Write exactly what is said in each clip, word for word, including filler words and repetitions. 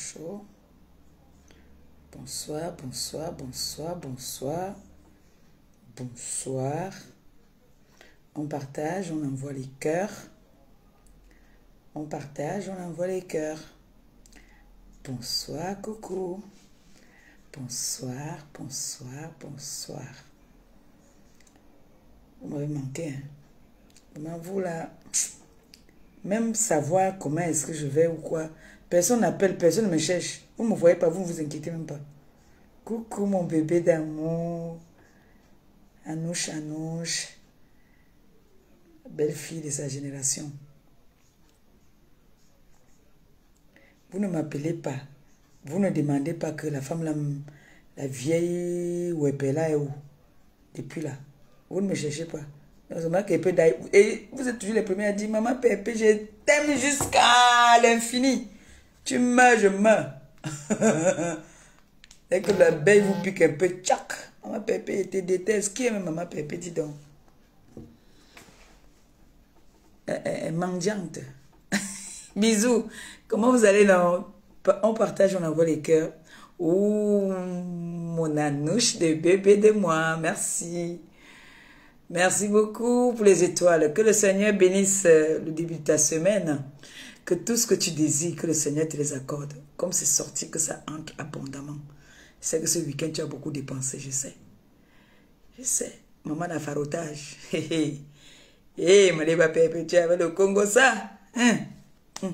Bonjour. Bonsoir, bonsoir, bonsoir, bonsoir. Bonsoir. On partage, on envoie les cœurs. On partage, on envoie les cœurs. Bonsoir, coucou. Bonsoir, bonsoir, bonsoir. Vous m'avez manqué, hein? Comment vous là, même savoir comment est-ce que je vais ou quoi, personne n'appelle, personne ne me cherche. Vous ne me voyez pas, vous ne vous inquiétez même pas. Coucou mon bébé d'amour. Anouche, Anouche. Belle fille de sa génération. Vous ne m'appelez pas. Vous ne demandez pas que la femme, la, la vieille Wepela est où? Depuis là. Vous ne me cherchez pas. Et vous êtes toujours les premiers à dire, maman Pépé, je t'aime jusqu'à l'infini. Tu meurs, je meurs. Dès que l'abeille vous pique un peu, tchac. Maman Pépé, te déteste. Qui est maman Pépé, dis donc? Elle est mendiante. Bisous. Comment vous allez là? On partage, on envoie les cœurs. Ouh, mon anouche de bébé de moi. Merci. Merci beaucoup pour les étoiles. Que le Seigneur bénisse le début de ta semaine. Que tout ce que tu désires, que le Seigneur te les accorde. Comme c'est sorti, que ça entre abondamment. Je sais que ce week-end, tu as beaucoup dépensé, je sais. Je sais. Maman n'a farotage. Hé hé. Hé, Madeba Pépé, tu avais le Congo ça. Hein? Hum.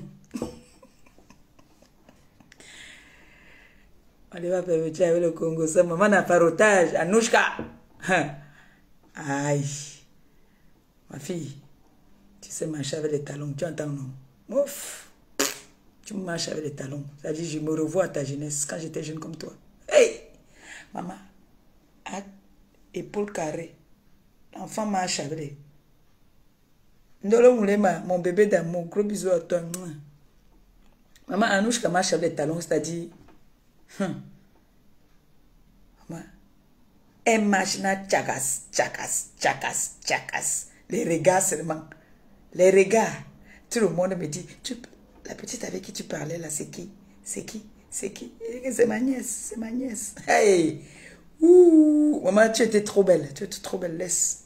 Madeba Pépé, tu avais le Congo ça. Maman n'a farotage. Anouchka. Hein? Aïe, ma fille, tu sais marcher avec les talons, tu entends non? Ouf, tu marches avec les talons. Ça dit, je me revois à ta jeunesse, quand j'étais jeune comme toi. Hey, maman, à épaule carrée, l'enfant marche avec les... Ndolo Moulema, mon bébé d'amour, gros bisous à toi. Maman, Anouchka marche avec les talons, c'est-à-dire... Hum. Maman, elle marche na tchakas, tchakas, tchakas, tchakas. Les regards seulement. Les regards. Tout le monde me dit, tu, la petite avec qui tu parlais là, c'est qui? C'est qui? C'est qui? C'est ma nièce, c'est ma nièce. Hey! Ouh! Maman, tu étais trop belle. Tu étais trop belle, laisse.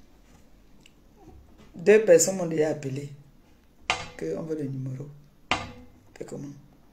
Deux personnes m'ont déjà appelé. Que on veut le numéro. Fais comment?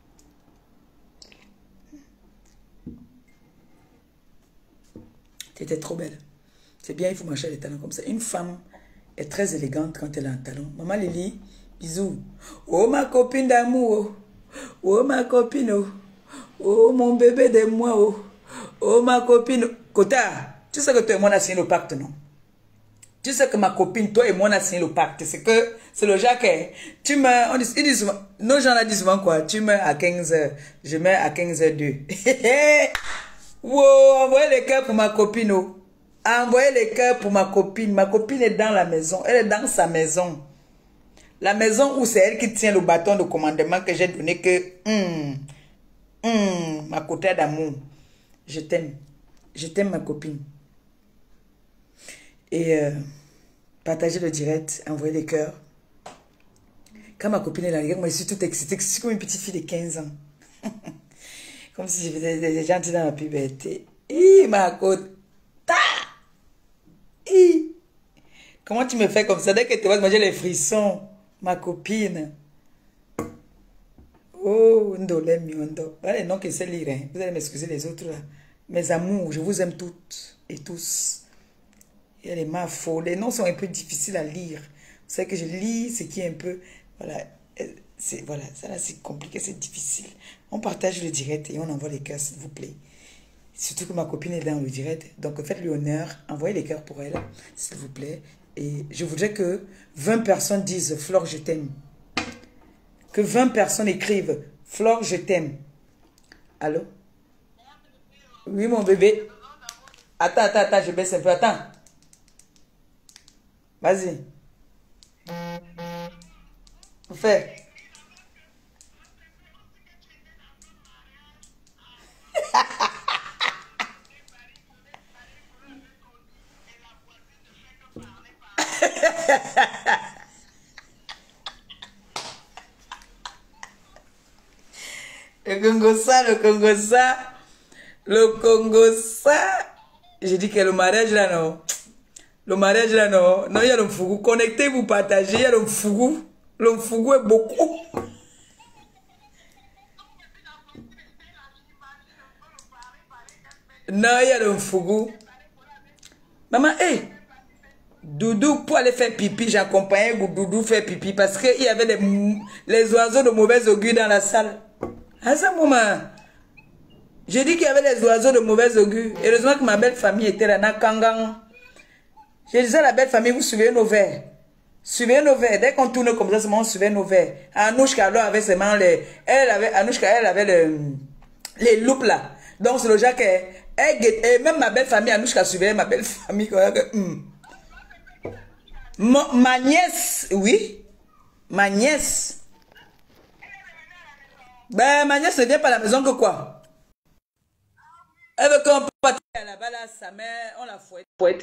Tu étais trop belle. C'est bien, il faut marcher les talons comme ça. Une femme est très élégante quand elle a un talon. Maman Lily, bisous. Oh ma copine d'amour. Oh ma copine. Oh, oh mon bébé de moi. Oh, oh ma copine. Kota, tu sais que toi et moi on a signé le pacte, non? Tu sais que ma copine, toi et moi on a signé le pacte. C'est que c'est le Jacques. Tu meurs, on dit, ils disent souvent, nos gens là disent souvent quoi? Tu meurs à quinze heures. Je meurs à quinze heures deux. Wow, envoyez les cœurs pour ma copine. Oh. Envoyez les cœurs pour ma copine. Ma copine est dans la maison. Elle est dans sa maison. La maison où c'est elle qui tient le bâton de commandement que j'ai donné que... Hum, hum, ma côté d'amour. Je t'aime. Je t'aime ma copine. Et euh, partagez le direct. Envoyez les cœurs. Quand ma copine est là, moi je suis toute excitée. Je suis comme une petite fille de quinze ans. Comme si je faisais des gens dans la puberté. Hi, ma côte. Hi. Comment tu me fais comme ça? Dès que tu vas manger les frissons, ma copine. Oh, Ndolé Miondo. Voilà les noms que c'est lire. Hein. Vous allez m'excuser les autres là. Mes amours, je vous aime toutes et tous. Il y a les mains faux. Les noms sont un peu difficiles à lire. Vous savez que je lis ce qui est un peu... Voilà. C'est voilà, ça là c'est compliqué, c'est difficile. On partage le direct et on envoie les cœurs, s'il vous plaît. Surtout que ma copine est dans le direct. Donc faites-lui honneur, envoyez les cœurs pour elle, s'il vous plaît. Et je voudrais que vingt personnes disent Flore, je t'aime. Que vingt personnes écrivent Flore, je t'aime. Allô? Oui, mon bébé. Attends, attends, attends, je baisse un peu. Attends. Vas-y. Fais. Congo ça, le Congo ça. Le Congo ça. J'ai dit que le mariage là, non. Le mariage là, non. Non, il y a le fougou. Connectez, vous partagez. Il y a le fougou. Le fougou est beaucoup. Non, il y a le fougou. Maman, hé. Hey, Doudou, pour aller faire pipi, j'accompagnais Doudou faire pipi parce qu'il y avait des, les oiseaux de mauvais augure dans la salle. À ce moment, j'ai dit qu'il y avait des oiseaux de mauvais augure. Heureusement que ma belle famille était là, dans Kangang. Je disais à la belle famille, vous suivez nos verres. Suivez nos verres. Dès qu'on tourne comme ça, on suivait nos verres. Anouchka, alors, avait seulement les... Elle avait, Anouchka, elle avait le, les loupes là. Donc, c'est le genre que... Elle, et même ma belle famille, Anouchka suivait ma belle famille. Que, hum. Ma, ma nièce, oui. Ma nièce. Ben, ma nièce ne vient pas à la maison que quoi? Elle veut qu'on parte là-bas, là, sa mère, on la fouette. Fouette.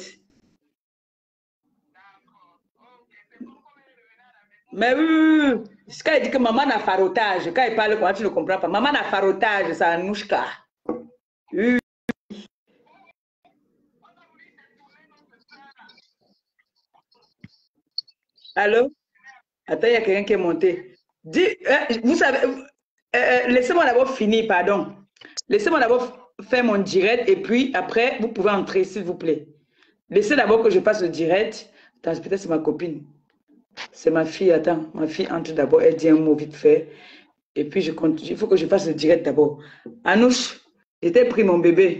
Mais oui, oui, oui. Quand elle dit que maman a farotage, quand elle parle, quand tu ne comprends pas, maman a farotage, c'est Anouchka. Oui. Allô? Attends, il y a quelqu'un qui est monté. Dis, euh, vous savez, euh, euh, laissez-moi d'abord finir, pardon. Laissez-moi d'abord faire mon direct et puis après, vous pouvez entrer, s'il vous plaît. Laissez d'abord que je fasse le direct. Attends, peut-être c'est ma copine. C'est ma fille, attends. Ma fille entre d'abord, elle dit un mot vite fait. Et puis, je continue. Il faut que je fasse le direct d'abord. Anouche, je t'ai pris mon bébé.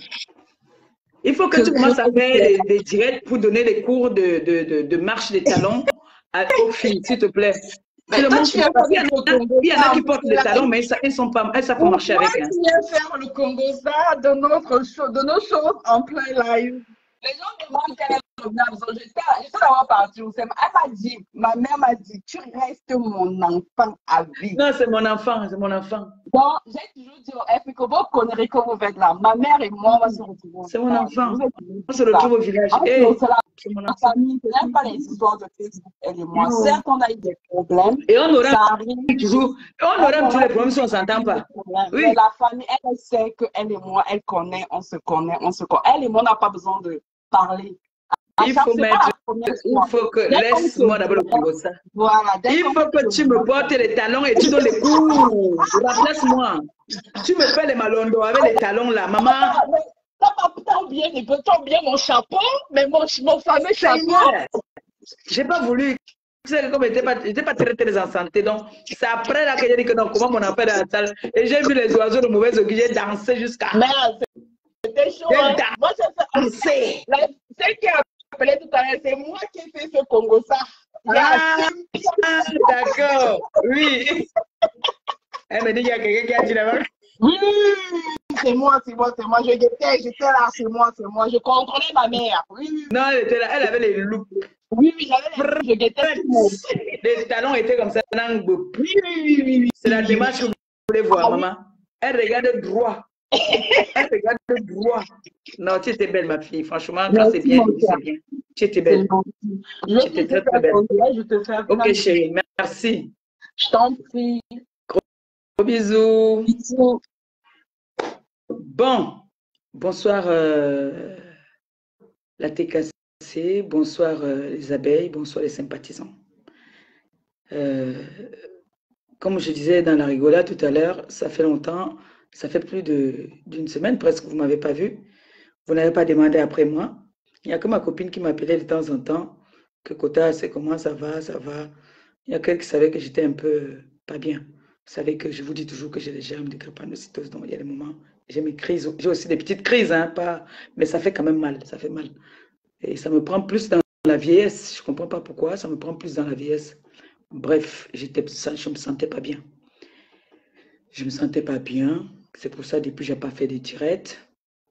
Il faut que tu commences à faire des, des directs pour donner des cours de, de, de, de marche des talons à, aux filles, s'il te plaît. Mais toi, tu viens il, y a, il y en a qui portent des talons, mais elles ne sont pas, elles savent pas marcher avec. Moi, tu viens faire le Congo ça de, notre show, de nos choses en plein live. Les gens demandent quelle est l'obnable. J'étais d'abord partie. Elle m'a dit, ma mère m'a dit, tu restes mon enfant à vie. Non, c'est mon enfant, c'est mon enfant. Donc, j'ai toujours dit au F que vous connaissez que vous faites là. Ma mère et moi, on va se retrouver. C'est mon enfant. On se retrouve au village. Hey, c'est la famille, ce n'est pas les histoires de Facebook, elle et moi. Non. Certes, on a eu des problèmes. Et on aura toujours, on aura toujours les problèmes si on ne s'entend pas. Oui. Mais la famille, elle sait qu'elle et moi, elle connaît, on se connaît, on se connaît. Elle et moi, on n'a pas besoin de parler. Il faut mettre, il faut que, laisse-moi d'abord le Congo ça. Voilà. Il faut que tu me portes les talons et tu donnes les coups. Remplace-moi. Tu me fais les malondos avec les talons là, maman. T'as bien, bien mon chapeau, mais mon, mon fameux chapeau. J'ai pas voulu. Tu sais, comme j'étais pas, pas très très en santé, donc c'est après là que j'ai dit que non, comment mon affaire dans la salle. Et j'ai vu les oiseaux de mauvaise augure, j'ai dansé jusqu'à. Merde, c'était chaud. Hein? Moi, j'ai dansé. Celle qui a appelé tout à l'heure, c'est moi qui ai fait ce Congo ça. Ah, ah d'accord, oui. Elle me dit qu'il y a quelqu'un qui a dit là-bas. Oui, c'est moi, c'est moi, c'est moi. Je j'étais, j'étais là, c'est moi, c'est moi. Je contrôlais ma mère. Oui, oui. Non, elle était là, elle avait les loups. Oui, oui, j'avais les, je guettais tout le monde. Les talons étaient comme ça dans le bout. Oui, oui, oui, oui, oui. C'est la démarche que vous voulez voir, ah, maman. Elle regarde droit. Elle regarde droit. Non, tu étais belle, ma fille. Franchement, quand c'est bien, c'est bien. Tu étais belle. Tu étais très, très belle. Je te fais ok, chérie, merci. Je t'en prie. Gros bisous. Bisous. Bon, bonsoir euh, la T K C, bonsoir euh, les abeilles, bonsoir les sympathisants. Euh, comme je disais dans la rigolade tout à l'heure, ça fait longtemps, ça fait plus d'une semaine presque que vous ne m'avez pas vu. Vous n'avez pas demandé après moi. Il n'y a que ma copine qui m'appelait de temps en temps, que Kota, c'est comment ça va, ça va. Il y a quelqu'un qui savait que j'étais un peu pas bien. Vous savez que je vous dis toujours que j'ai des germes de drépanocytose, donc il y a des moments, j'ai mes crises, j'ai aussi des petites crises, hein, pas, mais ça fait quand même mal, ça fait mal. Et ça me prend plus dans la vieillesse, je ne comprends pas pourquoi, ça me prend plus dans la vieillesse. Bref, je ne me sentais pas bien. Je ne me sentais pas bien, c'est pour ça depuis je n'ai pas fait de directs.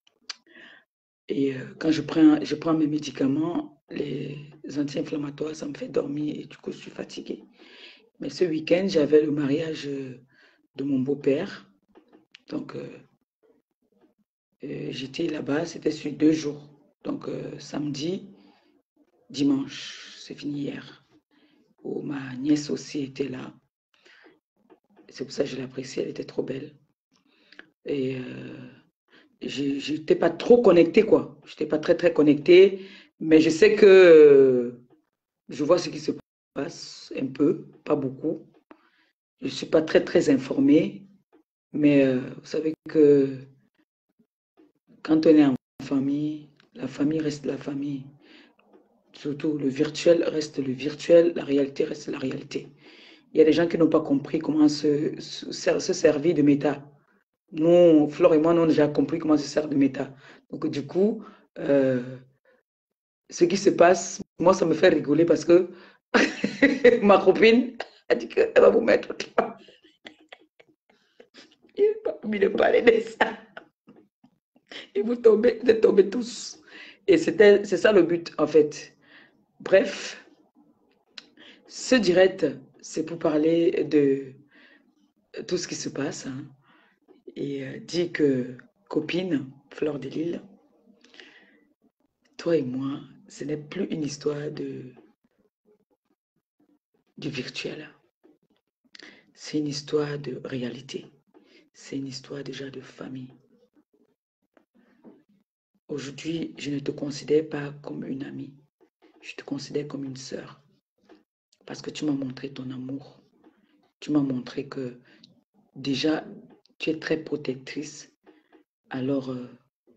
Et euh, quand je prends, je prends mes médicaments, les anti-inflammatoires, ça me fait dormir et du coup je suis fatiguée. Mais ce week-end, j'avais le mariage de mon beau-père. Donc, euh, euh, j'étais là-bas, c'était sur deux jours. Donc, euh, samedi, dimanche, c'est fini hier. Où ma nièce aussi était là. C'est pour ça que je l'apprécie, elle était trop belle. Et euh, je n'étais pas trop connectée, quoi. Je n'étais pas très, très connectée. Mais je sais que euh, je vois ce qui se passe un peu, pas beaucoup. Je ne suis pas très, très informée. Mais euh, vous savez que quand on est en famille, la famille reste la famille. Surtout, le virtuel reste le virtuel, la réalité reste la réalité. Il y a des gens qui n'ont pas compris comment se, se, se servir de méta. Nous, Flore et moi, nous avons déjà compris comment se sert de méta. Donc, du coup, euh, ce qui se passe, moi, ça me fait rigoler parce que ma copine a dit qu'elle va vous mettre. Il n'a pas permis de parler de ça. Et vous tombez, vous tombez tous. Et c'est ça le but, en fait. Bref, ce direct, c'est pour parler de tout ce qui se passe. Hein, et euh, dire que, copine, Fleur de Lille, toi et moi, ce n'est plus une histoire de, du virtuel. C'est une histoire de réalité. C'est une histoire déjà de famille. Aujourd'hui, je ne te considère pas comme une amie. Je te considère comme une sœur. Parce que tu m'as montré ton amour. Tu m'as montré que déjà, tu es très protectrice. Alors, euh,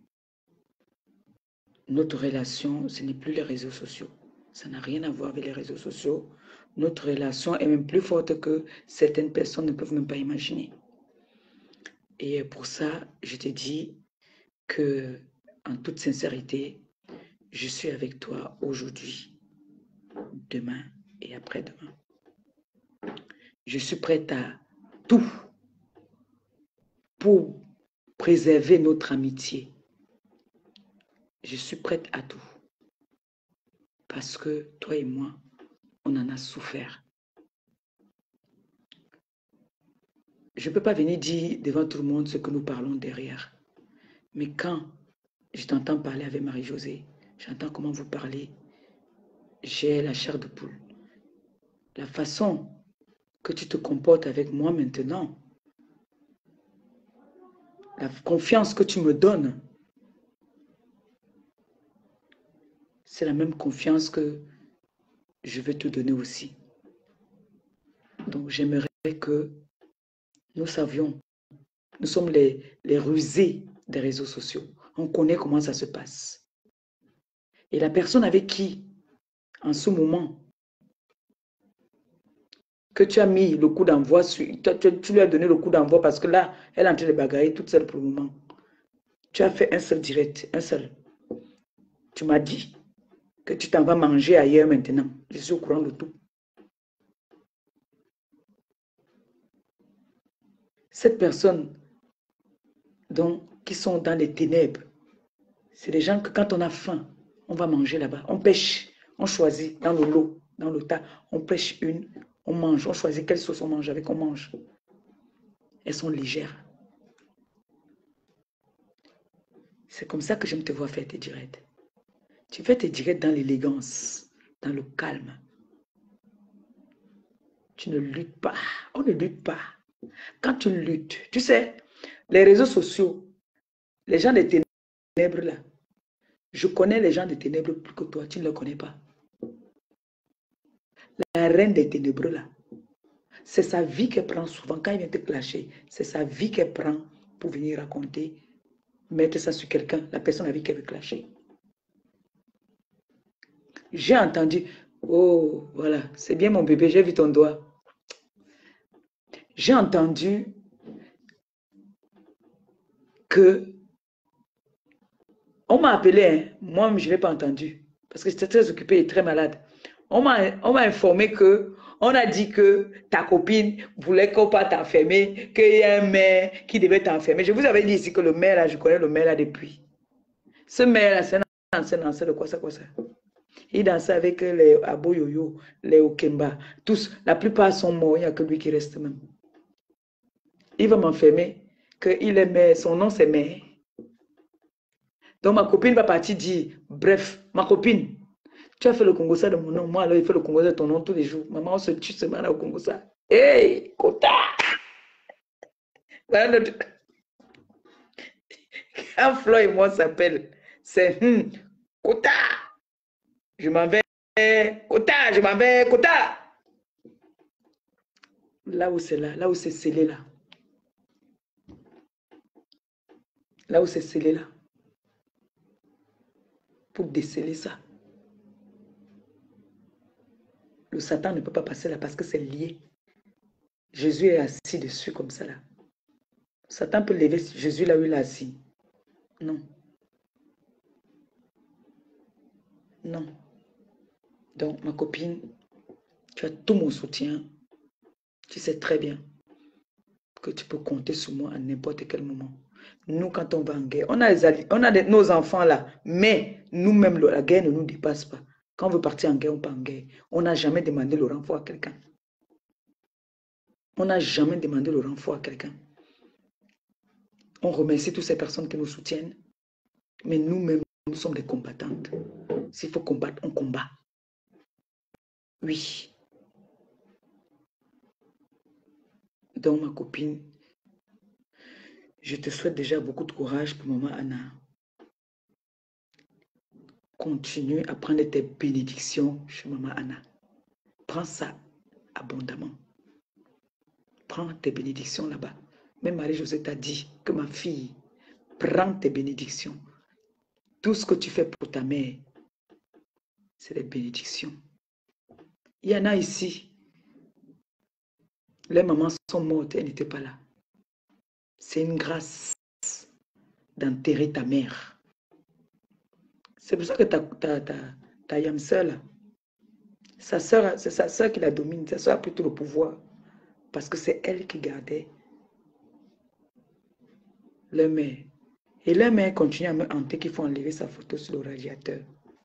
notre relation, ce n'est plus les réseaux sociaux. Ça n'a rien à voir avec les réseaux sociaux. Notre relation est même plus forte que certaines personnes ne peuvent même pas imaginer. Et pour ça, je te dis que, en toute sincérité, je suis avec toi aujourd'hui, demain et après-demain. Je suis prête à tout pour préserver notre amitié. Je suis prête à tout. Parce que toi et moi, on en a souffert. Je ne peux pas venir dire devant tout le monde ce que nous parlons derrière. Mais quand je t'entends parler avec Marie-Josée, j'entends comment vous parlez, j'ai la chair de poule. La façon que tu te comportes avec moi maintenant, la confiance que tu me donnes, c'est la même confiance que je veux te donner aussi. Donc j'aimerais que nous savions, nous sommes les, les rusés des réseaux sociaux. On connaît comment ça se passe. Et la personne avec qui, en ce moment, que tu as mis le coup d'envoi, tu, tu lui as donné le coup d'envoi parce que là, elle est en train de bagarrer toute seule pour le moment. Tu as fait un seul direct, un seul. Tu m'as dit que tu t'en vas manger ailleurs maintenant. Je suis au courant de tout. Cette personne donc, qui sont dans les ténèbres, c'est des gens que quand on a faim, on va manger là-bas. On pêche, on choisit dans le lot, dans le tas. On pêche une, on mange, on choisit quelle sauce on mange avec, on mange. Elles sont légères. C'est comme ça que j'aime te voir faire tes directs. Tu fais tes directs dans l'élégance, dans le calme. Tu ne luttes pas. On ne lutte pas. Quand tu luttes, tu sais, les réseaux sociaux, les gens des ténèbres là, je connais les gens des ténèbres plus que toi, tu ne les connais pas. La reine des ténèbres là, c'est sa vie qu'elle prend souvent quand il vient te clasher. C'est sa vie qu'elle prend pour venir raconter, mettre ça sur quelqu'un, la personne avec qui elle veut clasher. J'ai entendu, oh voilà, c'est bien mon bébé, j'ai vu ton doigt. J'ai entendu que on m'a appelé, hein. Moi je ne l'ai pas entendu parce que j'étais très occupée et très malade. On m'a informé que on a dit que ta copine voulait qu'on pas t'enfermer, qu'il y a un maire qui devait t'enfermer. Je vous avais dit ici que le maire là, je connais le maire là depuis. Ce maire là, c'est un ancien danseur de quoi ça, quoi ça. Il dansait avec les Aboyoyo, les Okemba, tous. La plupart sont morts, il n'y a que lui qui reste même. Il va m'enfermer, qu'il est maire, son nom c'est maire. Donc ma copine va partir dire, bref, ma copine, tu as fait le Congo-ça de mon nom, moi alors il fait le Congo-ça de ton nom tous les jours. Maman, on se tue ce matin au Congo-ça. Hey, Kota! Voilà notre... Quand Flo et moi s'appellent, c'est hum, Kota. Je m'en vais, Kota, je m'en vais, Kota. Là où c'est là, là où c'est scellé là. Là où c'est scellé là. Pour déceler ça. Le Satan ne peut pas passer là parce que c'est lié. Jésus est assis dessus comme ça là. Satan peut lever Jésus là où il est assis. Non. Non. Donc, ma copine, tu as tout mon soutien. Tu sais très bien que tu peux compter sur moi à n'importe quel moment. Nous, quand on va en guerre, on a, les on a des, nos enfants là, mais nous-mêmes, la guerre ne nous dépasse pas. Quand on veut partir en guerre, on part en guerre. On n'a jamais demandé le renfort à quelqu'un. On n'a jamais demandé le renfort à quelqu'un. On remercie toutes ces personnes qui nous soutiennent, mais nous-mêmes, nous sommes des combattantes. S'il faut combattre, on combat. Oui. Donc, ma copine, je te souhaite déjà beaucoup de courage pour maman Anna. Continue à prendre tes bénédictions chez maman Anna. Prends ça abondamment. Prends tes bénédictions là-bas. Même Marie-Josée t'a dit que ma fille, prends tes bénédictions. Tout ce que tu fais pour ta mère, c'est des bénédictions. Il y en a ici. Les mamans sont mortes, elles n'étaient pas là. C'est une grâce d'enterrer ta mère. C'est pour ça que ta, ta, ta, ta yam sœur, là, sa sœur, c'est sa sœur qui la domine. Sa sœur a pris tout le pouvoir. Parce que c'est elle qui gardait leur mère. Et leur mère continue à me hanter qu'il faut enlever sa photo sur le radiateur.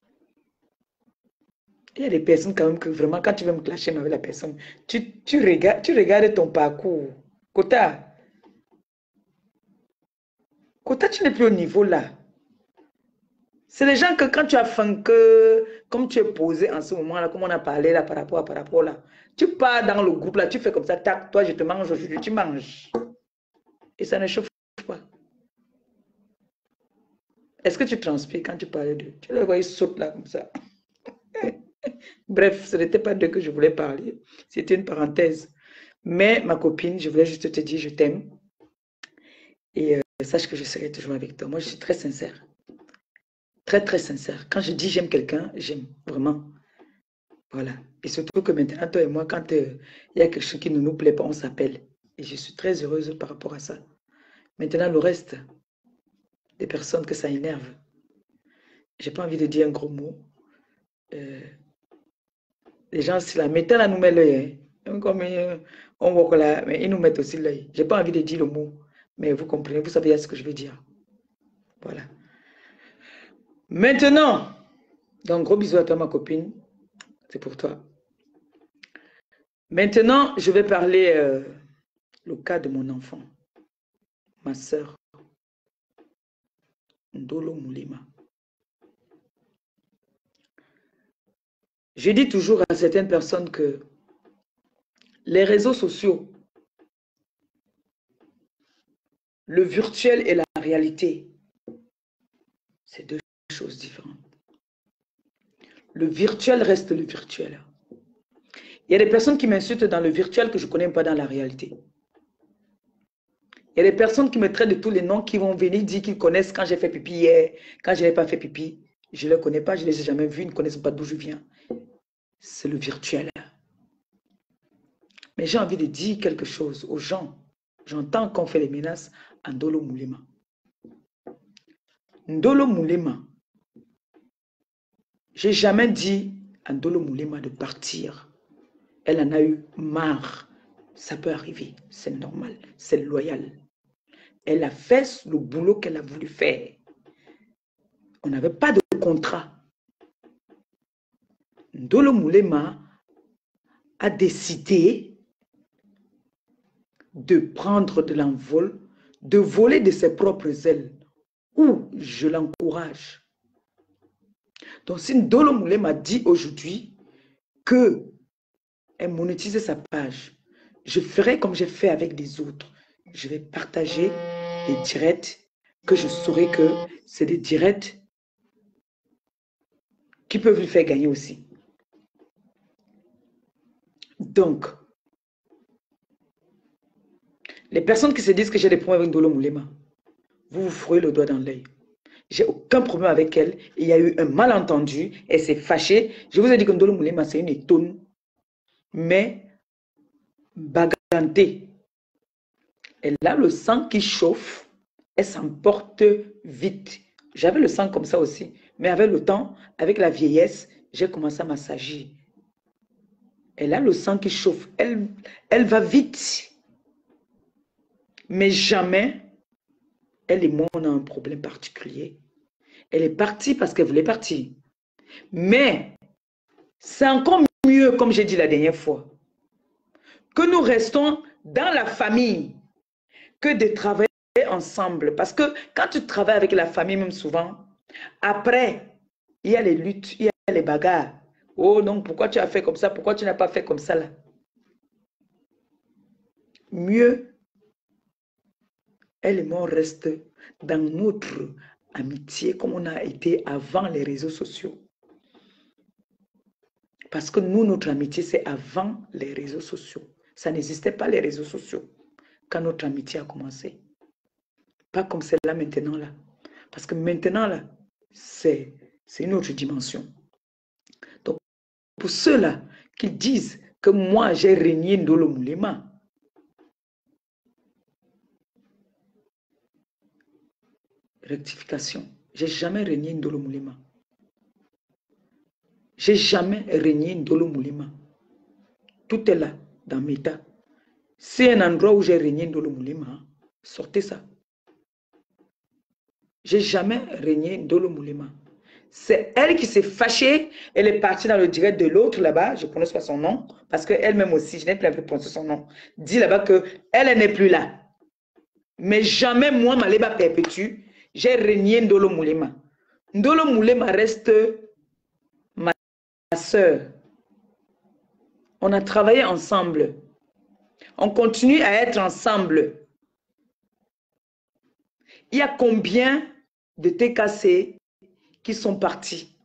Il y a des personnes quand même que vraiment, quand tu veux me clasher avec la personne, tu, tu, regardes, tu regardes ton parcours. Kota, Kota, tu n'es plus au niveau là. C'est les gens que quand tu as faim, que comme tu es posé en ce moment-là, comme on a parlé là par rapport à par rapport là, tu pars dans le groupe là, tu fais comme ça, tac, toi je te mange aujourd'hui, tu manges. Et ça ne chauffe pas. Est-ce que tu transpires quand tu parlais d'eux? Tu les vois, ils sautent là comme ça. Bref, ce n'était pas d'eux que je voulais parler. C'était une parenthèse. Mais ma copine, je voulais juste te dire, je t'aime. Et euh, sache que je serai toujours avec toi. Moi, je suis très sincère. Très, très sincère. Quand je dis j'aime quelqu'un, j'aime vraiment. Voilà. Et surtout que maintenant, toi et moi, quand il euh, y a quelque chose qui ne nous plaît pas, on s'appelle. Et je suis très heureuse par rapport à ça. Maintenant, le reste, des personnes que ça énerve. J'ai pas envie de dire un gros mot. Euh, les gens, si la mettent là, nous met l'œil. Hein. Comme euh, on voit là, mais ils nous mettent aussi l'œil. J'ai pas envie de dire le mot. Mais vous comprenez, vous savez ce que je veux dire. Voilà. Maintenant, donc gros bisous à toi ma copine. C'est pour toi. Maintenant, je vais parler euh, le cas de mon enfant. Ma soeur. Ndolo Moulima. Je dis toujours à certaines personnes que les réseaux sociaux, le virtuel et la réalité, c'est deux choses différentes. Le virtuel reste le virtuel. Il y a des personnes qui m'insultent dans le virtuel que je ne connais pas dans la réalité. Il y a des personnes qui me traitent de tous les noms qui vont venir dire qu'ils connaissent quand j'ai fait pipi hier, quand je n'ai pas fait pipi. Je ne les connais pas, je ne les ai jamais vus, ils ne connaissent pas d'où je viens. C'est le virtuel. Mais j'ai envie de dire quelque chose aux gens. J'entends qu'on fait les menaces à Ndolo Moulima. Ndolo Moulima, j'ai jamais dit à Ndolo Moulima de partir. Elle en a eu marre. Ça peut arriver, c'est normal, c'est loyal. Elle a fait le boulot qu'elle a voulu faire. On n'avait pas de contrat. Ndolo Moulema a décidé de prendre de l'envol, de voler de ses propres ailes, où je l'encourage. Donc si Ndolo Moulema dit aujourd'hui que elle monétise sa page, je ferai comme j'ai fait avec des autres. Je vais partager les directs, que je saurais que c'est des directs qui peuvent lui faire gagner aussi. Donc, les personnes qui se disent que j'ai des problèmes avec Ndolo Moulema, vous vous fourrez le doigt dans l'œil. J'ai aucun problème avec elle. Il y a eu un malentendu. Elle s'est fâchée. Je vous ai dit que Ndolo Moulema, c'est une étonne. Mais, bagantée. Elle a le sang qui chauffe. Elle s'emporte vite. J'avais le sang comme ça aussi. Mais avec le temps, avec la vieillesse, j'ai commencé à m'assagir. Elle a le sang qui chauffe. Elle, elle va vite. Mais jamais, elle et moi, on a un problème particulier. Elle est partie parce qu'elle voulait partir. Mais, c'est encore mieux, comme j'ai dit la dernière fois, que nous restons dans la famille que de travailler ensemble. Parce que quand tu travailles avec la famille, même souvent, après, il y a les luttes, il y a les bagarres. Oh non, pourquoi tu as fait comme ça? Pourquoi tu n'as pas fait comme ça là? Mieux, elle et moi, on reste dans notre amitié comme on a été avant les réseaux sociaux. Parce que nous, notre amitié, c'est avant les réseaux sociaux. Ça n'existait pas les réseaux sociaux quand notre amitié a commencé. Pas comme c'est là maintenant là. Parce que maintenant là, c'est une autre dimension. Donc, pour ceux-là qui disent que moi, j'ai régné Ndolo Moulema, rectification. J'ai jamais régné Ndolo Moulema. J'ai jamais régné Ndolo Moulema. Tout est là, dans Meta. C'est un endroit où j'ai régné Ndolo Moulema. Sortez ça. J'ai jamais régné Ndolo Moulema. C'est elle qui s'est fâchée. Elle est partie dans le direct de l'autre là-bas. Je ne prononce pas son nom. Parce qu'elle-même aussi, je n'ai plus envie de prononcer son nom. Dit là-bas qu'elle n'est plus là. Mais jamais moi, Maléba perpétue, j'ai régné Ndolo Moulema. Ndolo Moulema reste ma soeur. On a travaillé ensemble. On continue à être ensemble. Il y a combien de T K C qui sont partis?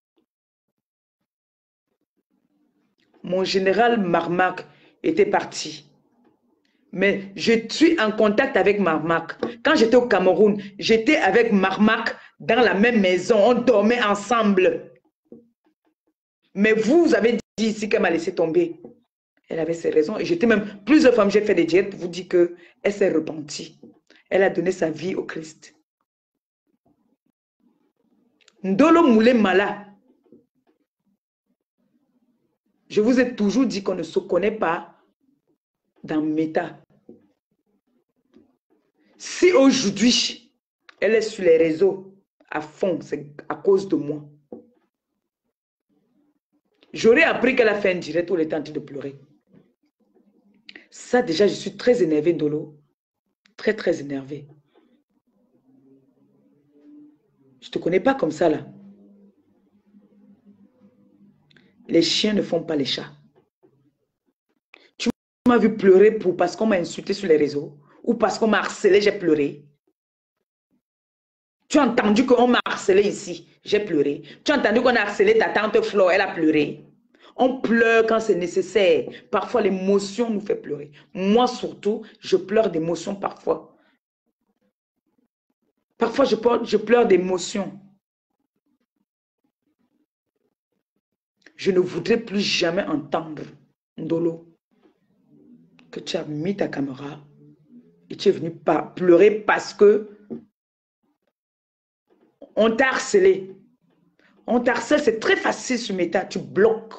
Mon général Marmac était parti. Mais je suis en contact avec Marmac. Quand j'étais au Cameroun, j'étais avec Marmac dans la même maison. On dormait ensemble. Mais vous, vous avez dit ici qu'elle m'a laissé tomber. Elle avait ses raisons. Et j'étais même, plusieurs fois, j'ai fait des directs pour vous dire qu'elle s'est repentie. Elle a donné sa vie au Christ. Ndolo Moulema là, je vous ai toujours dit qu'on ne se connaît pas dans Meta. Si aujourd'hui, elle est sur les réseaux à fond, c'est à cause de moi. J'aurais appris qu'elle a fait un direct où elle était en train de pleurer. Ça déjà, je suis très énervée, Ndolo. Très, très énervée. Je ne te connais pas comme ça, là. Les chiens ne font pas les chats. Tu m'as vu pleurer pour, parce qu'on m'a insulté sur les réseaux ou parce qu'on m'a harcelé, j'ai pleuré. Tu as entendu qu'on m'a harcelé ici, j'ai pleuré. Tu as entendu qu'on a harcelé ta tante Flo, elle a pleuré. On pleure quand c'est nécessaire. Parfois, l'émotion nous fait pleurer. Moi, surtout, je pleure d'émotion parfois. Parfois, je pleure, je pleure d'émotion. Je ne voudrais plus jamais entendre, Ndolo, que tu as mis ta caméra et tu es venu par pleurer parce que on t'a harcelé. On t'harcèle, c'est très facile sur Meta, tu bloques.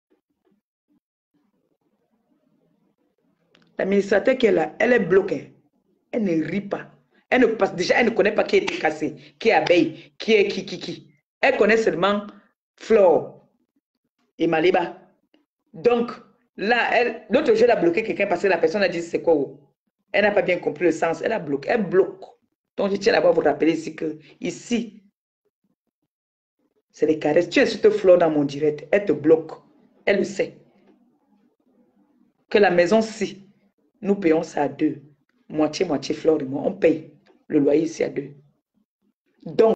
L'administrateur qui est là, elle est bloquée. Elle ne rit pas. Elle ne passe, déjà, elle ne connaît pas qui est cassé, qui est abeille, qui est qui, qui, qui. Elle connaît seulement Flore et Maliba. Donc, là, l'autre jour, elle a bloqué quelqu'un parce que la personne a dit c'est quoi? Elle n'a pas bien compris le sens. Elle a bloqué. Elle bloque. Donc, je tiens d'abord à vous rappeler ici que, ici, c'est des caresses. Tu insultes Flore dans mon direct. Elle te bloque. Elle le sait. Que la maison, si, nous payons ça à deux. Moitié, moitié, Flore et moi. On paye le loyer ici à deux. Donc,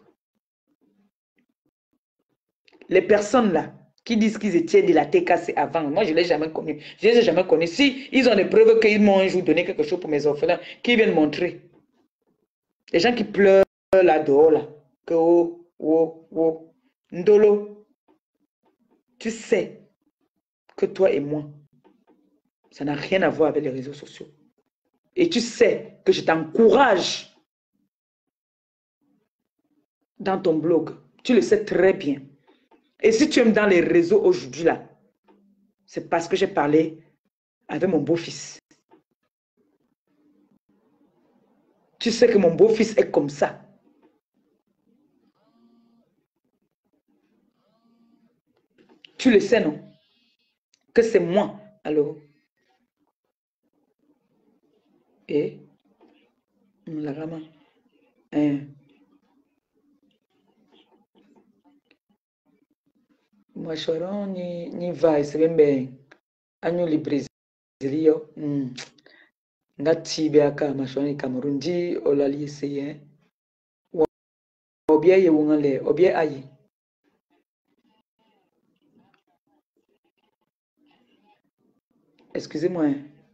les personnes là qui disent qu'ils étaient de la T K C avant, moi je ne l'ai jamais connu. Je ne les ai jamais connus. Si ils ont des preuves qu'ils m'ont un jour donné quelque chose pour mes orphelins, qu'ils viennent montrer. Les gens qui pleurent là dehors là, que oh, oh, oh, Ndolo, tu sais que toi et moi, ça n'a rien à voir avec les réseaux sociaux. Et tu sais que je t'encourage dans ton blog. Tu le sais très bien. Et si tu aimes dans les réseaux aujourd'hui là, c'est parce que j'ai parlé avec mon beau-fils. Tu sais que mon beau-fils est comme ça. Tu le sais, non? Que c'est moi. Alors, et la gamme. Hein. Moi, je ni ni va et c'est bien bien. Agno li Brésilio. Ngati beaka machoni Cameroun di olali essayer. Obie ye wongale, obie ayi. Excusez-moi.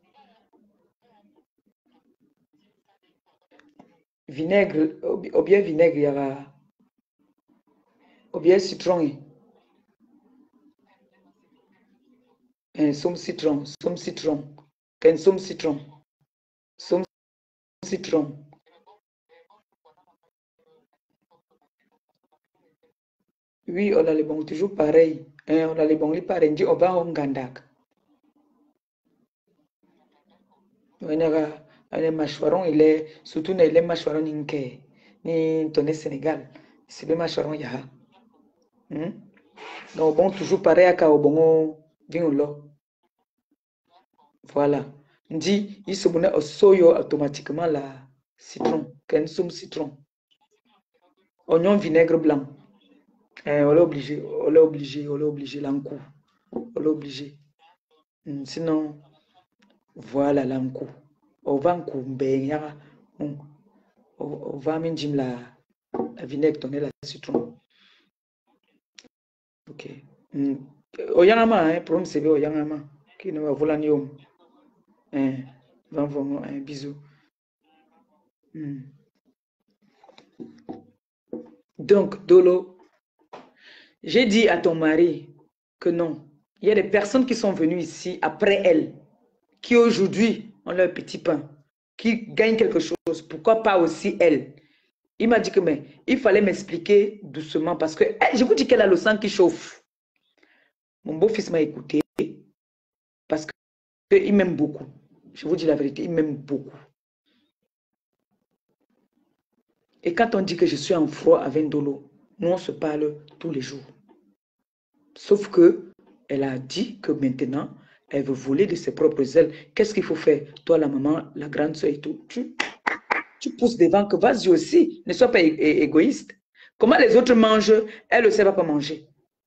Vinaigre, ou bien vinaigre, il y aura. Ou bien citron. Un somme citron, somme citron. Qu'un somme citron. Somme citron. Oui, on a les bons, toujours pareil. Hein, on a les bons, les pareils. On dit, on va en gandak. On a les mâchoirons, il est, surtout les mâchoirons ninké, ni tonné Sénégal. C'est les mâchoirons yaha. Hmm? Donc, bon, toujours pareil à Kaobongo, Vingolo. Voilà. On dit, il se met au soyo automatiquement la citron, qu'un somme citron. Oignon vinaigre blanc. Eh, on est obligé, on est obligé, on est obligé, l'encou. On est obligé. Hmm, sinon, voilà l'encou. On va en couper, on va mettre la vinaigre, donner la citron. Ok. Oyangama, hein, pour me c'est bien Oyangama. Qui ne va vouloir ni homme. Hein, un bisou. Hmm. Donc, Dolo, j'ai dit à ton mari que non. Il y a des personnes qui sont venues ici après elle, qui aujourd'hui ont leur petit pain, qui gagnent quelque chose. Pourquoi pas aussi elle? Il m'a dit que mais il fallait m'expliquer doucement parce que hey, je vous dis qu'elle a le sang qui chauffe. Mon beau-fils m'a écouté parce qu'il m'aime beaucoup. Je vous dis la vérité, il m'aime beaucoup. Et quand on dit que je suis en froid avec Ndolo, nous on se parle tous les jours. Sauf que elle a dit que maintenant, elle veut voler de ses propres ailes. Qu'est-ce qu'il faut faire? Toi, la maman, la grande soeur et tout. Tu, tu pousses devant que vas-y aussi. Ne sois pas é égoïste. Comment les autres mangent, elle ne sait pas manger.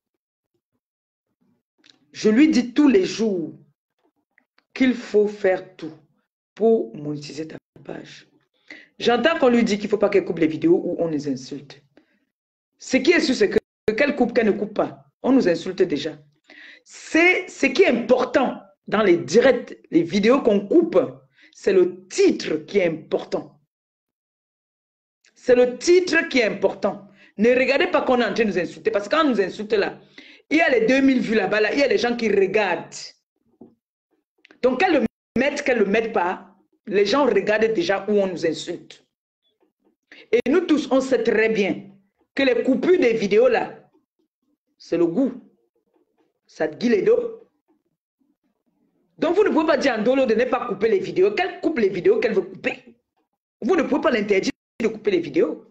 Je lui dis tous les jours qu'il faut faire tout pour monétiser ta page. J'entends qu'on lui dit qu'il ne faut pas qu'elle coupe les vidéos où on nous insulte. Ce qui est sûr, c'est que qu'elle coupe, qu'elle ne coupe pas. On nous insulte déjà. C'est ce qui est important dans les directs, les vidéos qu'on coupe. C'est le titre qui est important. C'est le titre qui est important. Ne regardez pas qu'on est en train de nous insulter. Parce que quand on nous insulte là, il y a les deux mille vues là-bas, là, il y a les gens qui regardent. Donc qu'elle le mette, qu'elle ne le mette pas, les gens regardent déjà où on nous insulte. Et nous tous, on sait très bien que les coupures des vidéos là, c'est le goût. Ça te guille les dos. Donc vous ne pouvez pas dire à Ndolo de ne pas couper les vidéos. Qu'elle coupe les vidéos qu'elle veut couper. Vous ne pouvez pas l'interdire de couper les vidéos.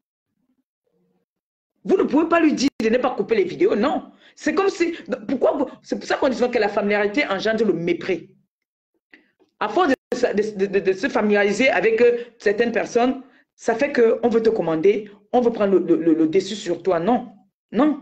Vous ne pouvez pas lui dire de ne pas couper les vidéos. Non. C'est comme si... Pourquoi C'est pour ça qu'on dit souvent que la familiarité engendre le mépris. À force de, de, de, de se familiariser avec certaines personnes, ça fait qu'on veut te commander, on veut prendre le, le, le dessus sur toi. Non. Non.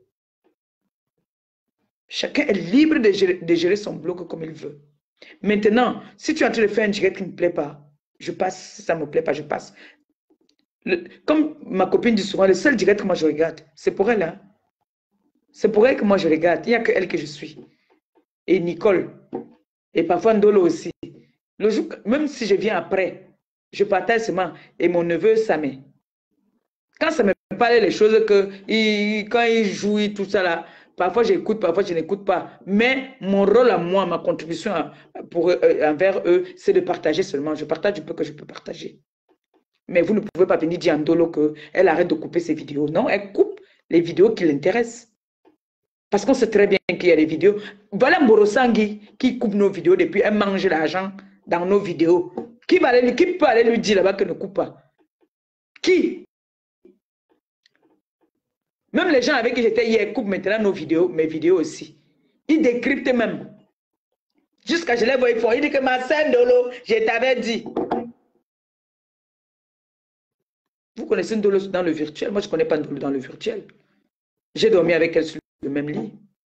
Chacun est libre de gérer, de gérer son blog comme il veut. Maintenant, si tu es en train de faire un direct qui ne me plaît pas, je passe. Si ça ne me plaît pas, je passe. Le, comme ma copine dit souvent, le seul direct que moi je regarde, c'est pour elle. Hein? C'est pour elle que moi je regarde. Il n'y a que elle que je suis. Et Nicole. Et parfois Ndolo aussi. Le jour, même si je viens après, je partage seulement. Et mon neveu, ça met. Quand ça me parle les choses que, il, quand il joue, tout ça là, parfois j'écoute, parfois je n'écoute pas. Mais mon rôle à moi, ma contribution à, pour, euh, envers eux, c'est de partager seulement. Je partage du peu que je peux partager. Mais vous ne pouvez pas venir dire à Ndolo qu'elle arrête de couper ses vidéos. Non, elle coupe les vidéos qui l'intéressent. Parce qu'on sait très bien qu'il y a des vidéos. Voilà Mborosangi qui coupe nos vidéos depuis, elle mange l'argent dans nos vidéos. Qui, va aller, qui peut aller lui dire là-bas qu'elle ne coupe pas? Qui? Même les gens avec qui j'étais hier coupent maintenant nos vidéos, mes vidéos aussi. Ils décryptent même. Jusqu'à je les vois, ils font. Il dit que ma sœur Ndolo, je t'avais dit. Vous connaissez Ndolo dans le virtuel? Moi, je ne connais pas Ndolo dans le virtuel. J'ai dormi avec elle sur le même lit.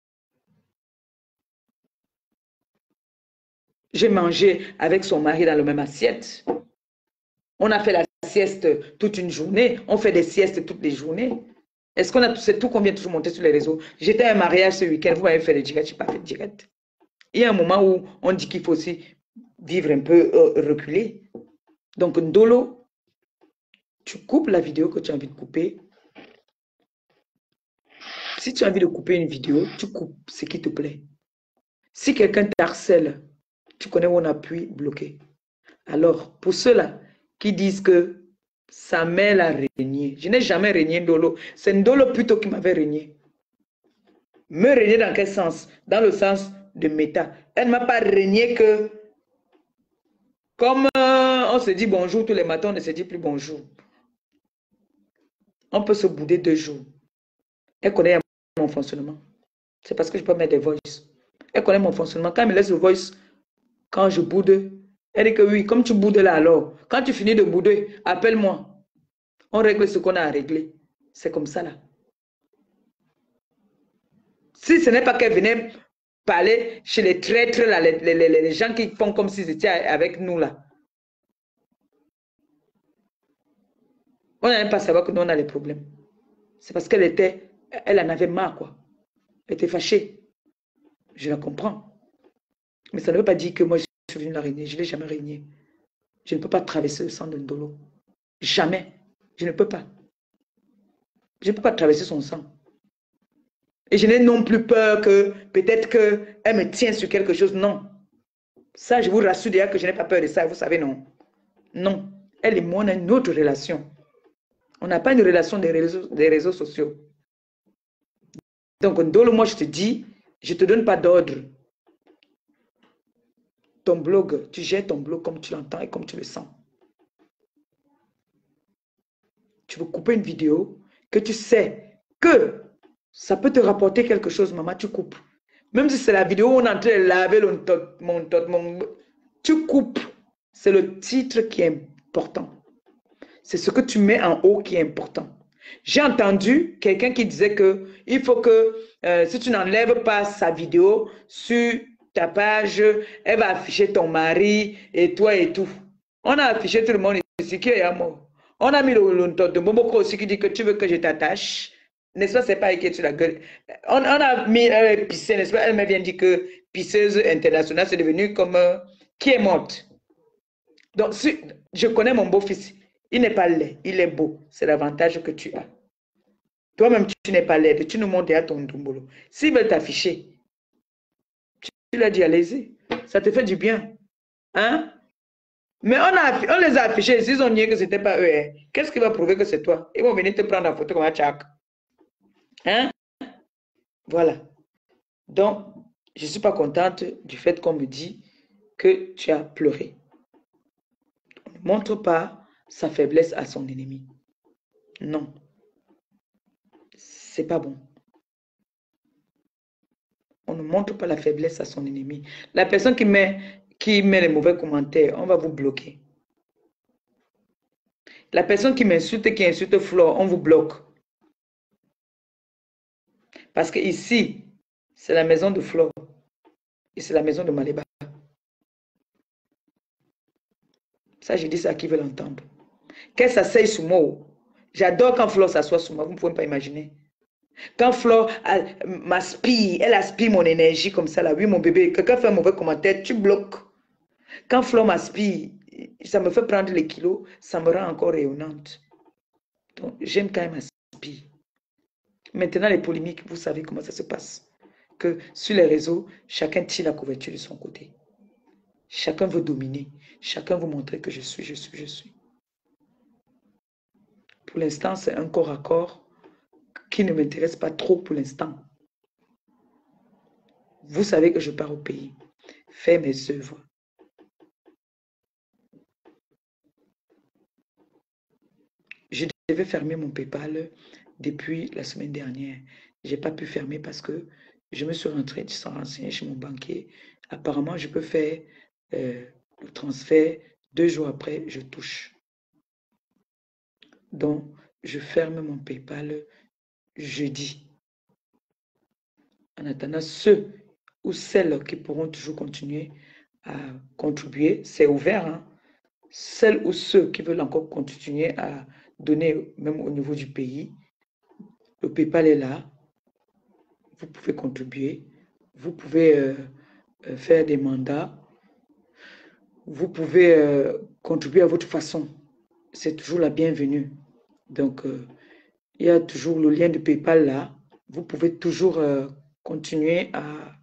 J'ai mangé avec son mari dans la même assiette. On a fait la sieste toute une journée. On fait des siestes toutes les journées. Est-ce qu'on a c'est tout qu'on vient toujours monter sur les réseaux? J'étais à un mariage ce week-end. Vous m'avez fait le direct, je n'ai pas fait le direct. Il y a un moment où on dit qu'il faut aussi vivre un peu euh, reculé. Donc, Ndolo, tu coupes la vidéo que tu as envie de couper. Si tu as envie de couper une vidéo, tu coupes ce qui te plaît. Si quelqu'un t'harcèle, tu connais où on appuie, bloqué. Alors, pour ceux-là qui disent que sa mère l'a régné, je n'ai jamais régné Ndolo. C'est Ndolo plutôt qui m'avait régné. Me régner dans quel sens? Dans le sens de méta. Elle ne m'a pas régné que comme euh, on se dit bonjour tous les matins, on ne se dit plus bonjour. On peut se bouder deux jours. Elle connaît mon fonctionnement. C'est parce que je peux mettre des voices. Elle connaît mon fonctionnement. Quand elle me laisse le voice, quand je boude, elle dit que oui, comme tu boudes là alors, quand tu finis de bouder, appelle-moi. On règle ce qu'on a à régler. C'est comme ça là. Si ce n'est pas qu'elle venait parler chez les traîtres, là, les, les, les, les gens qui font comme s'ils étaient avec nous là. On n'a même pas savoir que nous on a les problèmes. C'est parce qu'elle était, elle en avait marre quoi. Elle était fâchée. Je la comprends. Mais ça ne veut pas dire que moi je suis venue la régner. Je ne l'ai jamais régnée. Je ne peux pas traverser le sang de Ndolo. Jamais. Je ne peux pas. Je ne peux pas traverser son sang. Et je n'ai non plus peur que peut-être qu'elle me tient sur quelque chose. Non. Ça, je vous rassure déjà que je n'ai pas peur de ça. Vous savez, non. Non. Elle et moi, on a une autre relation. On n'a pas une relation des réseaux, des réseaux sociaux. Donc, Ndolo, moi, je te dis, je ne te donne pas d'ordre. Ton blog, tu gères ton blog comme tu l'entends et comme tu le sens. Tu veux couper une vidéo que tu sais que ça peut te rapporter quelque chose, maman, tu coupes. Même si c'est la vidéo où on est en train de laver le tot, mon tot, mon... Tu coupes. C'est le titre qui est important. C'est ce que tu mets en haut qui est important. J'ai entendu quelqu'un qui disait que il faut que euh, si tu n'enlèves pas sa vidéo sur ta page, elle va afficher ton mari et toi et tout. On a affiché tout le monde ici qui est à mort. On a mis le, le de Momoko aussi qui dit que tu veux que je t'attache. N'est-ce pas, c'est pas écrit sur la gueule. On, on a mis euh, Pissé, n'est-ce pas? Elle m'a bien dit que pisseuse internationale, c'est devenu comme euh, qui est morte. Donc, si, je connais mon beau-fils. Il n'est pas laid, il est beau. C'est l'avantage que tu as. Toi-même, tu, tu n'es pas laid. Tu nous montres à ton Ndumbolo. S'ils veulent t'afficher, tu, tu leur dis, allez-y. Ça te fait du bien. Hein? Mais on, a, on les a affichés. S'ils ont nié que ce n'était pas eux, hein, qu'est-ce qui va prouver que c'est toi? Ils vont venir te prendre en photo comme un tchak. Hein? Voilà. Donc, je ne suis pas contente du fait qu'on me dit que tu as pleuré. On ne montre pas sa faiblesse à son ennemi. Non. C'est pas bon. On ne montre pas la faiblesse à son ennemi. La personne qui met, qui met les mauvais commentaires, on va vous bloquer. La personne qui m'insulte et qui insulte Flore, on vous bloque. Parce que ici, c'est la maison de Flore. Et c'est la maison de Maléba. Ça, je dis ça à qui veut l'entendre. qu'elle s'asseye sur moi. J'adore quand Flore s'assoit sur moi, vous ne pouvez pas imaginer. Quand Flore m'aspire, elle aspire mon énergie comme ça, là. Oui, mon bébé, quelqu'un fait un mauvais commentaire, tu bloques. Quand Flore m'aspire, ça me fait prendre les kilos, ça me rend encore rayonnante. Donc, j'aime quand elle m'aspire. Maintenant, les polémiques, vous savez comment ça se passe. Que sur les réseaux, chacun tire la couverture de son côté. Chacun veut dominer. Chacun veut montrer que je suis, je suis, je suis. Pour l'instant, c'est un corps à corps qui ne m'intéresse pas trop pour l'instant. Vous savez que je pars au pays, faire mes œuvres. Je devais fermer mon PayPal depuis la semaine dernière. Je n'ai pas pu fermer parce que je me suis rentré sans renseigner chez mon banquier. Apparemment, je peux faire euh, le transfert. Deux jours après, je touche. Donc, je ferme mon PayPal jeudi. En attendant, ceux ou celles qui pourront toujours continuer à contribuer, c'est ouvert. Hein? Celles ou ceux qui veulent encore continuer à donner, même au niveau du pays, le PayPal est là. Vous pouvez contribuer. Vous pouvez euh, euh, faire des mandats. Vous pouvez euh, contribuer à votre façon. C'est toujours la bienvenue. Donc, euh, il y a toujours le lien de PayPal là. Vous pouvez toujours euh, continuer à,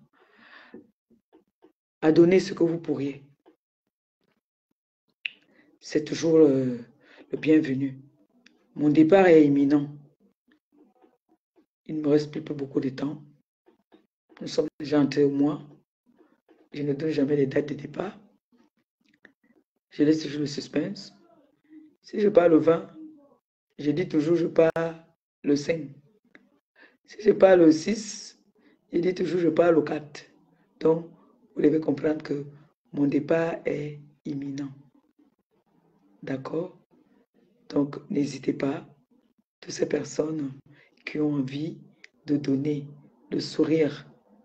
à donner ce que vous pourriez. C'est toujours euh, le bienvenu. Mon départ est imminent. Il ne me reste plus beaucoup de temps. Nous sommes déjà entrés au mois. Je ne donne jamais les dates de départ. Je laisse toujours le suspense. Si je pars le vingt, je dis toujours je pars le cinq. Si je pars le six, je dis toujours je pars le quatre. Donc, vous devez comprendre que mon départ est imminent. D'accord? Donc, n'hésitez pas, toutes ces personnes qui ont envie de donner le sourire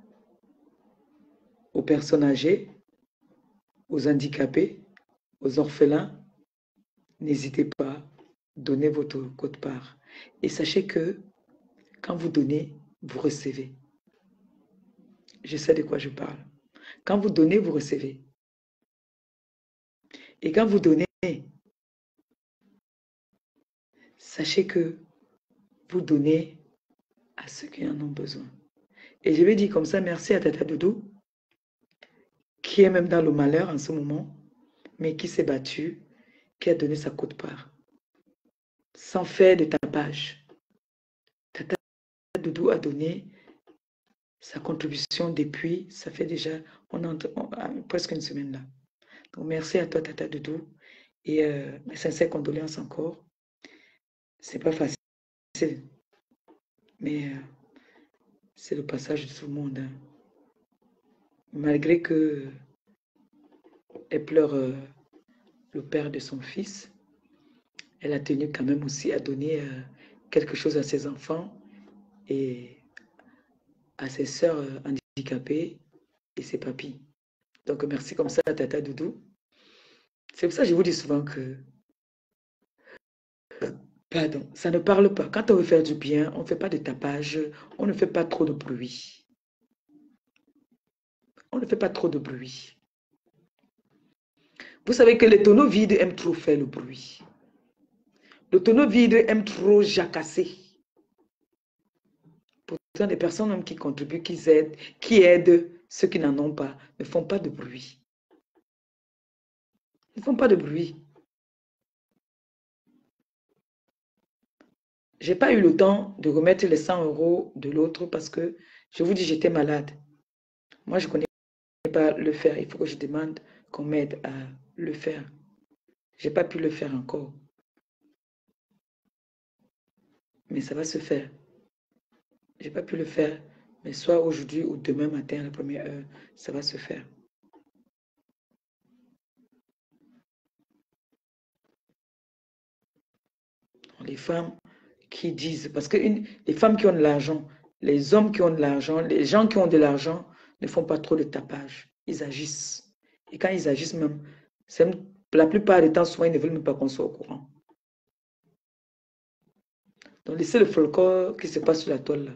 aux personnes âgées, aux handicapés, aux orphelins, n'hésitez pas, donnez votre quote-part. Et sachez que quand vous donnez, vous recevez. Je sais de quoi je parle. Quand vous donnez, vous recevez. Et quand vous donnez, sachez que vous donnez à ceux qui en ont besoin. Et je vais dire comme ça, merci à Tata Doudou, qui est même dans le malheur en ce moment, mais qui s'est battu, qui a donné sa quote-part, sans faire de tapage. Tata Doudou a donné sa contribution depuis, ça fait déjà on entre, on, presque une semaine là. Donc merci à toi Tata Doudou et euh, mes sincères condoléances encore. C'est pas facile, mais euh, c'est le passage de tout le monde. Hein. Malgré que elle pleure euh, le père de son fils, elle a tenu quand même aussi à donner euh, quelque chose à ses enfants et à ses sœurs euh, handicapées et ses papis. Donc merci comme ça à Tata Doudou. C'est pour ça que je vous dis souvent que pardon, ça ne parle pas. Quand on veut faire du bien, on ne fait pas de tapage, on ne fait pas trop de bruit. On ne fait pas trop de bruit. Vous savez que les tonneaux vides aiment trop faire le bruit. Le tonneau vide aime trop jacasser. Pourtant, les personnes même qui contribuent, qui aident, qui aident ceux qui n'en ont pas, ne font pas de bruit. Ils ne font pas de bruit. Je n'ai pas eu le temps de remettre les cent euros de l'autre parce que, je vous dis, j'étais malade. Moi, je ne connais pas le faire. Il faut que je demande qu'on m'aide à le faire. Je n'ai pas pu le faire encore. Mais ça va se faire. Je n'ai pas pu le faire, mais soit aujourd'hui ou demain matin à la première heure, ça va se faire. Les femmes qui disent, parce que une, les femmes qui ont de l'argent, les hommes qui ont de l'argent, les gens qui ont de l'argent ne font pas trop de tapage. Ils agissent. Et quand ils agissent même, la plupart du temps, souvent, ils ne veulent même pas qu'on soit au courant. Donc, laissez le folklore qui se passe sur la toile là.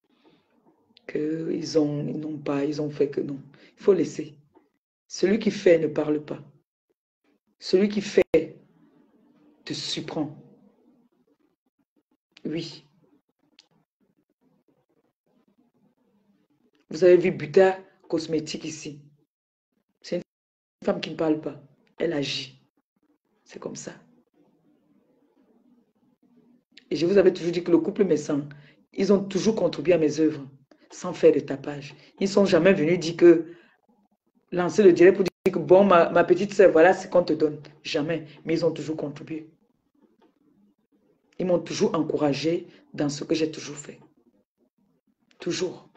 Qu'ils ont, ils n'ont pas, ils ont fait que non. Il faut laisser. Celui qui fait ne parle pas. Celui qui fait te surprend. Oui. Vous avez vu Buta Cosmétique ici. C'est une femme qui ne parle pas. Elle agit. C'est comme ça. Et je vous avais toujours dit que le couple Messan, ils ont toujours contribué à mes œuvres sans faire de tapage. Ils ne sont jamais venus dire que, lancer le direct pour dire que bon, ma, ma petite sœur, voilà ce qu'on te donne. Jamais. Mais ils ont toujours contribué. Ils m'ont toujours encouragé dans ce que j'ai toujours fait. Toujours.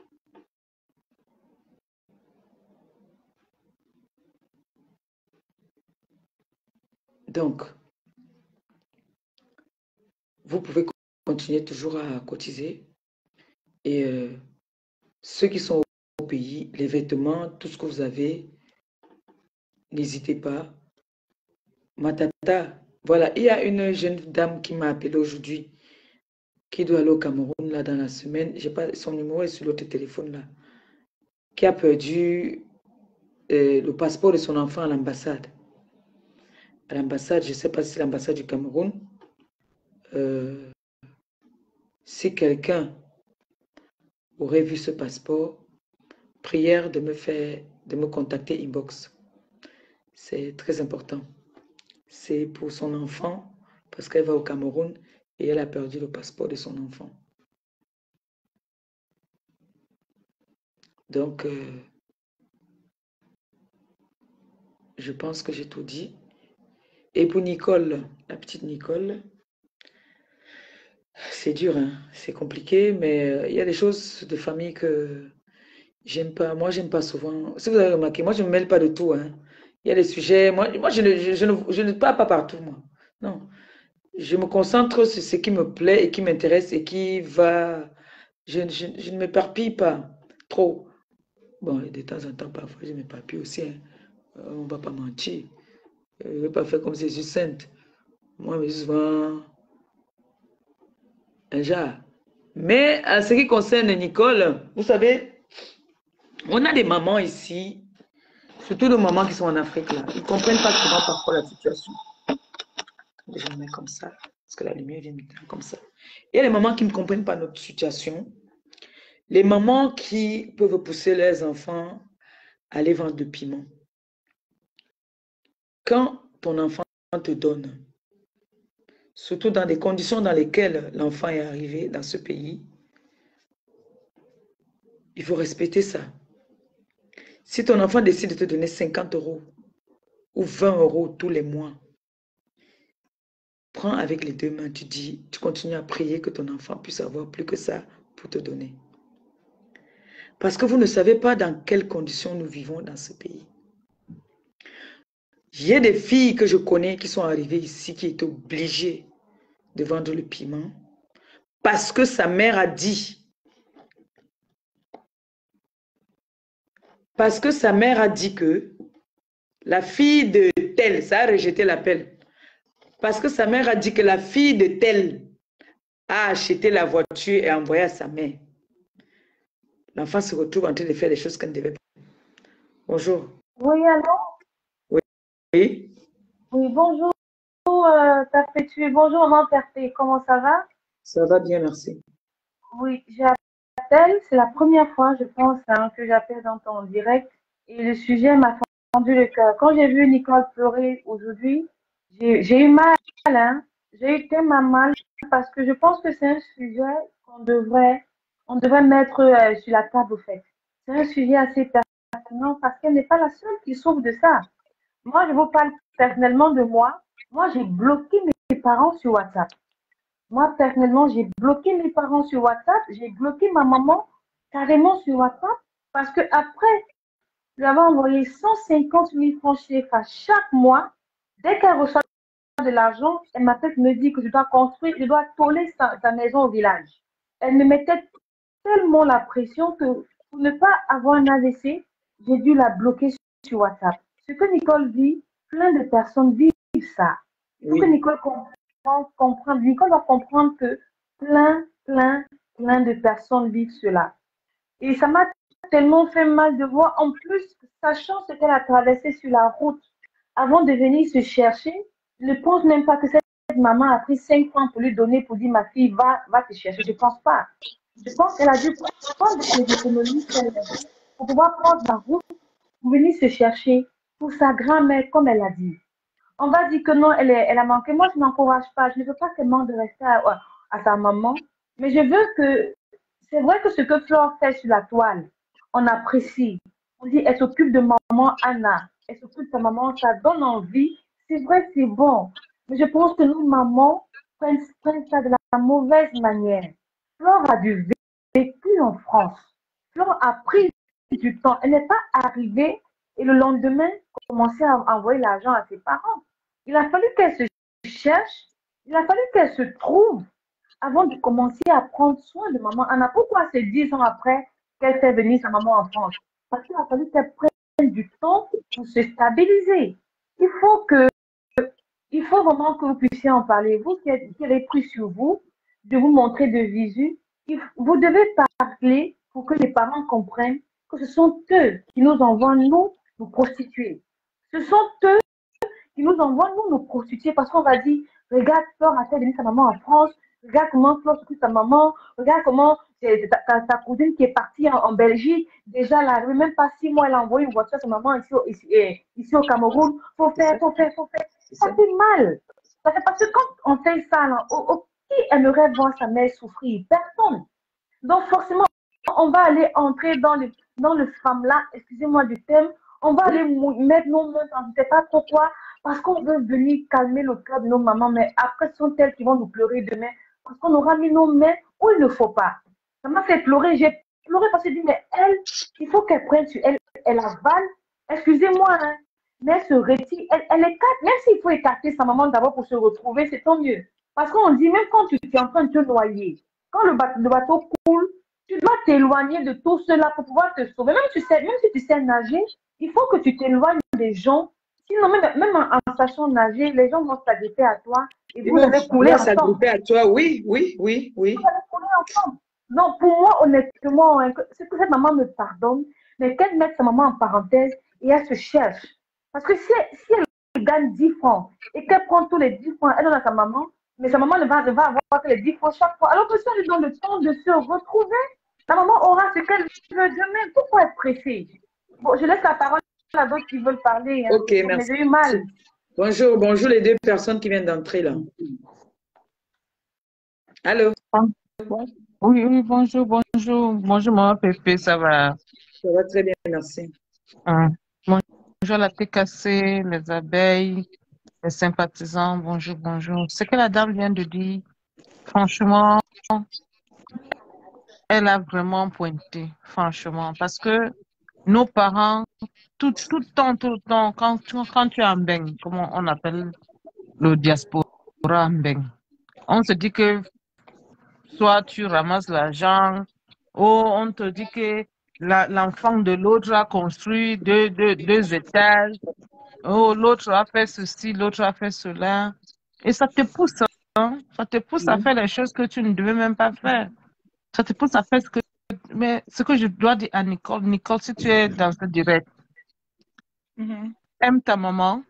Donc, vous pouvez continuer toujours à cotiser. Et euh, ceux qui sont au pays, les vêtements, tout ce que vous avez, n'hésitez pas. Ma tata, voilà, il y a une jeune dame qui m'a appelé aujourd'hui, qui doit aller au Cameroun là dans la semaine. J'ai pas, son numéro est sur l'autre téléphone là, qui a perdu euh, le passeport de son enfant à l'ambassade. À l'ambassade, je ne sais pas si l'ambassade du Cameroun, euh, si quelqu'un aurait vu ce passeport, prière de me faire, de me contacter inbox. C'est très important. C'est pour son enfant, parce qu'elle va au Cameroun et elle a perdu le passeport de son enfant. Donc, euh, je pense que j'ai tout dit. Et pour Nicole, la petite Nicole, c'est dur, hein? C'est compliqué, mais il y a des choses de famille que j'aime pas. Moi, j'aime pas souvent. Si vous avez remarqué, moi, je ne me mêle pas de tout, hein? Il y a des sujets, moi, moi je, ne, je, je, ne, je ne parle pas partout, moi. Non. Je me concentre sur ce qui me plaît et qui m'intéresse et qui va... Je, je, je ne m'éparpille pas trop. Bon, de temps en temps, parfois, je m'éparpille aussi, hein. On ne va pas mentir. Je ne vais pas faire comme Jésus sainte. Moi, je suis souvent un genre. Mais en ce qui concerne Nicole, vous savez, on a des mamans ici, surtout les mamans qui sont en Afrique, là. Ils ne comprennent pas souvent parfois la situation. Je le mets comme ça, parce que la lumière vient maintenant comme ça. Il y a les mamans qui ne comprennent pas notre situation. Les mamans qui peuvent pousser leurs enfants à aller vendre du piment. Quand ton enfant te donne, surtout dans des conditions dans lesquelles l'enfant est arrivé dans ce pays, il faut respecter ça. Si ton enfant décide de te donner cinquante euros ou vingt euros tous les mois, prends avec les deux mains, tu dis, tu continues à prier que ton enfant puisse avoir plus que ça pour te donner. Parce que vous ne savez pas dans quelles conditions nous vivons dans ce pays. Il y a des filles que je connais qui sont arrivées ici, qui étaient obligées de vendre le piment parce que sa mère a dit, parce que sa mère a dit que la fille de tel, ça a rejeté l'appel, parce que sa mère a dit que la fille de tel a acheté la voiture et envoyé à sa mère. L'enfant se retrouve en train de faire des choses qu'elle ne devait pas. Bonjour. Oui, allô? Oui. Oui, Oui, bonjour, euh, Perpétué. Bonjour, maman Perpé. Comment ça va? ça va bien, merci. Oui, j'appelle. C'est la première fois, je pense, hein, que j'appelle dans ton direct. Et le sujet m'a tendu le cœur. Quand j'ai vu Nicole pleurer aujourd'hui, j'ai eu mal, hein. J'ai eu tellement mal parce que je pense que c'est un sujet qu'on devrait, on devrait mettre euh, sur la table, au fait. C'est un sujet assez pertinent parce qu'elle n'est pas la seule qui souffre de ça. Moi, je vous parle personnellement de moi. Moi, j'ai bloqué mes parents sur WhatsApp. Moi, personnellement, j'ai bloqué mes parents sur WhatsApp. J'ai bloqué ma maman carrément sur WhatsApp parce que après lui avoir envoyé cent cinquante mille francs C F A chaque mois, dès qu'elle reçoit de l'argent, elle m'appelle me dit que je dois construire, je dois toller sa, sa maison au village. Elle me mettait tellement la pression que pour ne pas avoir un A V C, j'ai dû la bloquer sur WhatsApp. Ce que Nicole vit, plein de personnes vivent ça. Il faut Oui. que Nicole comprenne, comprenne, Nicole doit comprendre que plein, plein, plein de personnes vivent cela. Et ça m'a tellement fait mal de voir, en plus, sachant ce qu'elle a traversé sur la route, avant de venir se chercher, je ne pense même pas que cette maman a pris cinq francs pour lui donner, pour dire, ma fille, va, va te chercher. Je ne pense pas. Je pense qu'elle a dû prendre les économies qu'elle avait pour pouvoir prendre la route, pour venir se chercher pour sa grand-mère, comme elle a dit. On va dire que non, elle, est, elle a manqué. Moi, je n'encourage pas. Je ne veux pas qu'elle manque de rester à, à sa maman. Mais je veux que... C'est vrai que ce que Flore fait sur la toile, on apprécie. On dit, elle s'occupe de maman Anna. Elle s'occupe de sa maman, ça donne envie. C'est vrai, c'est bon. Mais je pense que nous, mamans, prennent, prennent ça de la mauvaise manière. Flore a du vécu en France. Flore a pris du temps. Elle n'est pas arrivée et le lendemain, commencer à envoyer l'argent à ses parents. Il a fallu qu'elle se cherche, il a fallu qu'elle se trouve avant de commencer à prendre soin de maman Anna. Pourquoi c'est dix ans après qu'elle fait venir sa maman en France? Parce qu'il a fallu qu'elle prenne du temps pour se stabiliser. Il faut que, il faut vraiment que vous puissiez en parler. Vous qui avez pris sur vous de vous montrer de visu, vous devez parler pour que les parents comprennent que ce sont eux qui nous envoient, nous, nous prostituer. Ce sont eux qui nous envoient, nous, nous prostituer parce qu'on va dire, regarde, Flore a fait venir sa maman en France, regarde comment Flore s'occupe de sa maman, regarde comment ta, ta, ta cousine qui est partie en, en Belgique, déjà, elle n'arrive même pas six mois, elle a envoyé une voiture à sa maman ici, ici, ici au Cameroun. Faut faire, faut faire, faut faire. Ça fait mal. Ça fait parce que quand on fait ça, là, oh, oh, qui aimerait voir sa mère souffrir? Personne. Donc, forcément, on va aller entrer dans le, dans le femme-là, excusez-moi du thème, on va aller mettre nos mains, on ne sait pas pourquoi, parce qu'on veut venir calmer le cœur de nos mamans, mais après, ce sont elles qui vont nous pleurer demain, parce qu'on aura mis nos mains où il ne faut pas. Ça m'a fait pleurer, j'ai pleuré parce que je dis, mais elle, il faut qu'elle prenne sur elle, elle avale, excusez-moi, hein, mais elle se retire, elle, elle écarte, même s'il faut écarter sa maman d'abord pour se retrouver, c'est tant mieux. Parce qu'on dit, même quand tu es en train de te noyer, quand le bateau, le bateau coule, tu dois t'éloigner de tout cela pour pouvoir te sauver. Même, tu sais, même si tu sais nager, il faut que tu t'éloignes des gens. Sinon, même, même en, en sachant nager, les gens vont s'agripper à toi et vous allez couler ensemble. S'agripper à toi, oui, oui, oui, oui. Vous allez couler ensemble. Donc, pour moi, honnêtement, c'est que cette maman me pardonne, mais qu'elle mette sa maman en parenthèse et elle se cherche. Parce que si, si elle gagne dix francs et qu'elle prend tous les dix francs, elle donne à sa maman, mais sa maman ne va, ne va avoir que les dix francs chaque fois. Alors que si on lui donne le temps de se retrouver, la maman aura ce qu'elle veut demain. Pourquoi être pressée? Bon, je laisse la parole à d'autres qui veulent parler. Hein. Ok, merci. Mais j'ai eu mal. Bonjour, bonjour les deux personnes qui viennent d'entrer là. Allô? Oui, oui, bonjour, bonjour. Bonjour, maman Pépé, ça va? Ça va très bien, merci. Ah, bonjour la T K C, les abeilles, les sympathisants, bonjour, bonjour. Ce que la dame vient de dire, franchement, elle a vraiment pointé, franchement, parce que nos parents, tout, tout le temps, tout le temps, quand, quand tu es en Mbeng, comment on appelle le diaspora Mbeng, on se dit que soit tu ramasses l'argent, ou on te dit que l'enfant de l'autre a construit deux, deux, deux étages, oh, l'autre a fait ceci, l'autre a fait cela. Et ça te pousse, hein? Ça te pousse à faire les choses que tu ne devais même pas faire. Ça te pousse à faire ce que... Mais ce que je dois dire à Nicole, Nicole, si tu es dans ce direct, mm-hmm. aime ta maman,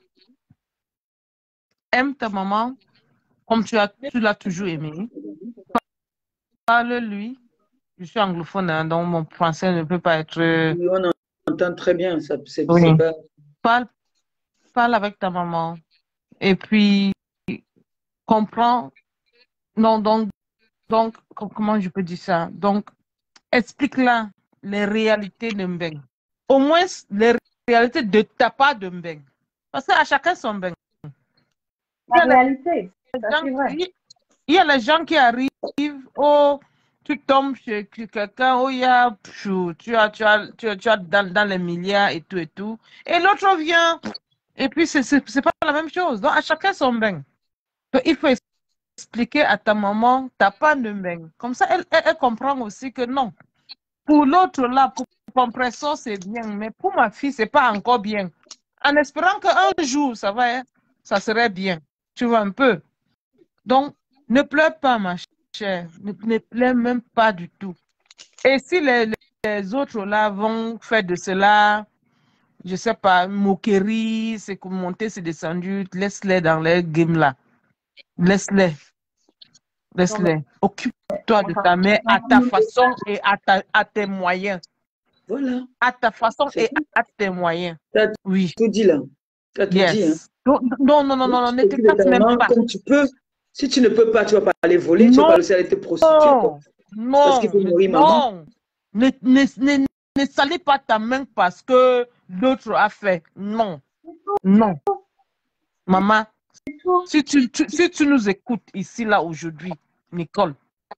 aime ta maman comme tu as, tu l'as toujours aimé. Parle-lui. Je suis anglophone, hein, donc mon français ne peut pas être... Oui, on entend très bien, ça. C'est oui. pas... Parle, parle avec ta maman. Et puis, comprends. Non, donc, donc, comment je peux dire ça? Donc, explique-la les réalités de Mbeng. Au moins, les réalités de ta part de Mbeng. Parce qu'à chacun son Mbeng. La réalité, c'est vrai. Il y a les gens qui arrivent au... Tu tombes chez quelqu'un où il y a, tu as, tu as, tu as, tu as dans, dans les milliards et tout et tout. Et l'autre vient, et puis c'est pas la même chose. Donc, à chacun son bain. Donc, il faut expliquer à ta maman, t'as pas de bain. Comme ça, elle, elle, elle comprend aussi que non. Pour l'autre là, pour compression, c'est bien. Mais pour ma fille, c'est pas encore bien. En espérant qu'un jour, ça va, ça serait bien. Tu vois un peu. Donc, ne pleure pas, ma cher, ne, ne plaît même pas du tout. Et si les, les- les autres là vont faire de cela, je sais pas, moquerie, c'est comme monter, c'est descendu, laisse-les dans les games là. Laisse-les, Non, mais laisse-les. Occupe-toi de enfin, ta mère à dans ta mon façon et à, ta, à tes moyens. Voilà. À ta façon C'est et tout. à tes moyens. Tu as Oui, tout dit là. Tu as tout dit. Hein. yes. Non, non, non, non, non, non, ne te Occupe de casse ta même maman pas. comme tu peux. Si tu ne peux pas, tu vas pas aller voler, tu vas pas Non, laisser aller te prostituer. Quoi. Parce qu'il non, faut ne- nourrir maman. non. Ne, ne, ne, ne salis pas ta main parce que l'autre a fait. Non, non. Maman, c'est tout. si tu, tu- si tu nous écoutes ici, là, aujourd'hui, Nicole,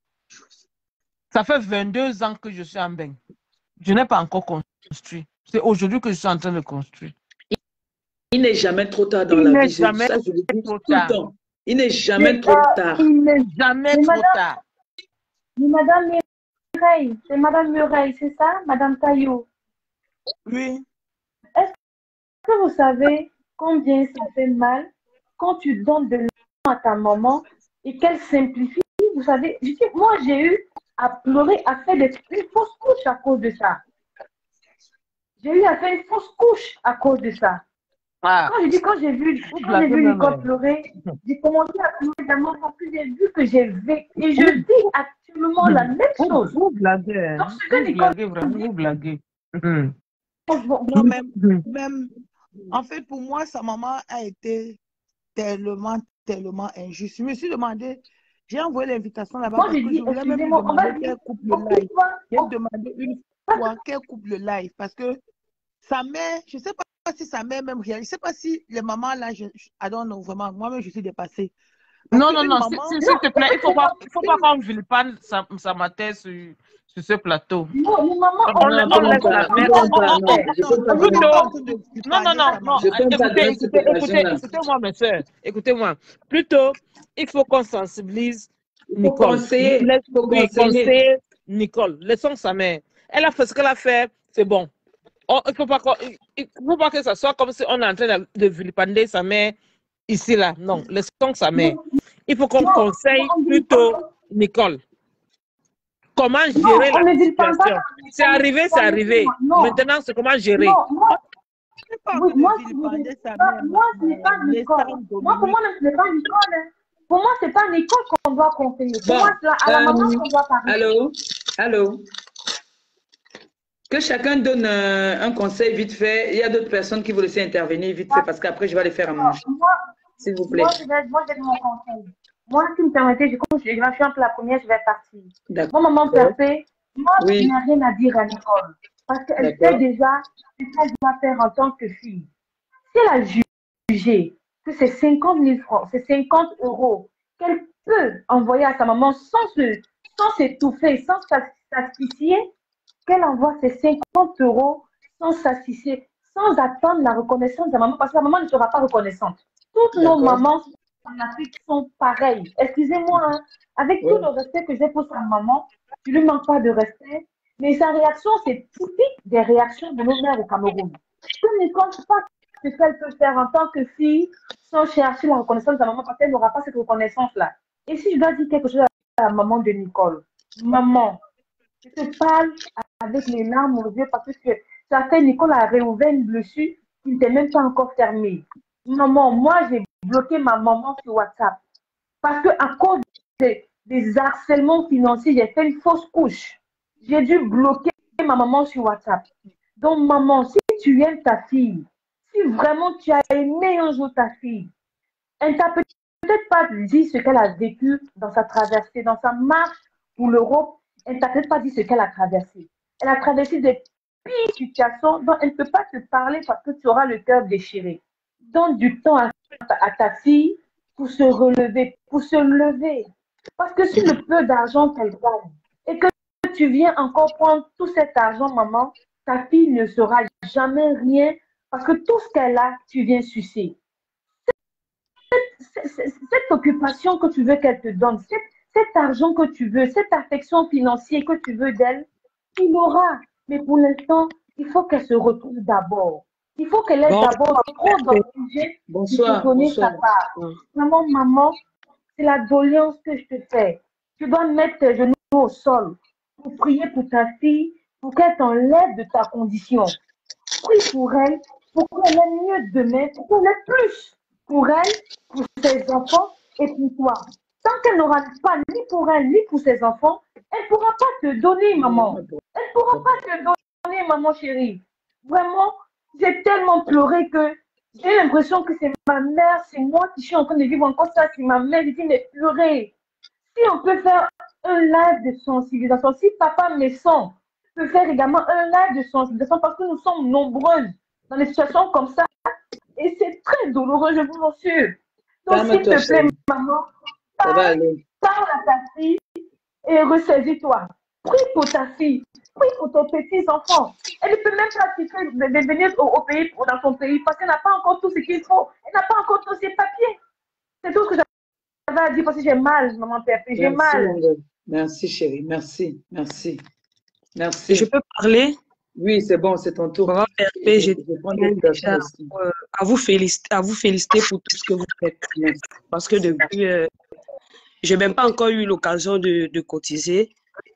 ça fait vingt-deux ans que je suis en bain. Je n'ai pas encore construit. C'est aujourd'hui que je suis en train de construire. Il n'est jamais trop tard dans Il la n'est vie. Je- jamais Ça, je le dis trop tout le tard. temps. Il n'est Mais, jamais trop euh, tard. Il n'est jamais mais trop madame, tard. mais madame Mireille, c'est madame Mireille, c'est ça, madame Taillot? Oui. Est-ce que vous savez combien ça fait mal quand tu donnes de l'argent à ta maman et qu'elle simplifie? Vous savez, je dis, moi j'ai eu à pleurer, à faire des, une fausse couche à cause de ça. J'ai eu à faire une fausse couche à cause de ça. Ah, Quand je dis, quand j'ai vu, vous quand j'ai blaguez vu même. Nicole hein. pleurer, j'ai commencé à pleurer également parce que j'ai vu que j'ai vécu. Et je vis actuellement la même Vous, chose. vous blaguez. hein. Donc ce que Vous Nicole blaguez vraiment, dit, vous blaguez. Mhm. Non, même, Mhm. même, en fait, pour moi, sa maman a été tellement, tellement injuste. Je me suis demandé, j'ai envoyé l'invitation là-bas moi parce je que dis, je voulais même lui excusez-moi, on va demander dire, qu'elle coupe le on live. peut pas, J'ai on- demandé une fois qu'elle coupe le live parce que sa mère, je ne sais pas si sa mère même réalise, je ne sais pas si les mamans là, je, je, I don't know, vraiment, moi-même je suis dépassée. Parce Non, non, qu'une non, s'il maman, s'il- non, s'il te plaît, il ne faut pas, il faut pas une, qu'on vilipende sa, sa mater sur, sur ce plateau. non, les mamans, On, on, on, Non, la- on, on quand même laisse la pas. on mère. doit Quand On, même on, pas. on, le Non, on- faire. je ne peux non, pas je ne suis donner. pas plutôt, en train de non, non, vilipender non, sa non, maman. Je ne peux pas écoutez, donner cette écoutez, écoutez, occasion-là. écoutez-moi, mes soeurs, écoutez-moi. Plutôt, il faut qu'on sensibilise Il faut Nicole. conseiller. Laisse- Il faut oui, conseiller. conseiller Nicole. Laissons sa mère. Elle a fait ce qu'elle a fait, c'est bon. On- Il ne faut pas qu'on- il- il faut pas que ça soit comme si on est en train de, de vilipender sa mère ici, là. Non, laissons sa mère. Non, Il faut qu'on non, conseille on dit pas, plutôt Nicole. Comment non, gérer on la ne dit pas situation? C'est arrivé, c'est arrivé. non, Maintenant, c'est comment gérer. non, moi, Je ne suis pas en oui, train de moi, je vilipender dis sa pas, mère, moi, ce n'est pas euh, Nicole. laissant Moi, pour moi, Dominique. ce n'est pas Nicole. Hein. Pour moi, ce n'est pas Nicole qu'on doit conseiller. Pour Bon, moi, c'est à la maman euh, qu'on doit parler. allô? Allô? Que chacun donne euh, un conseil vite fait. Il y a d'autres personnes qui vont laisser intervenir vite fait parce qu'après, je vais aller faire à manger. Moi, S'il vous plaît. moi, je vais, moi, je vais mon conseil. Moi, si vous me permettez, je, comme je, je suis un peu la première, je vais partir. D'accord. Mon maman perfait, moi, je Oui, n'ai rien à dire à Nicole. Parce qu'elle sait d'accord. déjà ce qu'elle doit faire en tant que fille. Si elle a jugé que c'est cinquante mille francs, c'est cinquante euros qu'elle peut envoyer à sa maman sans se, sans s'étouffer, sans s'asphyxier, qu'elle envoie ces cinquante euros sans s'asphyxier, sans attendre la reconnaissance de la maman, parce que la maman ne sera pas reconnaissante. Toutes nos D'accord. mamans en Afrique sont pareilles. Excusez-moi, hein, avec Oui. tout le respect que j'ai pour sa maman, je ne lui manque pas de respect, mais sa réaction, c'est typique des réactions de nos mères au Cameroun. Je ne pense pas ce qu'elle peut faire en tant que fille sans chercher la reconnaissance de sa maman, parce qu'elle n'aura pas cette reconnaissance-là. Et si je dois dire quelque chose à la maman de Nicole, maman, je te parle avec les larmes aux yeux parce que ça fait Nicole a réouvert une blessure qui n'était même pas encore fermée. Maman, moi j'ai bloqué ma maman sur WhatsApp parce qu'à cause des, des harcèlements financiers, j'ai fait une fausse couche. J'ai dû bloquer ma maman sur WhatsApp. Donc maman, si tu aimes ta fille, si vraiment tu as aimé un jour ta fille, elle t'a peut-être pas dit ce qu'elle a vécu dans sa traversée, dans sa marche pour l'Europe. Elle ne t'a peut-être pas dit ce qu'elle a traversé. Elle a traversé des pires situations dont elle ne peut pas te parler parce que tu auras le cœur déchiré. Donne du temps à, à ta fille pour se relever, pour se lever. Parce que si le peu d'argent qu'elle gagne et que tu viens encore prendre tout cet argent, maman, ta fille ne sera jamais rien parce que tout ce qu'elle a, tu viens sucer. Cette, cette, cette occupation que tu veux qu'elle te donne, cette, cet argent que tu veux, cette affection financière que tu veux d'elle, il l'aura. Mais pour l'instant, il faut qu'elle se retrouve d'abord. Il faut qu'elle ait Bon, d'abord trop d'oxygène pour te bonsoir, donner sa bonsoir. part. Maman, maman, c'est la doléance que je te fais. tu dois mettre tes genoux au sol pour prier pour ta fille, pour qu'elle t'enlève de ta condition. Prie pour elle, pour qu'elle ait mieux demain, pour qu'elle ait plus pour elle, pour ses enfants et pour toi. Tant qu'elle n'aura pas ni pour elle, ni pour ses enfants, elle ne pourra pas te donner, maman. Elle ne pourra pas te donner, maman chérie. Vraiment, j'ai tellement pleuré que j'ai l'impression que c'est ma mère, c'est moi qui suis en train de vivre encore ça, c'est ma mère. J'ai dit, mais pleurer. Si on peut faire un live de sensibilisation, si papa me sent, peut faire également un live de sensibilisation parce que nous sommes nombreuses dans des situations comme ça. Et c'est très douloureux, je vous assure. Donc, s'il te plaît, maman, parle, parle à ta fille et ressaisis-toi. Prie pour ta fille, prie pour tes petits-enfants. Elle ne peut même pas de venir au, au pays, dans son pays, parce qu'elle n'a pas encore tout ce qu'il faut. Elle n'a pas encore tous ses papiers. C'est tout ce que j'avais à dire parce que j'ai mal, maman Pépé, j'ai mal. Merci, chérie, merci, merci. Merci. Je peux parler? Oui, c'est bon, c'est ton tour. Maman Pépé, je tiens déjà euh, à, vous féliciter, à vous féliciter pour tout ce que vous faites. Merci. Parce que depuis, euh, je n'ai même pas encore eu l'occasion de, de cotiser.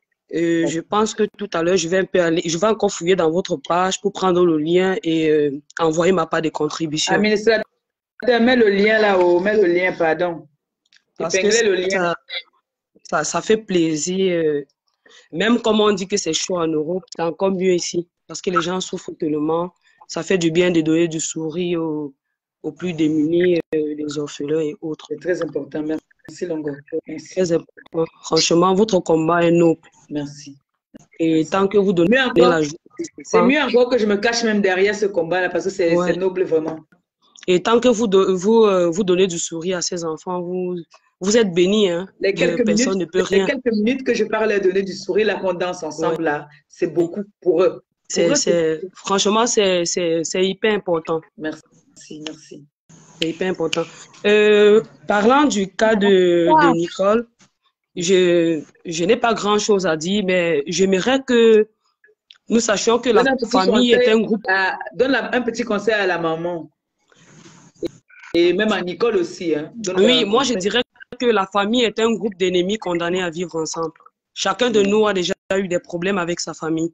Euh, je pense que tout à l'heure, je vais un peu aller, je vais encore fouiller dans votre page pour prendre le lien et euh, envoyer ma part de contribution. Administrateur, mets le lien là-haut, mets le lien, pardon. Parce que le lien. Ça, ça, ça fait plaisir. Euh, même comme on dit que c'est chaud en Europe, c'est encore mieux ici. Parce que les gens souffrent tellement. Ça fait du bien de donner du sourire aux, aux plus démunis, euh, les orphelins et autres. C'est très important. Merci, Longo. Merci. Très important. Franchement, votre combat est noble. Merci. Et tant que vous donnez la joie. C'est mieux encore que je me cache même derrière ce combat-là parce que c'est ouais. noble vraiment. Et tant que vous, vous, euh, vous donnez du sourire à ces enfants, vous, vous êtes bénis. Hein? Les quelques, Personne minutes, ne peut rien. les quelques minutes que je parle de donner du sourire, la qu'on danse ensemble, ouais. là, c'est beaucoup pour eux. C'est, eux, c'est, franchement, c'est hyper important. Merci, merci. C'est hyper important. Euh, parlant du cas de, de Nicole, je, je n'ai pas grand-chose à dire, mais j'aimerais que nous sachions que la famille est un groupe... À, donne la, un petit conseil à la maman. Et, et même à Nicole aussi. Hein. Oui, moi je dirais que la famille est un groupe d'ennemis condamnés à vivre ensemble. Chacun de nous a déjà eu des problèmes avec sa famille.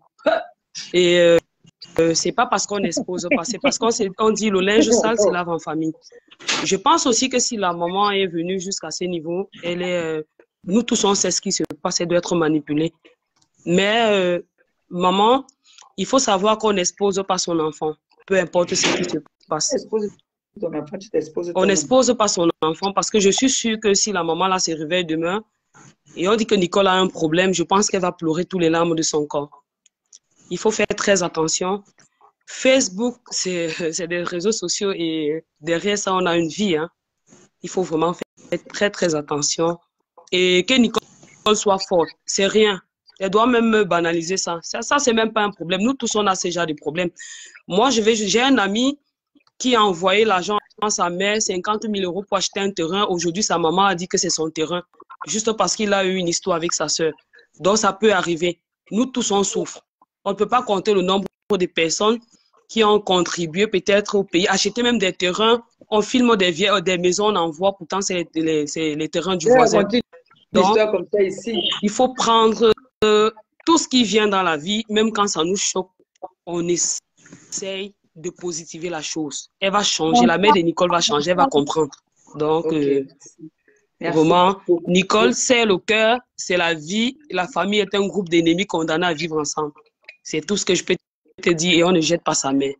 Et euh, euh, c'est pas parce qu'on expose pas, c'est parce qu'on on dit le linge sale se lave en famille. Je pense aussi que si la maman est venue jusqu'à ce niveau, elle est... Euh, nous tous, on sait ce qui se passe, c'est d'être manipulé. Mais, euh, maman, il faut savoir qu'on n'expose pas son enfant, peu importe ce qui se passe. On n'expose pas son enfant parce que je suis sûre que si la maman là se réveille demain et on dit que Nicole a un problème, je pense qu'elle va pleurer tous les larmes de son corps. Il faut faire très attention. Facebook, c'est des réseaux sociaux et derrière ça, on a une vie. Hein. Il faut vraiment faire très, très attention. Et que Nicole soit forte, c'est rien. Elle doit même banaliser ça. Ça, ça c'est même pas un problème. Nous tous, on a ce genre de problème. Moi, j'ai un ami qui a envoyé l'argent à sa mère, cinquante mille euros pour acheter un terrain. Aujourd'hui, sa maman a dit que c'est son terrain, juste parce qu'il a eu une histoire avec sa soeur. Donc, ça peut arriver. Nous tous, on souffre. On ne peut pas compter le nombre de personnes qui ont contribué peut-être au pays, acheter même des terrains. On filme des, vieilles, des maisons, on envoie, pourtant, c'est les, les, les terrains du voisin. Donc, comme ça ici. Il faut prendre euh, tout ce qui vient dans la vie, même quand ça nous choque, on essaye de positiver la chose. Elle va changer, la mère de Nicole va changer, elle va comprendre. Donc, okay. euh, Merci. Vraiment, Nicole, c'est le cœur, c'est la vie. La famille est un groupe d'ennemis condamnés à vivre ensemble. C'est tout ce que je peux te dire et on ne jette pas sa mère.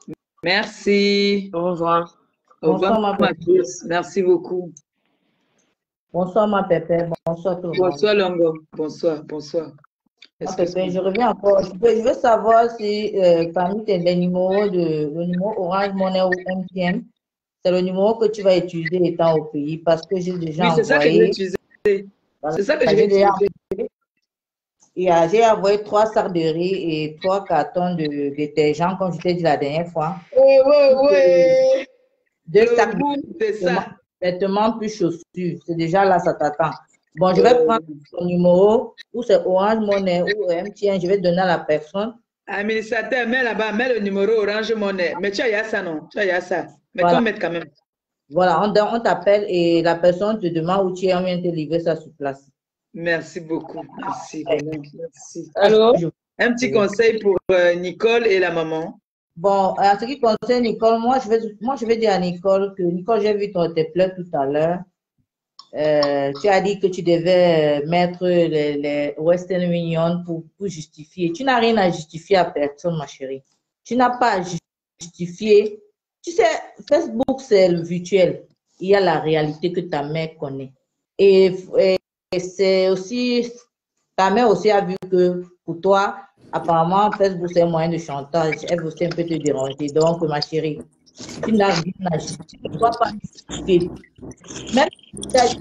Merci. Au revoir. Au revoir, ma Pépé. Merci beaucoup. Bonsoir, ma Pépé. Bonsoir, tout le monde. Bonsoir, Longo. Bonsoir, bonsoir. Ma Pépé, je reviens encore. Je veux, je veux savoir si euh, parmi tes les numéros, de, le numéro Orange Money ou M T N, c'est le numéro que tu vas utiliser étant au pays parce que j'ai déjà oui, envoyé. C'est ça que je vais utiliser. C'est ça que je vais utiliser. J'ai envoyé trois sacs de riz et trois cartons de détergent, comme je t'ai dit la dernière fois. Oui, oui, oui. Deux sacs de vêtements plus chaussures. C'est déjà là, ça t'attend. Bon, je vais oh. prendre ton numéro, ou c'est Orange Money ou M T N, je vais donner à la personne. Administrateur, mets là-bas, mets le numéro Orange Money. Mais tu as ça, non? Tu as ça. Mais voilà. tu mettre quand même. Voilà, on, on t'appelle et la personne te demande où tu es, on vient te livrer ça sur place. Merci beaucoup. Merci, vraiment. Merci. Allô? Un petit conseil pour euh, Nicole et la maman. Bon, en ce qui concerne Nicole, moi je vais, moi, je vais dire à Nicole que, Nicole, j'ai vu ton tes pleurs tout à l'heure. Euh, tu as dit que tu devais mettre les, les Western Union pour, pour justifier. Tu n'as rien à justifier à personne, ma chérie. Tu n'as pas à justifier. Tu sais, Facebook, c'est le virtuel. Il y a la réalité que ta mère connaît. Et, et, et c'est aussi, ta mère aussi a vu que pour toi, apparemment, Facebook, c'est un moyen de chantage. Elle veut aussi un peu te déranger. Donc, ma chérie, tu n'as rien à justifier. Tu ne dois pas justifier. Même si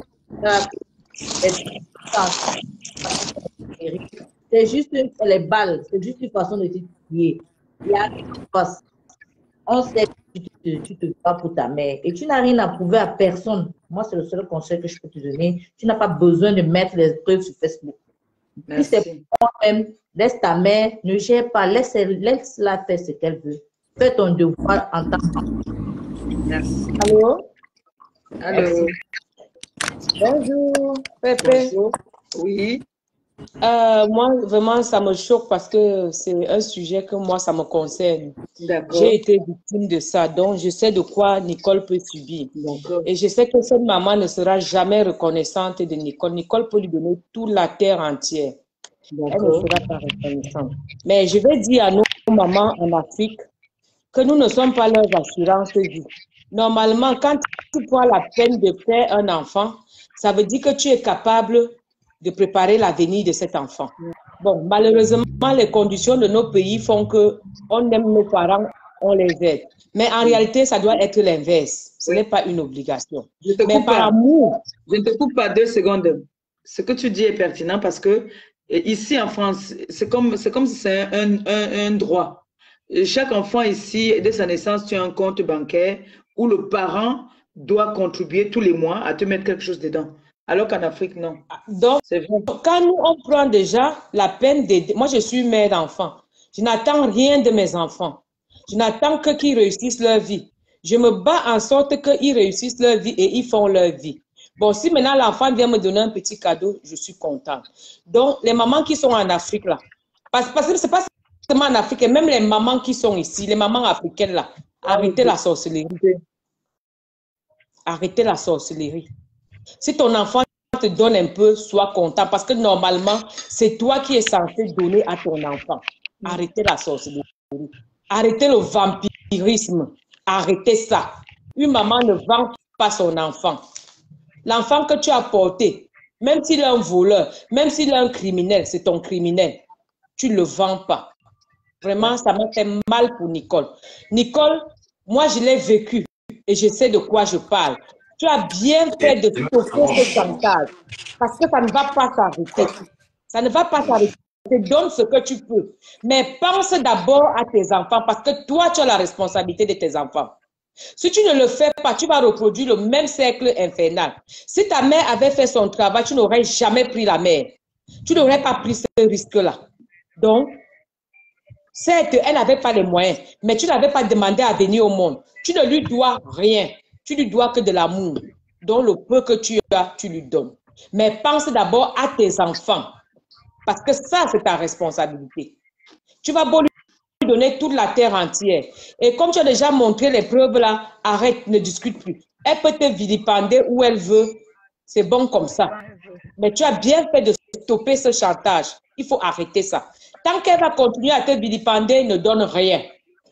c'est juste les balles, c'est juste une façon de te tuer. Il y a on sait que tu te, tu te bats pour ta mère et tu n'as rien à prouver à personne. Moi, c'est le seul conseil que je peux te donner. Tu n'as pas besoin de mettre les preuves sur Facebook. Si c'est pour toi-même, laisse ta mère, ne gère pas, laisse-la laisse faire ce qu'elle veut. Fais ton devoir en tant que... Merci. Allô? Allô? Bonjour, Pépé. Bonjour. Oui. Euh, moi, vraiment, ça me choque parce que c'est un sujet que moi, ça me concerne. D'accord. J'ai été victime de ça, donc je sais de quoi Nicole peut subir. Et je sais que cette maman ne sera jamais reconnaissante de Nicole. Nicole peut lui donner toute la terre entière. Elle ne sera pas reconnaissante. Mais je vais dire à nos mamans en Afrique que nous ne sommes pas leurs assurances vie. Normalement, quand tu prends la peine de faire un enfant, ça veut dire que tu es capable de préparer l'avenir de cet enfant. Bon, malheureusement, les conditions de nos pays font qu'on aime nos parents, on les aide. Mais en réalité, ça doit être l'inverse. Ce n'est pas une obligation. Je te Mais coupe par pas. amour... Je ne te coupe pas deux secondes. Ce que tu dis est pertinent parce que ici en France, c'est comme, c'est comme si c'est un, un, un droit. Chaque enfant ici, dès sa naissance, tu as un compte bancaire où le parent doit contribuer tous les mois à te mettre quelque chose dedans. Alors qu'en Afrique, non. Donc, quand nous, on prend déjà la peine d'aider. Moi, je suis mère d'enfants. Je n'attends rien de mes enfants. Je n'attends que qu'ils réussissent leur vie. Je me bats en sorte qu'ils réussissent leur vie et ils font leur vie. Bon, si maintenant l'enfant vient me donner un petit cadeau, je suis contente. Donc, les mamans qui sont en Afrique, là, parce, parce que ce n'est pas seulement en Afrique, même les mamans qui sont ici, les mamans africaines, là, arrêtez la sorcellerie. Arrêtez la sorcellerie. Si ton enfant te donne un peu, sois content parce que normalement, c'est toi qui es censé donner à ton enfant. Arrêtez la sorcellerie. Arrêtez le vampirisme. Arrêtez ça. Une maman ne vend pas son enfant. L'enfant que tu as porté, même s'il est un voleur, même s'il est un criminel, c'est ton criminel. Tu ne le vends pas. Vraiment, ça m'a fait mal pour Nicole. Nicole, moi, je l'ai vécu et je sais de quoi je parle. Tu as bien fait de stopper ce chantage parce que ça ne va pas s'arrêter. Ça ne va pas s'arrêter. Donne ce que tu peux. Mais pense d'abord à tes enfants parce que toi, tu as la responsabilité de tes enfants. Si tu ne le fais pas, tu vas reproduire le même cercle infernal. Si ta mère avait fait son travail, tu n'aurais jamais pris la mère. Tu n'aurais pas pris ce risque-là. Donc, certes, elle n'avait pas les moyens, mais tu n'avais pas demandé à venir au monde. Tu ne lui dois rien. Tu lui dois que de l'amour. Donc, le peu que tu as, tu lui donnes. Mais pense d'abord à tes enfants. Parce que ça, c'est ta responsabilité. Tu vas beau lui donner toute la terre entière. Et comme tu as déjà montré les preuves là, arrête, ne discute plus. Elle peut te vilipender où elle veut. C'est bon comme ça. Mais tu as bien fait de stopper ce chantage. Il faut arrêter ça. Tant qu'elle va continuer à te vilipender, ne donne rien.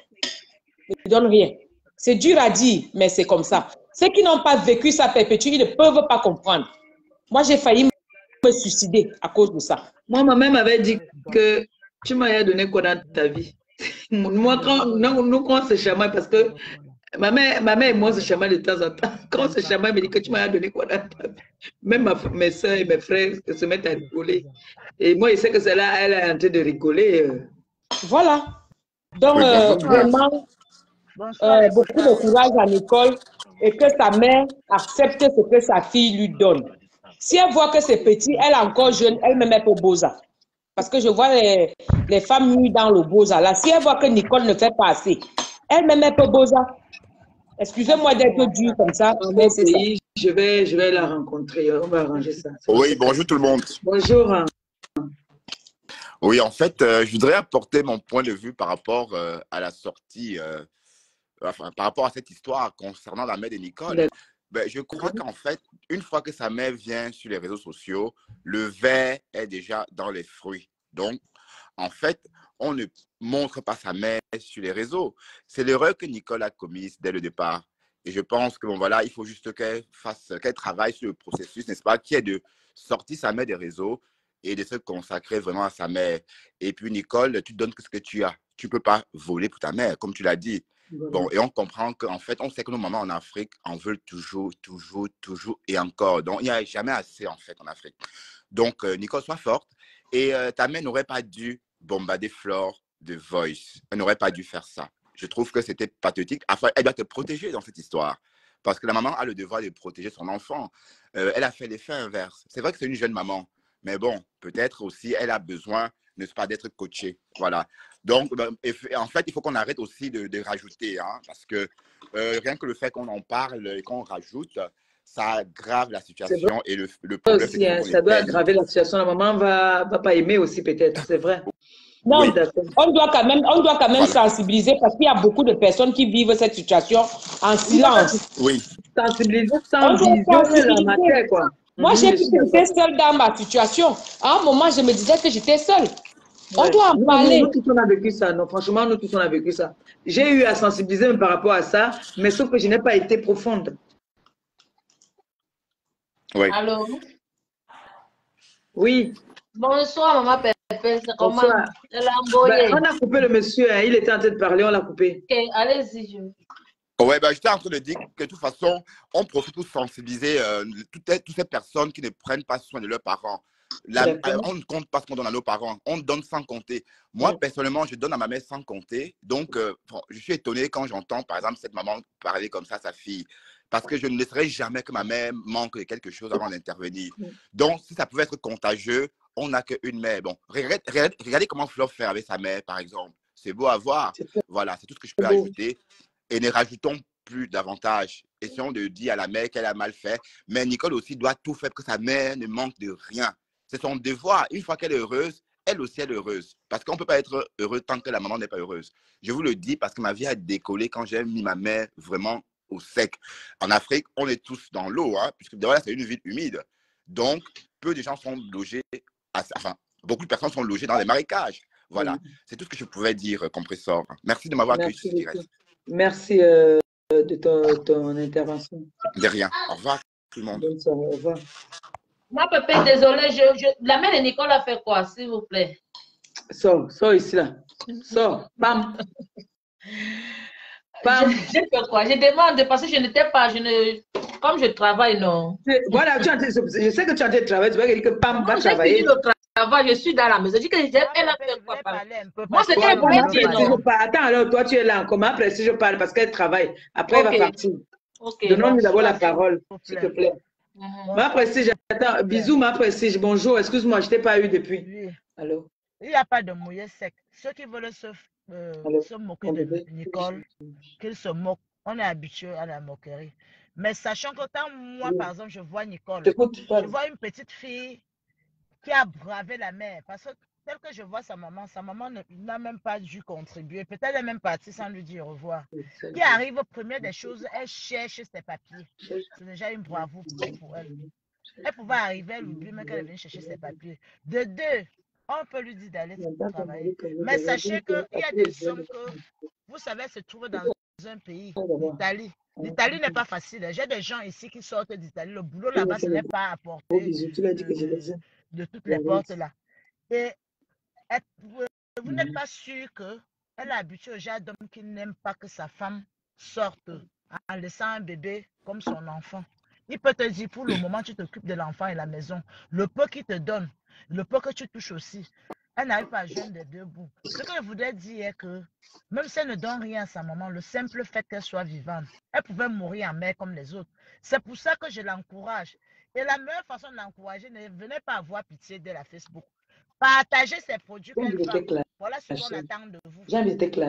Ne donne rien. C'est dur à dire, mais c'est comme ça. Ceux qui n'ont pas vécu ça perpétuer, ils ne peuvent pas comprendre. Moi, j'ai failli me suicider à cause de ça. Moi, ma mère m'avait dit que tu m'as donné quoi dans ta vie. Moi, quand nous, nous quand on se chamaille, parce que ma mère, ma mère et moi, on se chamaille de temps en temps. Quand on se chamaille, elle me dit que tu m'as donné quoi dans ta vie. Même ma, mes soeurs et mes frères se mettent à rigoler. Et moi, je sais que c'est là, elle est en train de rigoler. Euh. Voilà. Donc, euh, vraiment, euh, beaucoup de courage à Nicole et que sa mère accepte ce que sa fille lui donne. Si elle voit que c'est petit, elle est encore jeune, elle-même est pour Boza. Parce que je vois les, les femmes nues dans le Boza. Là, si elle voit que Nicole ne fait pas assez, elle-même est pour Boza. Excusez-moi d'être dur comme ça, mais c'est ça. je vais, je vais la rencontrer. On va arranger ça. ça Oui, bonjour tout le monde. Bonjour. Oui, en fait, euh, je voudrais apporter mon point de vue par rapport euh, à la sortie, euh, enfin, par rapport à cette histoire concernant la mère de Nicole. Ben, je crois qu'en fait, une fois que sa mère vient sur les réseaux sociaux, le verre est déjà dans les fruits. Donc, en fait, on ne montre pas sa mère sur les réseaux. C'est l'erreur que Nicole a commise dès le départ. Et je pense que bon, voilà, il faut juste qu'elle fasse, qu'elle travaille sur le processus, n'est-ce pas, qui est de sortir sa mère des réseaux et de se consacrer vraiment à sa mère. Et puis, Nicole, tu donnes que ce que tu as. Tu ne peux pas voler pour ta mère, comme tu l'as dit. Bon, et on comprend qu'en fait, on sait que nos mamans en Afrique en veulent toujours, toujours, toujours et encore. Donc, il n'y a jamais assez, en fait, en Afrique. Donc, euh, Nicole, sois forte. Et euh, ta mère n'aurait pas dû bombarder Flore de Voice. Elle n'aurait pas dû faire ça. Je trouve que c'était pathétique. Enfin, elle doit te protéger dans cette histoire. Parce que la maman a le devoir de protéger son enfant. Euh, elle a fait l'effet inverse. C'est vrai que c'est une jeune maman. Mais bon, peut-être aussi, elle a besoin, n'est-ce pas, d'être coachée. Voilà. Donc, en fait, il faut qu'on arrête aussi de, de rajouter. Hein, parce que euh, rien que le fait qu'on en parle et qu'on rajoute, ça aggrave la situation. Et le, le problème, aussi, hein, ça doit aggraver la situation. La maman ne va, va pas aimer aussi, peut-être. C'est vrai. Non, Oui, on doit quand même, on doit quand même voilà. sensibiliser parce qu'il y a beaucoup de personnes qui vivent cette situation en silence. Oui. Sensibiliser sans vision la matière, quoi. Moi, j'ai été seule dans ma situation. À un moment, je me disais que j'étais seule. On ouais. doit en nous, parler. Nous, nous tous, on a vécu ça. Non, franchement, nous tous, on a vécu ça. J'ai eu à sensibiliser par rapport à ça, mais sauf que je n'ai pas été profonde. Oui. Allô? Oui. Bonsoir, maman Pépé. C'est comment? Ben, on a coupé le monsieur. Hein. Il était en train de parler, on l'a coupé. Ok, allez-y. Je... Oui, ben, j'étais en train de dire que de toute façon, on profite pour sensibiliser euh, toutes, toutes ces personnes qui ne prennent pas soin de leurs parents. La, on ne compte pas ce qu'on donne à nos parents, on donne sans compter. Moi, oui. personnellement, je donne à ma mère sans compter. Donc, euh, je suis étonné quand j'entends, par exemple, cette maman parler comme ça à sa fille. Parce que je ne laisserai jamais que ma mère manque de quelque chose avant d'intervenir. Oui. Donc, si ça pouvait être contagieux, on n'a qu'une mère. Bon, regardez, regardez, regardez comment Flore fait avec sa mère, par exemple. C'est beau à voir. Voilà, c'est tout ce que je peux ajouter. Et ne rajoutons plus davantage. Essayons de dire à la mère qu'elle a mal fait. Mais Nicole aussi doit tout faire pour que sa mère ne manque de rien. C'est son devoir. Une fois qu'elle est heureuse, elle aussi est heureuse. Parce qu'on ne peut pas être heureux tant que la maman n'est pas heureuse. Je vous le dis parce que ma vie a décollé quand j'ai mis ma mère vraiment au sec. En Afrique, on est tous dans l'eau, hein, puisque d'ailleurs, c'est une ville humide. Donc, peu de gens sont logés, à, enfin, beaucoup de personnes sont logées dans les marécages. Voilà, oui. C'est tout ce que je pouvais dire, compresseur. Merci de m'avoir accueilli sur ce direct. Merci euh, de ton, ton intervention. De rien. Au revoir, tout le monde. Bonne soirée, au revoir. Moi, Pépé, désolé, je, je... la mère de Nicole a fait quoi, s'il vous plaît? Sors, sors ici, là. Sors, bam. J'ai fait quoi? Je demande parce que je n'étais pas, je ne, comme je travaille, non. Voilà, tu as, je sais que tu as été travailler, tu vas dire que Pam va travailler. J'ai fini le travail, je suis dans la maison. Je dis que elle a fait quoi? Moi, c'est qu'elle voulait dire non. Attends, alors toi, tu es là encore. Après, si je parle parce qu'elle travaille, après, okay. Elle va partir. Okay. Donnons-lui d'abord la parole, s'il te plaît. Mm-hmm. Ma prestige, attends, bisous, ma prestige. Bonjour, excuse-moi, je ne t'ai pas eu depuis. Oui. Allô? Il n'y a pas de mouillé sec. Ceux qui veulent se, euh, se moquer de Nicole, qu'ils se moquent, on est habitué à la moquerie. Mais sachant que quand moi, oui. par exemple, je vois Nicole, je vois une petite fille qui a bravé la mère. Parce que tel que je vois sa maman, sa maman n'a même pas dû contribuer. Peut-être elle est même partie sans lui dire au revoir. Qui arrive au premier des choses, elle cherche ses papiers. C'est déjà une bravoure pour elle. Elle pouvait arriver, elle oublie même qu'elle est venue chercher ses papiers. De deux, on peut lui dire d'aller travailler. Mais sachez qu'il y a des sommes que, vous savez, se trouvent dans un pays, l'Italie. L'Italie n'est pas facile. J'ai des gens ici qui sortent d'Italie. Le boulot là-bas, ce n'est pas à porter de, de toutes les portes là. Et elle, vous n'êtes pas sûr qu'elle est habituée aux gens d'hommes qui n'aiment pas que sa femme sorte en laissant un bébé comme son enfant. Il peut te dire, pour le moment, tu t'occupes de l'enfant et la maison. Le peu qu'il te donne, le peu que tu touches aussi, elle n'arrive pas à joindre des deux bouts. Ce que je voudrais dire est que, même si elle ne donne rien à sa maman, le simple fait qu'elle soit vivante, elle pouvait mourir en mère comme les autres. C'est pour ça que je l'encourage. Et la meilleure façon de l'encourager, ne venez pas avoir pitié de la Facebook. Partagez ses produits qu'elle vend. Voilà ce qu'on attend de vous. J'ai envie de te clasher.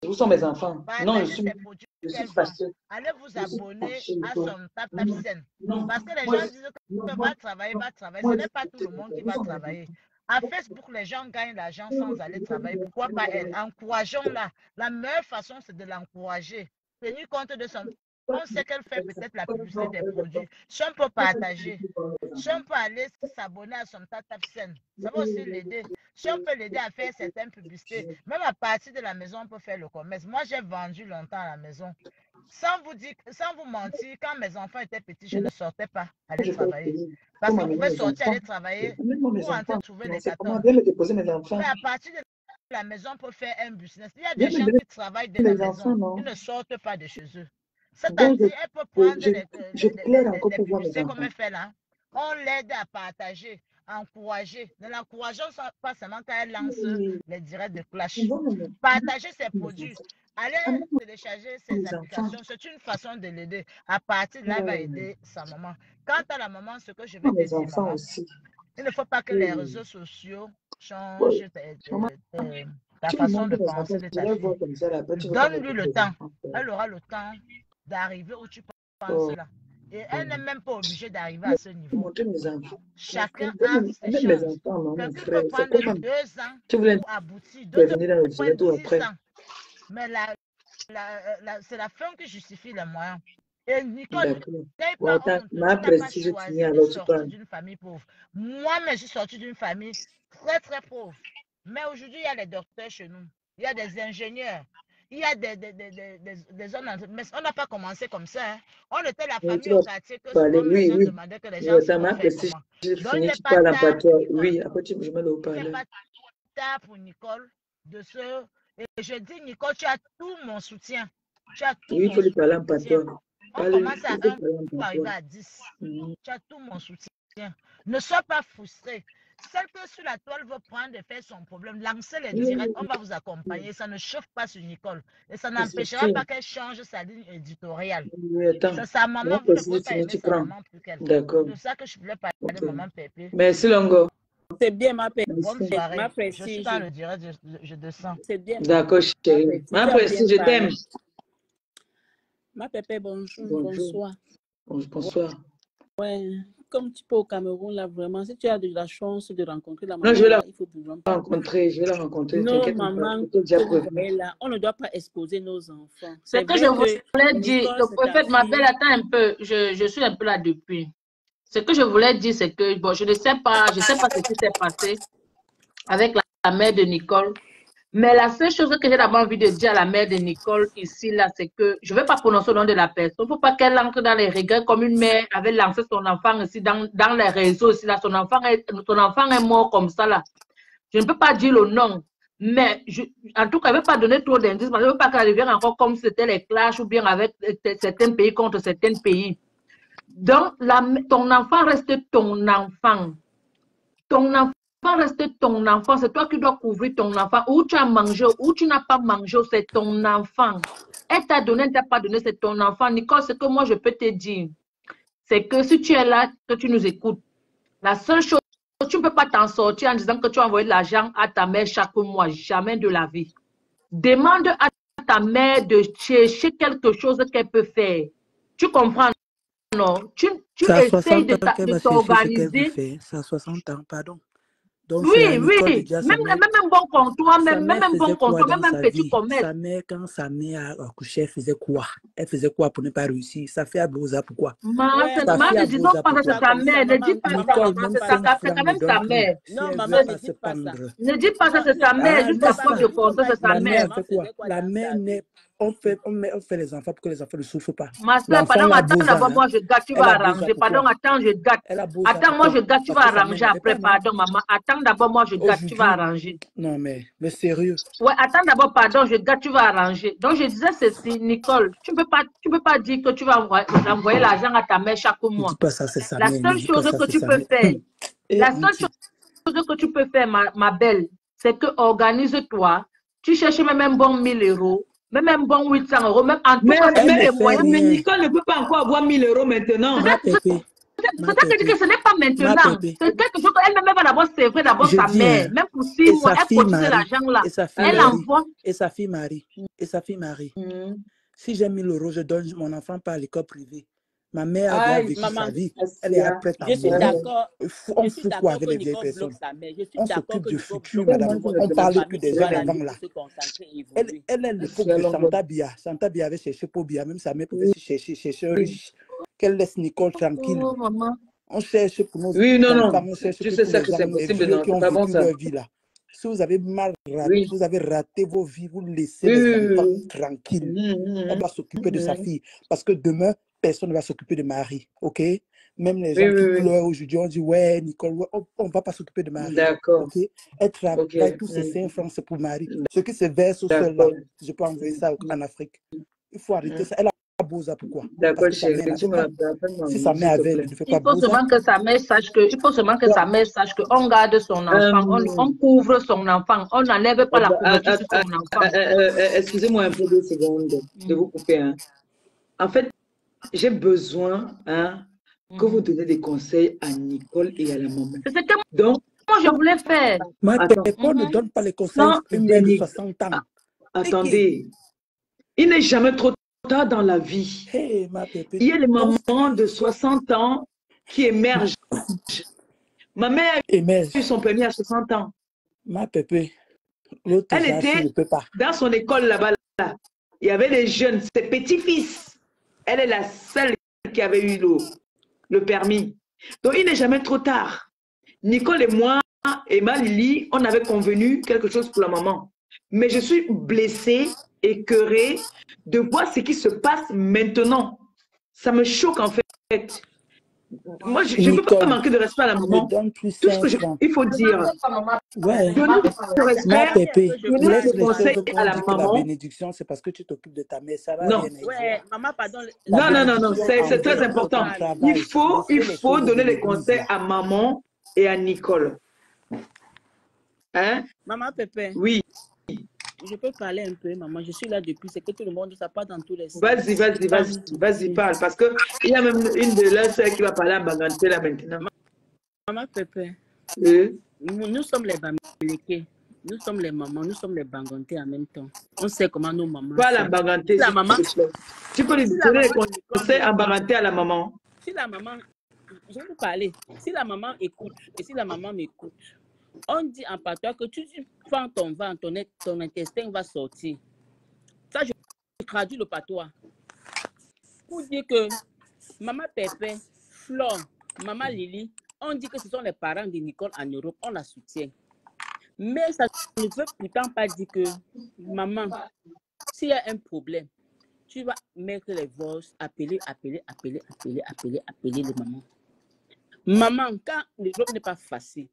Où sont mes enfants? Non, je suis, je suis fâchée. Allez vous abonner à son Taptapsen. Parce que les gens disent que va travailler, va travailler. Ce n'est pas tout le monde qui va travailler. À Facebook, les gens gagnent l'argent sans aller travailler. Pourquoi pas elle? Encourageons-la. La meilleure façon, c'est de l'encourager. Tenir compte de son... On sait qu'elle fait peut-être la publicité des produits. Si on peut partager, si on peut aller s'abonner à son Taptapsen, ça va aussi l'aider. Si on peut l'aider à faire certaines publicités, même à partir de la maison, on peut faire le commerce. Moi, j'ai vendu longtemps à la maison. Sans vous dire, sans vous mentir, quand mes enfants étaient petits, je ne sortais pas aller travailler. Parce qu'on pouvait sortir aller travailler pour rentrer trouver les quatorze. Mais à partir de la maison, on peut faire un business. Il y a des gens qui travaillent de la maison, ils ne sortent pas de chez eux. C'est-à-dire, elle peut prendre les, les, les, les publicités comme elle fait là. On l'aide à partager, à encourager. Ne l'encourageons pas seulement quand elle lance les directs de Clash. Partager ses produits. Allez télécharger ses applications. C'est une façon de l'aider. À partir de là, elle va aider sa maman. Quant à la maman, ce que je vais te dire, maman, il ne faut pas que les réseaux sociaux changent ta façon de penser de ta fille. Donne-lui le temps. Elle aura le temps d'arriver où tu penses là. Et elle n'est même pas obligée d'arriver à ce niveau. Chacun a ses chances. Quelqu'un peut prendre deux ans pour aboutir, d'autres prennent dix ans. Mais la, la, la, c'est la fin qui justifie les moyens. Et Nicole, n'aie pas honte. Tu n'as pas choisi de sortir d'une famille pauvre. Moi-même, je suis sortie d'une famille très, très pauvre. Mais aujourd'hui, il y a les docteurs chez nous. Il y a des ingénieurs. Il y a des, des, des, des, des, des zones, mais on n'a pas commencé comme ça. Hein. On était la famille au quartier que souvent les gens demandaient que les gens se fassent comment. Donc, il n'est pas tard pour Nicole. Oui, après tu me le parler. Il n'est pas tard pour Nicole de se... Et je dis, Nicole, tu as tout mon soutien. Tu as tout oui, il faut lui parler en soutien. On commence à un pour arriver à dix. Mm. Tu as tout mon soutien. Ne sois pas frustré. Celle que sur la toile veut prendre et faire son problème, lancez les directs, on va vous accompagner. Ça ne chauffe pas sur Nicole. Et ça n'empêchera pas qu'elle change sa ligne éditoriale. C'est sa maman, vous ne pouvez pas aimer sa maman plus qu'elle. D'accord. C'est ça que je voulais parler okay. de maman Pépé. Merci Longo. C'est bien ma Pépé. Bonne soirée. Je suis dans le direct, je, je descends. C'est bien. D'accord, chérie. Ma Précise, je t'aime. Ma Pépé, bonjour, bonjour. Bonsoir. Bonsoir. Ouais. Comme tu peux au Cameroun, là, vraiment, si tu as de la chance de rencontrer la maman, non, je vais la il faut vraiment rencontrer, je vais la rencontrer. Non, maman, là, on ne doit pas exposer nos enfants. Ce que je voulais dire, le prophète m'appelle, attends un peu, je, je suis un peu là depuis. Ce que je voulais dire, c'est que, bon, je ne sais pas, je ne sais pas ce qui s'est passé avec la, la mère de Nicole. Mais la seule chose que j'ai d'abord envie de dire à la mère de Nicole ici, là, c'est que je ne vais pas prononcer le nom de la personne. Il ne faut pas qu'elle entre dans les regrets comme une mère avait lancé son enfant ici dans, dans les réseaux. Ici, là. Son, enfant est, son enfant est mort comme ça. Là. Je ne peux pas dire le nom. Mais je, en tout cas, je ne vais pas donner trop d'indices. Je ne veux pas qu'elle revienne encore comme si c'était les clashs ou bien avec certains pays contre certains pays. Donc, la, ton enfant reste ton enfant. Ton enfant. Rester ton enfant, c'est toi qui dois couvrir ton enfant. Où tu as mangé, où tu n'as pas mangé, c'est ton enfant. Elle t'a donné, elle t'a pas donné, c'est ton enfant. Nicole, ce que moi je peux te dire, c'est que si tu es là, que tu nous écoutes, la seule chose, tu ne peux pas t'en sortir en disant que tu as envoyé de l'argent à ta mère chaque mois, jamais de la vie. Demande à ta mère de chercher quelque chose qu'elle peut faire. Tu comprends? Non, tu, tu essayes de t'organiser. C'est à soixante ans, pardon. Donc, oui, oui, même, même un bon comptoir, même, même un bon comptoir, même un petit commerce. Sa mère, quand sa mère a accouché, elle faisait quoi? Elle faisait quoi pour ne pas réussir? Ça fait à Blosa, pourquoi? Maman, ne dis pas que c'est sa mère, ne dis pas ça, c'est quand même sa mère. Non, maman, ne dis pas ça. Ne dis pas que c'est sa mère, juste à cause de comptoir, c'est sa mère. La mère n'est On fait, on, met, on fait les enfants pour que les enfants ne souffrent pas. Ma soeur, pardon, attends d'abord, moi je gâte, tu vas arranger. Pardon, attends, je gâte. Attends, moi je gâte, tu vas arranger après, pardon, maman. Attends d'abord, moi je gâte, tu vas arranger. Non, mais, mais sérieux. Ouais, attends d'abord, pardon, je gâte, tu vas arranger. Donc je disais ceci, Nicole, tu ne peux pas, tu peux pas dire que tu vas envoyer, envoyer l'argent à ta mère chaque mois. Pas ça, c'est ça. La seule chose que tu peux faire, la seule chose que tu peux faire, ma, ma belle, c'est que organise-toi, tu cherches même un bon mille euros. Même un bon huit cents euros, même en tout mais, cas, mais, mais, mais Nicole ne peut pas encore avoir mille euros maintenant. C'est C'est ça que je dis que ce n'est pas maintenant. C'est quelque chose qu'elle-même va d'abord, c'est vrai, d'abord sa mère. Même pour six mois, elle cotise l'argent là. Elle envoie. Et sa fille Marie. Et sa fille Marie. Si j'ai mille euros, je donne mon enfant par l'école privée. Ma mère a vécu sa vie. Elle est prête à mourir. Je suis d'accord. On fout quoi avec les vieilles personnes? On s'occupe du futur, madame. On ne parle plus des jeunes avant là. Elle, elle est l'époque de Santa Bia. Santa Bia avait cherché pour Bia. Même sa mère pouvait chercher, chercher un riche. Qu'elle laisse Nicole tranquille. Oh, maman. On cherche pour nos oui, non, non. On cherche Je pour sais tous ça les que c'est gens, les possible, vieux non, qui ont c'est pas vécu bon, ça. leur vie là. Si vous avez mal raté, Oui. si vous avez raté vos vies, vous laissez Oui, les oui, enfants oui. tranquilles. Mhm, On va s'occuper de sa mhm. fille. Parce que demain, personne ne va s'occuper de Marie. OK? Même les Oui, gens oui, qui oui. pleurent aujourd'hui, on dit ouais, Nicole, ouais, on ne va pas s'occuper de Marie. D'accord. OK? Elle travaille, Ok. tous ces Mhm. cinq francs, c'est pour Marie. Ce qui se verse au sol là, D'accord. je peux envoyer ça en Afrique. Il faut arrêter Mhm. ça. Elle a Boza, pourquoi? Parce D'accord, que sa mère chérie. n'avait Tu me pas. rappelles, Si sa s'il mère te avait, elle plaît. ne fait pas Il faut Boza. seulement que sa mère sache que, il faut seulement que sa mère sache qu'on garde son enfant, on, Euh, on couvre son enfant, on n'enlève pas la ah, ah, couverture sur ah, son ah, enfant. ah, ah, excusez-moi un peu deux secondes de vous couper. Hein. En fait, j'ai besoin hein, que vous donnez des conseils à Nicole et à la maman. C'est ce que Donc, moi je voulais faire. Ma attends. pépé ne Mhm. donne pas les conseils Non, à une mère de Denis, soixante ans. ah, attendez. Il n'est jamais trop tard dans la vie. Hey, ma pépé. Il y a les mamans de soixante ans qui émergent. Ma mère a Émerge. eu son permis à soixante ans. Ma pépé. L'autre Elle genre, était je ne peux pas. dans son école là-bas. Là. Il y avait des jeunes, ses petits-fils. Elle est la seule qui avait eu le, le permis. Donc, il n'est jamais trop tard. Nicole et moi, et ma Lily, on avait convenu quelque chose pour la maman. Mais je suis blessée, écœurée de voir ce qui se passe maintenant. Ça me choque en fait. Moi, je ne peux pas manquer de respect à la maman. Tout ce que je, il faut dire. Ouais. Donner le respect, Ma pépé, donner laisse le les conseil choses à la dire que la maman. bénédiction, c'est parce que tu t'occupes de ta mère. Ça va Non. rien dire. Ouais, maman, pardon. Non, non, non, non, c'est envers très important. ton travail. Il faut, il Laissez les faut choses donner de les l'église, conseils là. à maman et à Nicole. Hein? Maman Pépé. Oui. Je peux parler un peu, maman. Je suis là depuis. C'est que tout le monde, ça part dans tous les sens. Vas-y, vas-y, vas-y, vas-y, parle. Parce qu'il y a même une de leurs sœurs qui va parler à Baganté là maintenant. Maman Pépé. Oui. Nous, nous sommes les Bamileke. Nous sommes les mamans, nous sommes les Banganté en même temps. On sait comment nos mamans. Pas la Baganté, la maman. Tu peux lui si donner les conseils en Baganté à la maman. Si la maman, je vais vous parler. Si la maman écoute et si la maman m'écoute, on dit en patois que tu prends ton ventre, ton, ton intestin va sortir. Ça, je traduis le patois. Pour dire que maman Pépé, Flore, maman Lily, on dit que ce sont les parents de Nicole en Europe, on la soutient. Mais ça ne veut pourtant pas dire que maman, s'il y a un problème, tu vas mettre les voix, appeler, appeler, appeler, appeler, appeler, appeler les mamans. Maman, quand l'Europe n'est pas facile,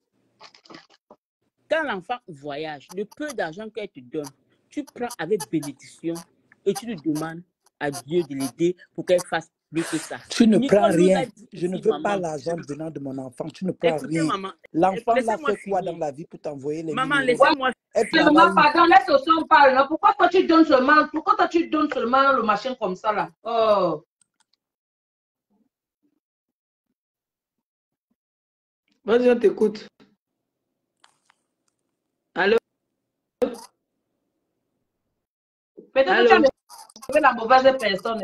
quand l'enfant voyage, le peu d'argent qu'elle te donne, tu prends avec bénédiction et tu lui demandes à Dieu de l'aider pour qu'elle fasse mieux que ça. Tu ne Nicole prends rien. dit, Je ne veux maman, pas l'argent venant de mon enfant. Tu ne prends écoutez, rien. maman, L'enfant l'a fait finir. quoi dans la vie pour t'envoyer les Maman, mille euros? laissez-moi Maman, pardon, laisse aussi on parle. Là. Pourquoi toi tu donnes seulement, pourquoi toi tu donnes seulement le machin comme ça là? Oh. Vas-y, on t'écoute. Allô? Peut-être que tu as trouvé la mauvaise personne.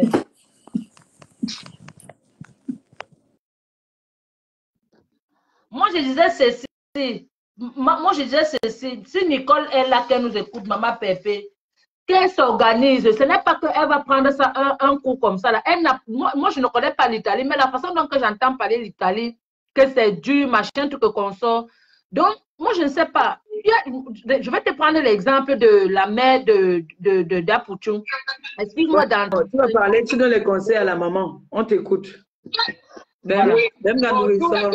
Moi, je disais ceci. Moi, je disais ceci. Si Nicole est là, qu'elle nous écoute, maman Pépé, qu'elle s'organise. Ce n'est pas qu'elle va prendre ça un, un coup comme ça. Là. Elle moi, moi, je ne connais pas l'Italie, mais la façon dont j'entends parler l'Italie, que c'est dur, machin, tout que qu'on sort. Donc, moi, je ne sais pas. Je vais te prendre l'exemple de la mère de, de, de Dapouchou. Explique-moi dans... Tu vas parler, tu donnes les conseils à la maman. On t'écoute. Ben, oui. Même la nourriture.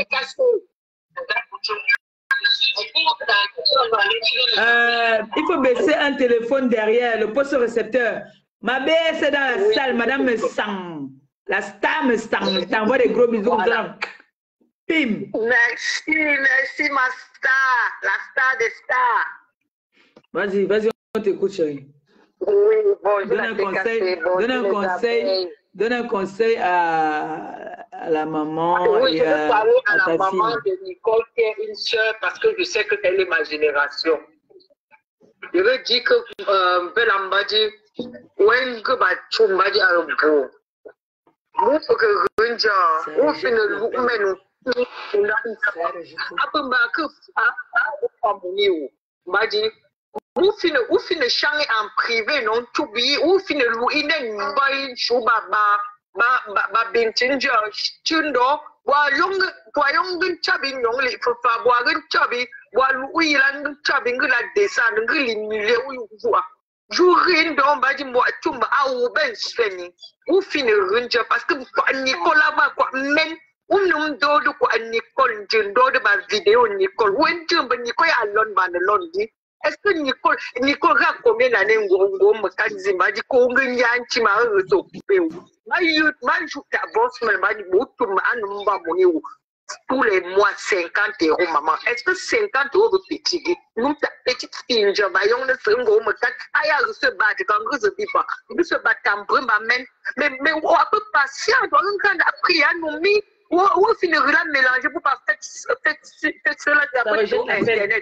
Euh, il faut baisser un téléphone derrière, le poste récepteur. Ma belle, c'est dans la oui. salle, madame me sent. La star me sent. Je t'envoie des gros bisous. Voilà. Pim. Merci, merci, ma star. La star des stars. Vas-y, vas-y, on t'écoute, chérie. Oui, bon, je donne un conseil, donne un conseil, donne un conseil à, à la maman. Oui, et je vais à, parler à, à la ta maman fille. de Nicole qui est une sœur parce que je sais qu'elle est ma génération. Je veux dire que euh, Belambadi, when que ba chumbadi arbo. Mu que runja, ou fine lu menu. Apa ba que a a muni Badi, ou fine ou fine change en privé non to be ou fine lu ine mbai chuba ba ba ba bintinja chundo wa yung wa yung gun chabi nyong li fa fa wa gun chabi wa lu ilan gun chabi ngula desa nguli mile u wa jourin don ba di mo tumba awu ben seni u fine runja parce que Nicolas ba ko men unum do do ko Nicole jindo de ba vidéo Nicole wen tumba Nicole alone ba ne londi est-ce que Nicole Nicole a combien d'années ngongo mo kanzima di ko nganyanchi ma rezo pe ma youth man joue ta boss man ba di botu ma anu mba moni tous les mois cinquante euros maman est-ce que cinquante euros petit nous ta petite fille je ba yong ne sengo mo tak aya se ba de quand je dis pas nous se bat tambre ma men mais mais on peut patient donc quand après à nous mi ou ou finir là mélanger pour pas faire faire cela sur internet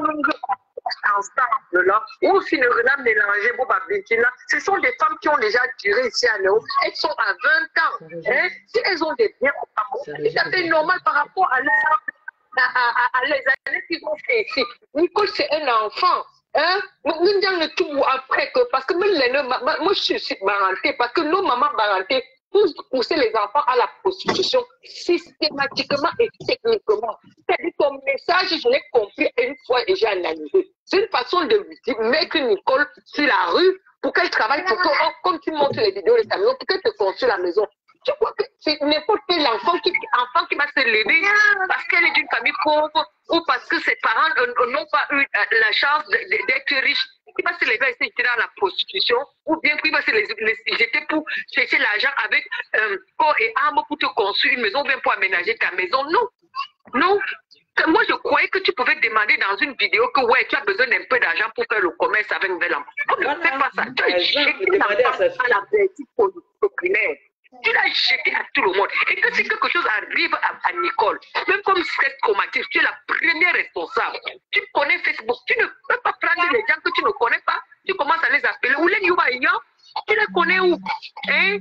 ensemble là, ou finira mélanger pour là. Ce sont des femmes qui ont déjà duré ici à Néo. Elles sont à vingt ans. Hein? Si elles ont des biens au Cameroun, c'est tout à fait normal par rapport à, à, à, à les années qu'ils ont fait ici. Nicole, c'est un enfant. Hein? Nous tout après que, parce que moi, je suis barantée, parce que nos mamans barantées pousser les enfants à la prostitution systématiquement et techniquement. C'est-à-dire ton message, je l'ai compris une fois et j'ai analysé. C'est une façon de mettre Nicole sur la rue pour qu'elle travaille pour toi, comme tu montres les vidéos de ta maison, pour qu'elle te construise la maison. Tu crois que c'est n'importe quel enfant qui, enfant qui va se lever parce qu'elle est d'une famille pauvre ou parce que ses parents n'ont pas eu la chance d'être riches, qui va se lever et se jeter dans la prostitution, ou bien qui va se les, les jeter pour chercher l'argent avec euh, corps et âme pour te construire une maison, ou bien pour aménager ta maison. Non, non. Moi, je croyais que tu pouvais demander dans une vidéo que ouais, tu as besoin d'un peu d'argent pour faire le commerce avec Velam. On ne fait pas ça. Tu as jeté la face à la petite primaire. Tu l'as jeté à tout le monde. Et que si quelque chose arrive à, à Nicole, même comme stress traumatique, tu es la première responsable. Tu connais Facebook, tu ne peux pas prendre les gens que tu ne connais pas, tu commences à les appeler. Où les Yuba tu les connais où? Hein?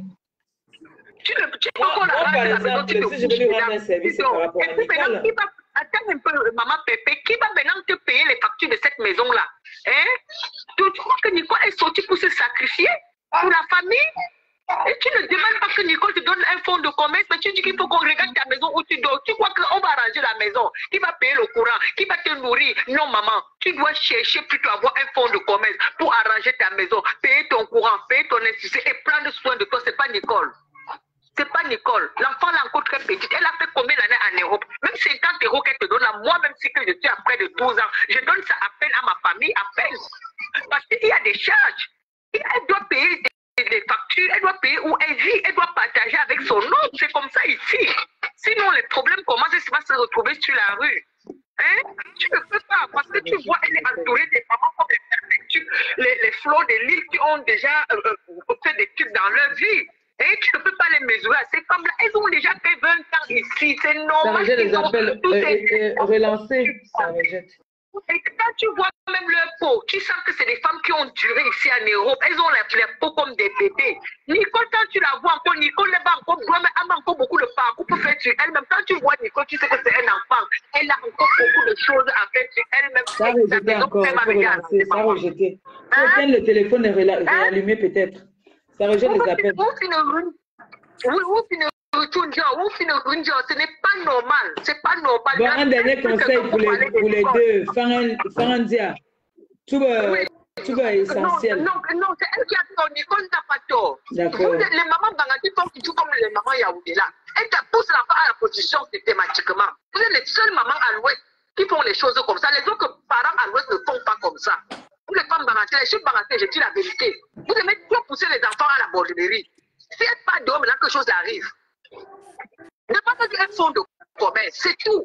Tu ne peux pas encore la maison, tu ne si je vais lui rendre un service par rapport à Nicole. Qui va, attends un peu, maman Pépé, qui va maintenant te payer les factures de cette maison-là? Hein? Tu crois que Nicole est sortie pour se sacrifier pour la famille? Et tu ne demandes pas que Nicole te donne un fonds de commerce, mais tu dis qu'il faut qu'on regarde ta maison où tu dors. Tu crois qu'on va arranger la maison? Qui va payer le courant? Qui va te nourrir? Non, maman. Tu dois chercher plutôt avoir un fonds de commerce pour arranger ta maison, payer ton courant, payer ton institution et prendre soin de toi. C'est pas Nicole. C'est pas Nicole. L'enfant là encore très petite. Elle a fait combien d'années en Europe? Même cinquante euros qu'elle te donne là, moi, même si que je suis à près de douze ans, je donne ça à peine à ma famille, à peine. Parce qu'il y a des charges. Et elle doit payer des les factures, elle doit payer où elle vit, elle doit partager avec son autre. C'est comme ça ici. Sinon, les problèmes commencent à se retrouver sur la rue. Hein? Tu ne peux pas, parce que tu vois, elle est entourée des mamans comme les, les, les flots de l'île qui ont déjà euh, fait des trucs dans leur vie. Et tu ne peux pas les mesurer. C'est comme là, elles ont déjà fait vingt ans ici. C'est normal. Ça les appelle euh, euh, relancer. Ça rejette. Et quand tu vois même leur peau, tu sens que c'est des femmes qui ont duré ici en Europe. Elles ont les, les peaux comme des bébés. Nicole, quand tu la vois encore, Nicole n'est pas encore, mais elle a encore beaucoup de parcours pour faire sur elle-même. Quand tu vois Nicole, tu sais que c'est un enfant. Elle a encore beaucoup de choses à faire sur elle-même. Ça a rejeté encore, il faut relancer. Ça a rejeté. Tu hein? Éteins le téléphone et réallumer hein? Peut-être. Ça rejette les appels. Oui, oui, ce n'est pas normal. C'est pas normal. Bon, un dernier conseil pour les, pour les deux. Fangandia. Tout est essentiel. Non, non, c'est elle qui a tort. Nicole n'a pas tort. D'accord. Les mamans Bangati font qui jouent comme les mamans Yaoundé là. Elles te poussent l'enfant à la position systématiquement. Vous êtes les seules mamans à l'ouest qui font les choses comme ça. Les autres parents à l'ouest ne font pas comme ça. Vous les femmes Bangati, les filles Bangati, je dis la vérité. Vous aimez trop pousser les enfants à la borderie. Si elle n'est pas d'homme, là, quelque chose arrive. Ne pas dire un fonds de commerce, c'est tout.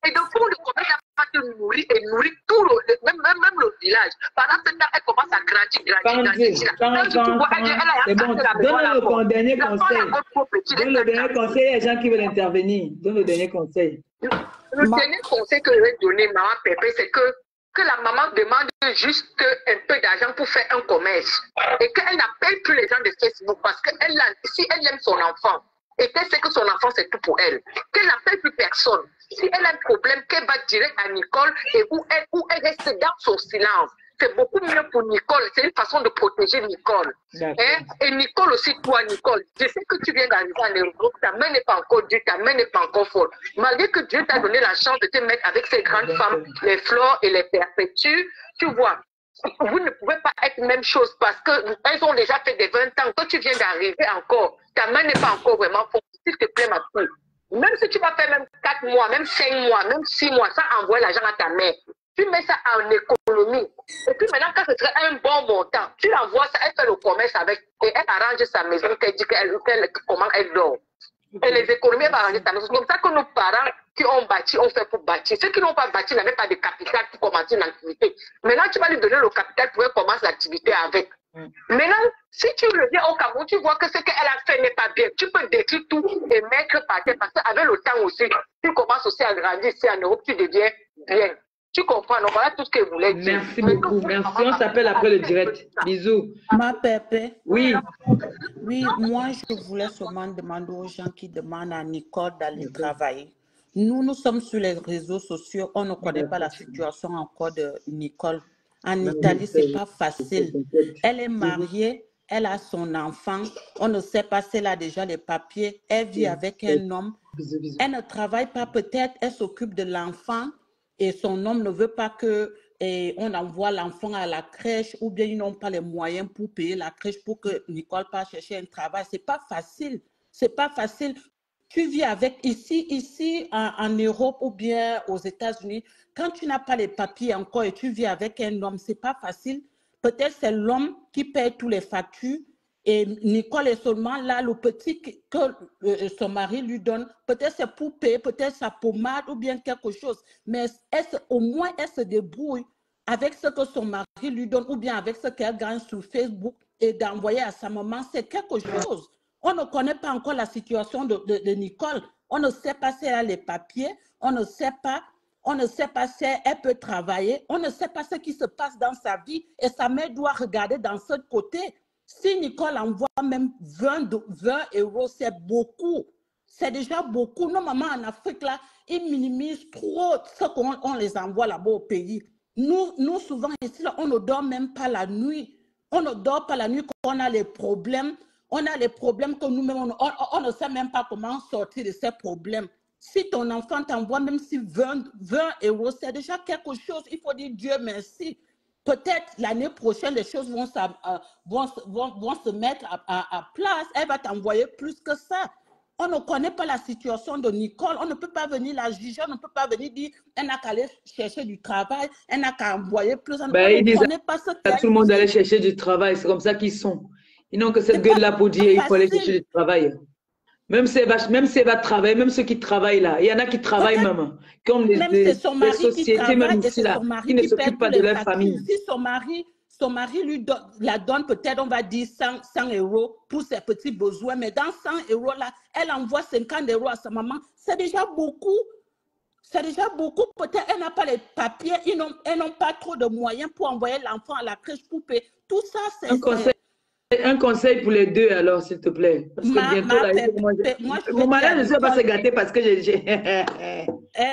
Et de fond de commerce, elle va te nourrir et nourrir tout le, même, même, même le village. Pendant ce temps, elle commence à grandir, grandir, grandir. C'est bon, donne le dernier conseil. Donne le dernier conseil à les gens qui veulent intervenir. Donne le dernier conseil. Le, le dernier conseil que je vais donner, maman Pépé, c'est que, que la maman demande juste un peu d'argent pour faire un commerce. Et qu'elle n'appelle plus les gens de Facebook parce que elle, si elle aime son enfant, et qu'elle sait que son enfant c'est tout pour elle, qu'elle n'appelle plus personne. Si elle a un problème, qu'elle va direct à Nicole et où elle, où elle reste dans son silence. C'est beaucoup mieux pour Nicole. C'est une façon de protéger Nicole. Hein? Et Nicole aussi, toi, Nicole, je sais que tu viens d'arriver en Europe, ta main n'est pas encore dure, ta main n'est pas encore folle. Malgré que Dieu t'a donné la chance de te mettre avec ces grandes femmes, les Flores et les Perpétues, tu vois, vous ne pouvez pas être même chose parce qu'elles ont déjà fait des vingt ans. Toi, tu viens d'arriver encore. Ta main n'est pas encore vraiment forte. S'il te plaît, ma fille. Même si tu vas faire même quatre mois, même cinq mois, même six mois, ça envoie l'argent à ta mère. Tu mets ça en économie. Et puis maintenant, quand ce serait un bon montant, tu l'envoies ça, elle fait le commerce avec, et elle arrange sa maison, qu'elle dit qu'elle, qu'elle, comment elle dort. Et les économies, elle va arranger sa maison. C'est comme ça que nos parents qui ont bâti, ont fait pour bâtir. Ceux qui n'ont pas bâti n'avaient pas de capital pour commencer l'activité. Maintenant, tu vas lui donner le capital pour commencer l'activité avec. Mm. Maintenant, si tu reviens au Cameroun, tu vois que ce qu'elle a fait n'est pas bien. Tu peux détruire tout et mettre par terre. Parce qu'avec le temps aussi, tu commences aussi à grandir ici en Europe, tu deviens bien. Tu comprends? Donc voilà tout ce que je voulais dire. Merci beaucoup. Merci. On s'appelle après le direct. Bisous. Ma Pépé. Oui. Oui, moi, je voulais seulement demander aux gens qui demandent à Nicole d'aller travailler. Nous, nous sommes sur les réseaux sociaux. On ne connaît pas la situation encore de Nicole. En Italie, ce n'est pas facile. Elle est mariée. Elle a son enfant. On ne sait pas si elle a déjà les papiers. Elle vit avec un homme. Elle ne travaille pas peut-être. Elle s'occupe de l'enfant. Et son homme ne veut pas que et on envoie l'enfant à la crèche ou bien ils n'ont pas les moyens pour payer la crèche pour que Nicole passe chercher un travail. Ce n'est pas facile. Ce n'est pas facile. Tu vis avec ici, ici en, en Europe ou bien aux États-Unis, quand tu n'as pas les papiers encore et tu vis avec un homme, ce n'est pas facile. Peut-être c'est l'homme qui paye tous les factures. Et Nicole est seulement là, le petit que euh, son mari lui donne, peut-être c'est pour payer, peut-être sa pommade ou bien quelque chose. Mais elle, au moins, elle se débrouille avec ce que son mari lui donne ou bien avec ce qu'elle gagne sur Facebook et d'envoyer à sa maman, c'est quelque chose. On ne connaît pas encore la situation de, de, de Nicole. On ne sait pas si elle a les papiers, on ne sait pas. On ne sait pas si elle peut travailler, on ne sait pas ce qui se passe dans sa vie et sa mère doit regarder dans ce côté. Si Nicole envoie même vingt euros, c'est beaucoup. C'est déjà beaucoup. Nos mamans en Afrique, là, ils minimisent trop ce qu'on on les envoie là-bas au pays. Nous, nous souvent ici, là, on ne dort même pas la nuit. On ne dort pas la nuit quand on a les problèmes. On a les problèmes que nous-mêmes, on, on, on ne sait même pas comment sortir de ces problèmes. Si ton enfant t'envoie même si vingt euros, c'est déjà quelque chose. Il faut dire Dieu merci. Peut-être l'année prochaine, les choses vont, euh, vont, vont, vont se mettre à, à, à place. Elle va t'envoyer plus que ça. On ne connaît pas la situation de Nicole. On ne peut pas venir la juger. On ne peut pas venir dire elle n'a qu'à aller chercher du travail. Elle n'a qu'à envoyer plus. On ben, ne connaît pas ce qu'elle tout le monde allait chercher du travail. C'est comme ça qu'ils sont. Ils n'ont que cette gueule-là pour dire il faut aller chercher du travail. Même si, elle va, même si elle va travailler, même ceux qui travaillent là, il y en a qui travaillent même, comme les, les, les sociétés même ici là, qui ne s'occupent pas de leur famille. Si son mari, son mari lui do, la donne peut-être, on va dire cent euros pour ses petits besoins, mais dans cent euros là, elle envoie cinquante euros à sa maman, c'est déjà beaucoup. C'est déjà beaucoup. Peut-être elle n'a pas les papiers, ils n'ont pas trop de moyens pour envoyer l'enfant à la crèche pour payer. Tout ça, c'est... Un conseil. Un conseil pour les deux, alors, s'il te plaît. Parce que ma, bientôt, ma, là, pépé, moi, je, moi, je mon mariage ne sait pas se gâter parce que j'ai... eh,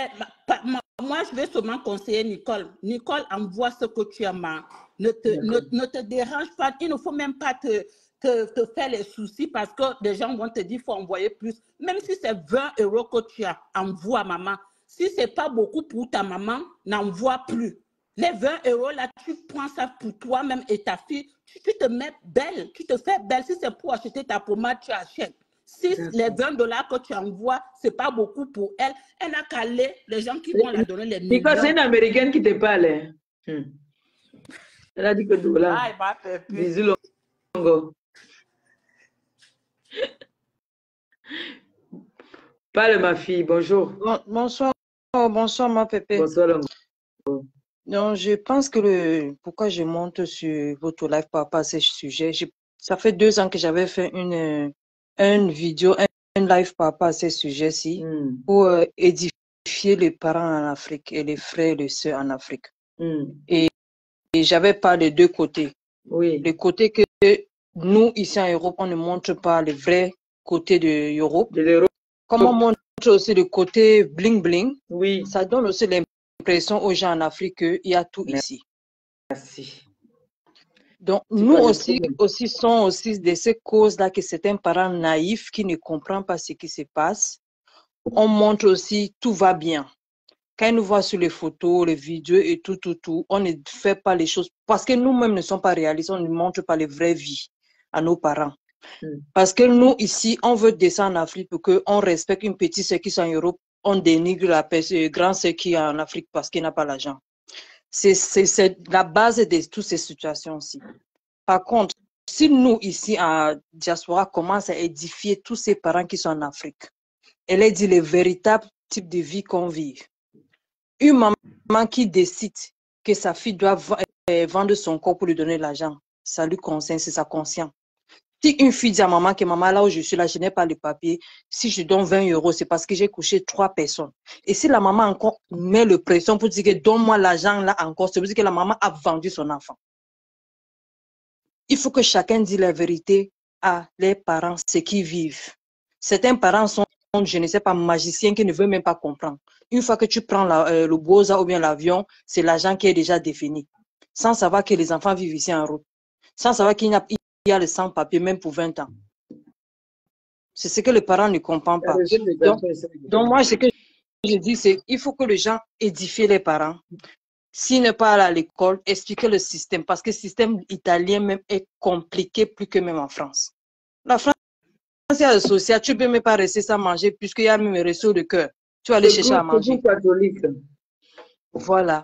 ma, ma, moi, je vais seulement conseiller Nicole. Nicole, envoie ce que tu as. Ne te, ne, ne te dérange pas. Il ne faut même pas te, te, te faire les soucis parce que les gens vont te dire qu'il faut envoyer plus. Même si c'est vingt euros que tu as, envoie maman. Si ce n'est pas beaucoup pour ta maman, n'envoie plus. Les vingt euros, là, tu prends ça pour toi-même et ta fille. Tu, tu te mets belle, tu te fais belle. Si c'est pour acheter ta pommade, tu achètes. Si les vingt dollars que tu envoies, ce n'est pas beaucoup pour elle, elle n'a qu'à aller, les gens qui vont la donner les millions. C'est une Américaine qui te parle. Hein. Hmm. Elle a dit que dollars. Ah, il m'a fait plus. Bisous, Longo. Parle, ma fille, bonjour. Bon, bonsoir. bonsoir, ma Pépé. Bonsoir, Longo. Non, je pense que le pourquoi je monte sur votre live par rapport à ce sujet, je- ça fait deux ans que j'avais fait une, euh, une vidéo, un, un live par rapport à ce sujet-ci Mm. pour euh, édifier les parents en Afrique et les frères et les sœurs en Afrique. Mm. Et, et j'avais pas les deux côtés. Oui. Le côté que nous, ici en Europe, on ne montre pas le vrai côté de l'Europe. De l'Europe. Comme on montre aussi le côté bling-bling, Oui. ça donne aussi l'impression aux gens en Afrique qu'il y a tout ici. Merci. Donc, C'est nous pas le aussi, problème. aussi sont aussi de ces causes-là que certains parents naïfs qui ne comprennent pas ce qui se passe. On montre aussi tout va bien. Quand ils nous voient sur les photos, les vidéos et tout, tout, tout, on ne fait pas les choses parce que nous-mêmes ne sommes pas réalistes, on ne montre pas les vraies vies à nos parents. Mm. Parce que nous, ici, on veut descendre en Afrique pour qu'on respecte une petite sœur qui est en Europe, on dénigre la grande sœur qui est en Afrique parce qu'il n'a pas l'argent. C'est la base de toutes ces situations-ci. Par contre, si nous, ici, en diaspora, commençons à édifier tous ces parents qui sont en Afrique, elle est dit le véritable type de vie qu'on vit. Une maman qui décide que sa fille doit vendre son corps pour lui donner l'argent, ça lui concerne, c'est sa conscience. Si une fille dit à maman que maman, là où je suis, là, je n'ai pas le papier, si je donne vingt euros, c'est parce que j'ai couché trois personnes. Et si la maman encore met le pression pour dire que donne-moi l'argent là encore, ça veut dire que la maman a vendu son enfant. Il faut que chacun dise la vérité à les parents, ce qu'ils vivent. Certains parents sont, je ne sais pas, magiciens qui ne veulent même pas comprendre. Une fois que tu prends la, euh, le Boza ou bien l'avion, c'est l'argent qui est déjà défini. Sans savoir que les enfants vivent ici en route. Sans savoir qu'il y a Il y a le sans-papier, même pour vingt ans. C'est ce que les parents ne comprennent pas. Donc, donc moi, ce que je dis, c'est qu'il faut que les gens édifient les parents. S'ils ne parlent à l'école, expliquer le système. Parce que le système italien même est compliqué plus que même en France. La France, il y a le social, tu ne peux même pas rester sans manger puisqu'il y a même un réseau de cœur. Tu vas aller chercher à manger. Voilà.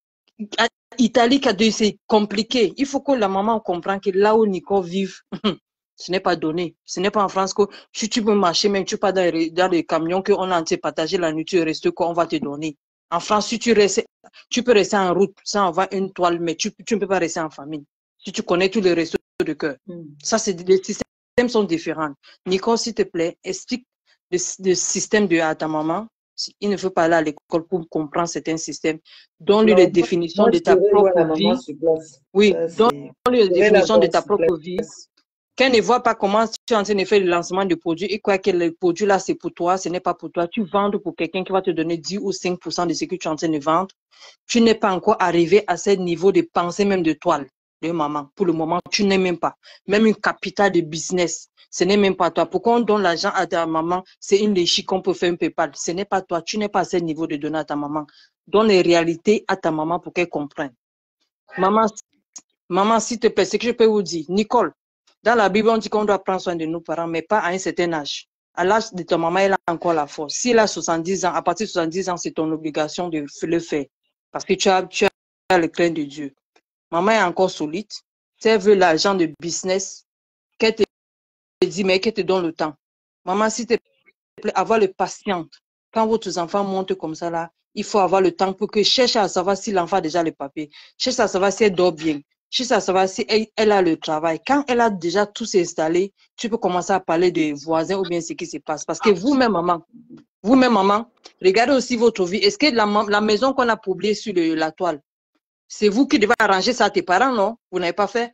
Italie, c'est compliqué. Il faut que la maman comprenne que là où Nicole vit, ce n'est pas donné. Ce n'est pas en France que si tu peux marcher, même tu pas dans les, dans les camions qu'on a partagé la nourriture, reste quoi, on va te donner. En France, si tu restes, tu peux rester en route sans avoir une toile, mais tu, tu ne peux pas rester en famille. Si tu connais tous les restos de cœur. Mm. Ça, c'est les systèmes sont différents. Nicole, s'il te plaît, explique le, le système de à ta maman. Il ne faut pas aller à l'école pour comprendre certains systèmes. Donne-lui les définitions de ta propre vie. Oui, donne-lui les définitions de ta propre vie. Qu'elle ne voit pas comment tu es en train de faire le lancement de produits et quoi que le produit là, c'est pour toi, ce n'est pas pour toi. Tu vends pour quelqu'un qui va te donner dix ou cinq pour cent de ce que tu es en train de vendre. Tu n'es pas encore arrivé à ce niveau de pensée même de toile, de maman. Pour le moment, tu n'es même pas. Même une capitale de business. Ce n'est même pas toi. Pourquoi on donne l'argent à ta maman? C'est une léchie qu'on peut faire un PayPal. Ce n'est pas toi. Tu n'es pas à ce niveau de donner à ta maman. Donne les réalités à ta maman pour qu'elle comprenne. Maman, maman, s'il te plaît, ce que je peux vous dire, Nicole, dans la Bible, on dit qu'on doit prendre soin de nos parents, mais pas à un certain âge. À l'âge de ta maman, elle a encore la force. Si elle a soixante-dix ans, à partir de soixante-dix ans, c'est ton obligation de le faire. Parce que tu as, tu as le craint de Dieu. Maman est encore solide. Si elle veut l'argent de business, qu'elle te dit, mais qu'elle te donne le temps. Maman, s'il te plaît, avoir le patience. Quand votre enfant monte comme ça, là, il faut avoir le temps pour que cherche à savoir si l'enfant a déjà le papier. Cherche à savoir si elle dort bien. Cherche à savoir si elle, elle a le travail. Quand elle a déjà tout installé, tu peux commencer à parler des voisins ou bien ce qui se passe. Parce que vous-même, maman, vous-même, maman, regardez aussi votre vie. Est-ce que la, la maison qu'on a publiée sur le, la toile, c'est vous qui devez arranger ça à tes parents, non? Vous n'avez pas fait?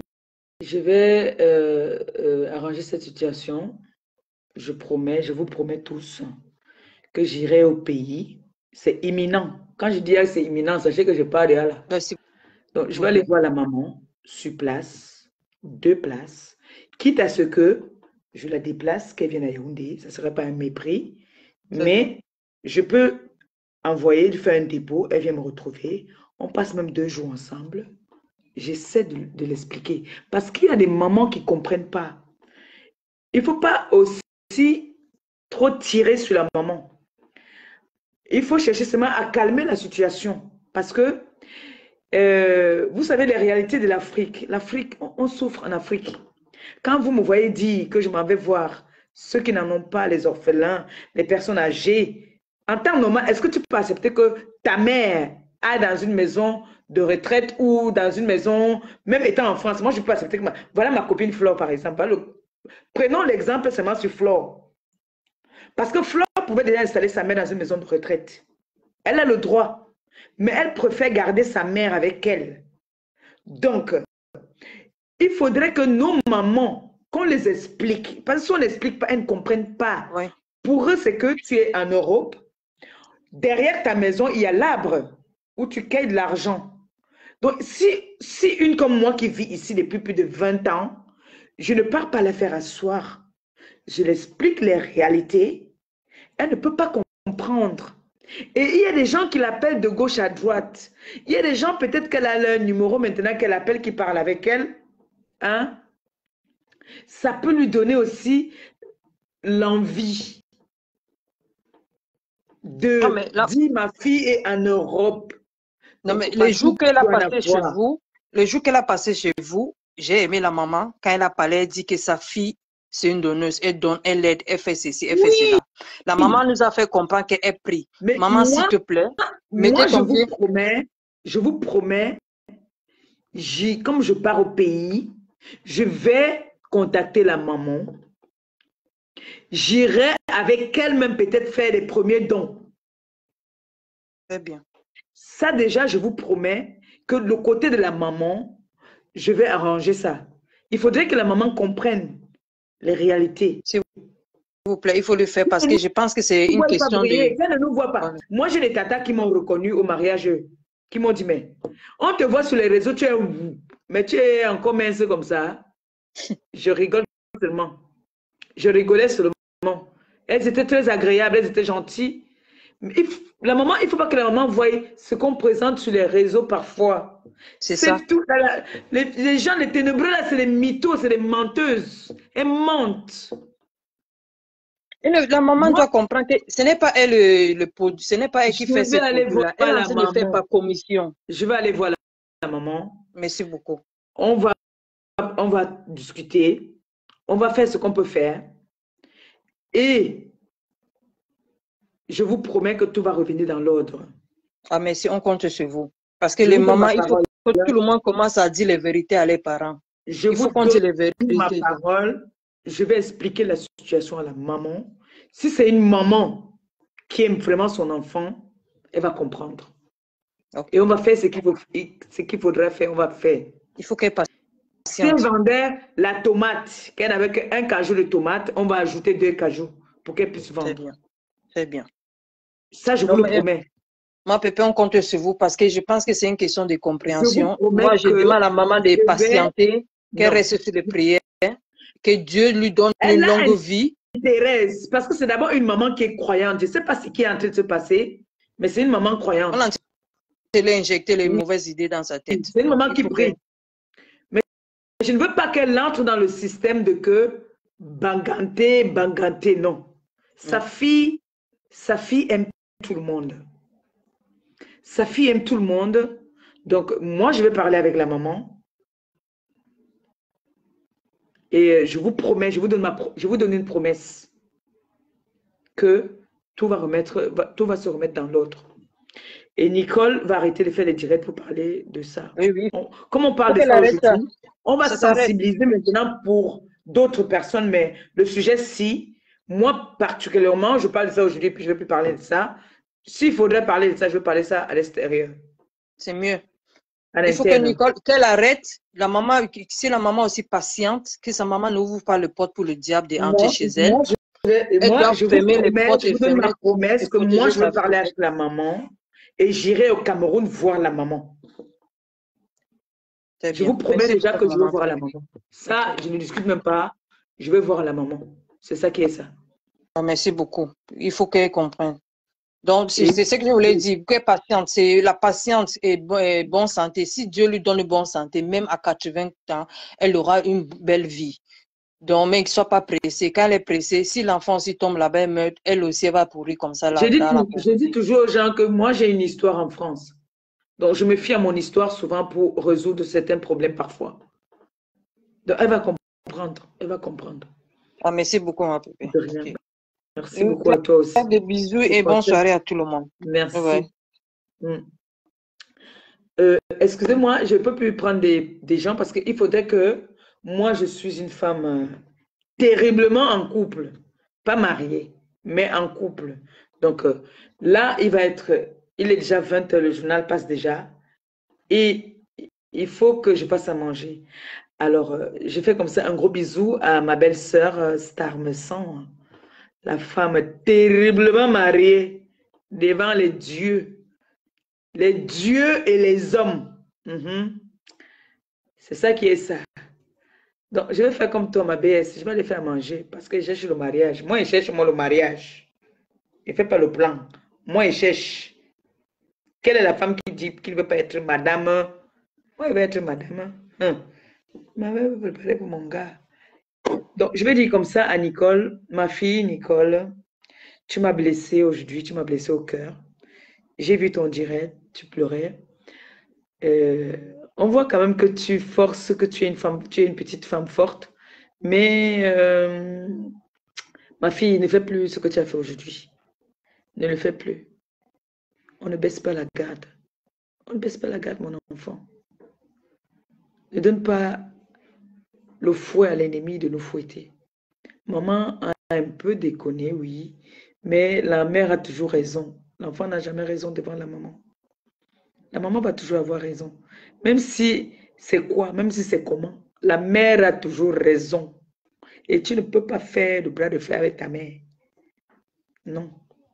Je vais euh, euh, arranger cette situation. Je promets, je vous promets tous que j'irai au pays. C'est imminent. Quand je dis que c'est imminent, sachez que je pars de là. Donc, je vais aller voir la maman sur place, deux places, quitte à ce que je la déplace, qu'elle vienne à Yaoundé. Ça ne serait pas un mépris, mais je peux envoyer, lui faire un dépôt, elle vient me retrouver. On passe même deux jours ensemble. J'essaie de, de l'expliquer. Parce qu'il y a des mamans qui ne comprennent pas. Il ne faut pas aussi trop tirer sur la maman. Il faut chercher seulement à calmer la situation. Parce que, euh, vous savez, les réalités de l'Afrique. L'Afrique, on, on souffre en Afrique. Quand vous me voyez dire que je m'en vais voir ceux qui n'en ont pas, les orphelins, les personnes âgées, En temps normal, est-ce que tu peux accepter que ta mère aille dans une maison de retraite ou dans une maison, même étant en France, moi je peux accepter que ma... Voilà ma copine Flore par exemple. Le... Prenons l'exemple seulement sur Flore. Parce que Flore pouvait déjà installer sa mère dans une maison de retraite. Elle a le droit, mais elle préfère garder sa mère avec elle. Donc, il faudrait que nos mamans, qu'on les explique, parce que si on n'explique pas, elles ne comprennent pas. Ouais. Pour eux, c'est que tu es en Europe, derrière ta maison, il y a l'arbre où tu cueilles de l'argent. Donc, si, si une comme moi qui vit ici depuis plus de vingt ans, je ne pars pas la faire asseoir. Je l'explique les réalités. Elle ne peut pas comprendre. Et il y a des gens qui l'appellent de gauche à droite. Il y a des gens, peut-être qu'elle a leur numéro maintenant qu'elle appelle, qui parle avec elle. Hein? Ça peut lui donner aussi l'envie de Non, mais là... dire ma fille est en Europe. Non, mais les jours qu'elle a passé chez vous, les jours qu'elle a passé chez vous, j'ai aimé la maman. Quand elle a parlé, elle dit que sa fille, c'est une donneuse. Elle donne, elle aide, elle fait ceci, elle fait Oui. cela. La maman nous a fait comprendre qu'elle prie. Mais maman, s'il te plaît, moi, je vous promets, je vous promets, comme je pars au pays, je vais contacter la maman. J'irai avec elle-même peut-être faire les premiers dons. Très bien. Ça déjà, je vous promets que le côté de la maman, je vais arranger ça. Il faudrait que la maman comprenne les réalités. S'il vous plaît, il faut le faire parce que je pense que c'est une question de... Elle ne nous voit pas. Ouais. Moi, j'ai des tatas qui m'ont reconnu au mariage, qui m'ont dit, mais on te voit sur les réseaux, tu es, mais tu es encore mince comme ça. Je rigole seulement. Je rigolais seulement. Elles étaient très agréables, elles étaient gentilles. Il, la maman, il ne faut pas que la maman voie ce qu'on présente sur les réseaux parfois. C'est ça. Tout, la, les, les gens, les ténébreux, là, c'est les mythos, c'est les menteuses. Elles mentent. Et le, la maman Moi, doit comprendre que ce n'est pas elle le, le produit, ce n'est pas elle qui fait cette produit-là. Elle la ne fait pas commission. Je vais aller voir la, la maman. Merci beaucoup. On va, on va discuter. On va faire ce qu'on peut faire. Et je vous promets que tout va revenir dans l'ordre. Ah, merci, on compte sur vous. Parce que je les mamans, il faut que tout le monde commence à dire les vérités à leurs parents. Je il faut qu'on dise les vérités. Ma parole, je vais expliquer la situation à la maman. Si c'est une maman qui aime vraiment son enfant, elle va comprendre. Okay. Et on va faire ce qu'il faut, ce qu'il faudra faire, on va faire. Il faut qu'elle passe. Si on vendait la tomate, qu'elle n'avait qu'un cajou de tomate, on va ajouter deux cajous pour qu'elle puisse vendre. Très bien. Très bien. Ça, je non, vous le promets. Moi, Pépé, on compte sur vous parce que je pense que c'est une question de compréhension. Moi, je demande à la maman de patienter, qu'elle reste sur les prières, que Dieu lui donne Elle une longue vie. Thérèse, parce que c'est d'abord une maman qui est croyante. Je ne sais pas ce qui est en train de se passer, mais c'est une maman croyante. On a injecté les mauvaises idées dans sa tête. C'est une maman qui prie. Mais je ne veux pas qu'elle entre dans le système de que banganté, banganté, non. Sa Mm. fille, sa fille aime tout le monde. Sa fille aime tout le monde. Donc, moi, je vais parler avec la maman. Et je vous promets, je vous donne, ma, je vous donne une promesse que tout va, remettre, va, tout va se remettre dans l'ordre. Et Nicole va arrêter de faire les directs pour parler de ça. Oui, oui. On, comme on parle de ça aujourd'hui, on va sensibiliser maintenant pour d'autres personnes, mais le sujet, si, moi particulièrement, je parle de ça aujourd'hui, puis je ne vais plus parler de ça. S'il faudrait parler de ça, je vais parler de ça à l'extérieur. C'est mieux. Il faut que Nicole, qu'elle arrête. La maman, si la maman aussi patiente, que sa maman n'ouvre pas le porte pour le diable d'entrer chez elle. Moi, je, elle moi, doit je fermer vous les promets, portes je et vous donne fermer. ma promesse que moi, je vais parler avec la maman et j'irai au Cameroun voir la maman. Je bien. vous promets Merci déjà que je vais maman. voir la maman. Ça, je ne discute même pas. Je vais voir la maman. C'est ça qui est ça. Ah, merci beaucoup. Il faut qu'elle comprenne. Donc, c'est ce que je voulais dire. Qu'elle patiente. C'est la patience et bonne bon santé. Si Dieu lui donne une bonne santé, même à quatre-vingts ans, elle aura une belle vie. Donc, mais qu'il ne soit pas pressé. Quand elle est pressée, si l'enfant aussi tombe là-bas, elle meurt, elle aussi elle va pourrir comme ça. Là, je, dis dans tout, je dis toujours aux gens que moi, j'ai une histoire en France. Donc, je me fie à mon histoire souvent pour résoudre certains problèmes parfois. Donc, elle va comprendre. Elle va comprendre. Ah, merci beaucoup, ma pépé. De rien. Okay. Merci beaucoup à toi aussi. Des bisous et bonne soirée à tout le monde. Merci. Ouais. Mm. Euh, Excusez-moi, je ne peux plus prendre des, des gens parce qu'il faudrait que moi, je suis une femme euh, terriblement en couple. Pas mariée, mais en couple. Donc euh, là, il va être, il est déjà vingt heures, le journal passe déjà. Et il faut que je passe à manger. Alors, euh, je fais comme ça un gros bisou à ma belle-sœur euh, Star Messan, la femme terriblement mariée devant les dieux. Les dieux et les hommes. Mm-hmm. C'est ça qui est ça. Donc, je vais faire comme toi, ma B S. Je vais les faire manger parce que je cherche le mariage. Moi, je cherche moi le mariage. Il ne fait pas le plan. Moi, il cherche. Quelle est la femme qui dit qu'il ne veut pas être madame? Moi, il veut être madame. Hum. Ma mère veut préparer pour mon gars. Donc, je vais dire comme ça à Nicole, ma fille Nicole, tu m'as blessée aujourd'hui, tu m'as blessée au cœur. J'ai vu ton direct, tu pleurais. Euh, on voit quand même que tu forces, que tu es une femme, tu es une petite femme forte. Mais euh, ma fille, ne fais plus ce que tu as fait aujourd'hui. Ne le fais plus. On ne baisse pas la garde. On ne baisse pas la garde, mon enfant. Ne donne pas le fouet à l'ennemi de nous fouetter. Maman a un peu déconné, oui, mais la mère a toujours raison. L'enfant n'a jamais raison devant la maman. La maman va toujours avoir raison. Même si c'est quoi, même si c'est comment, la mère a toujours raison. Et tu ne peux pas faire le bras de fer avec ta mère. Non.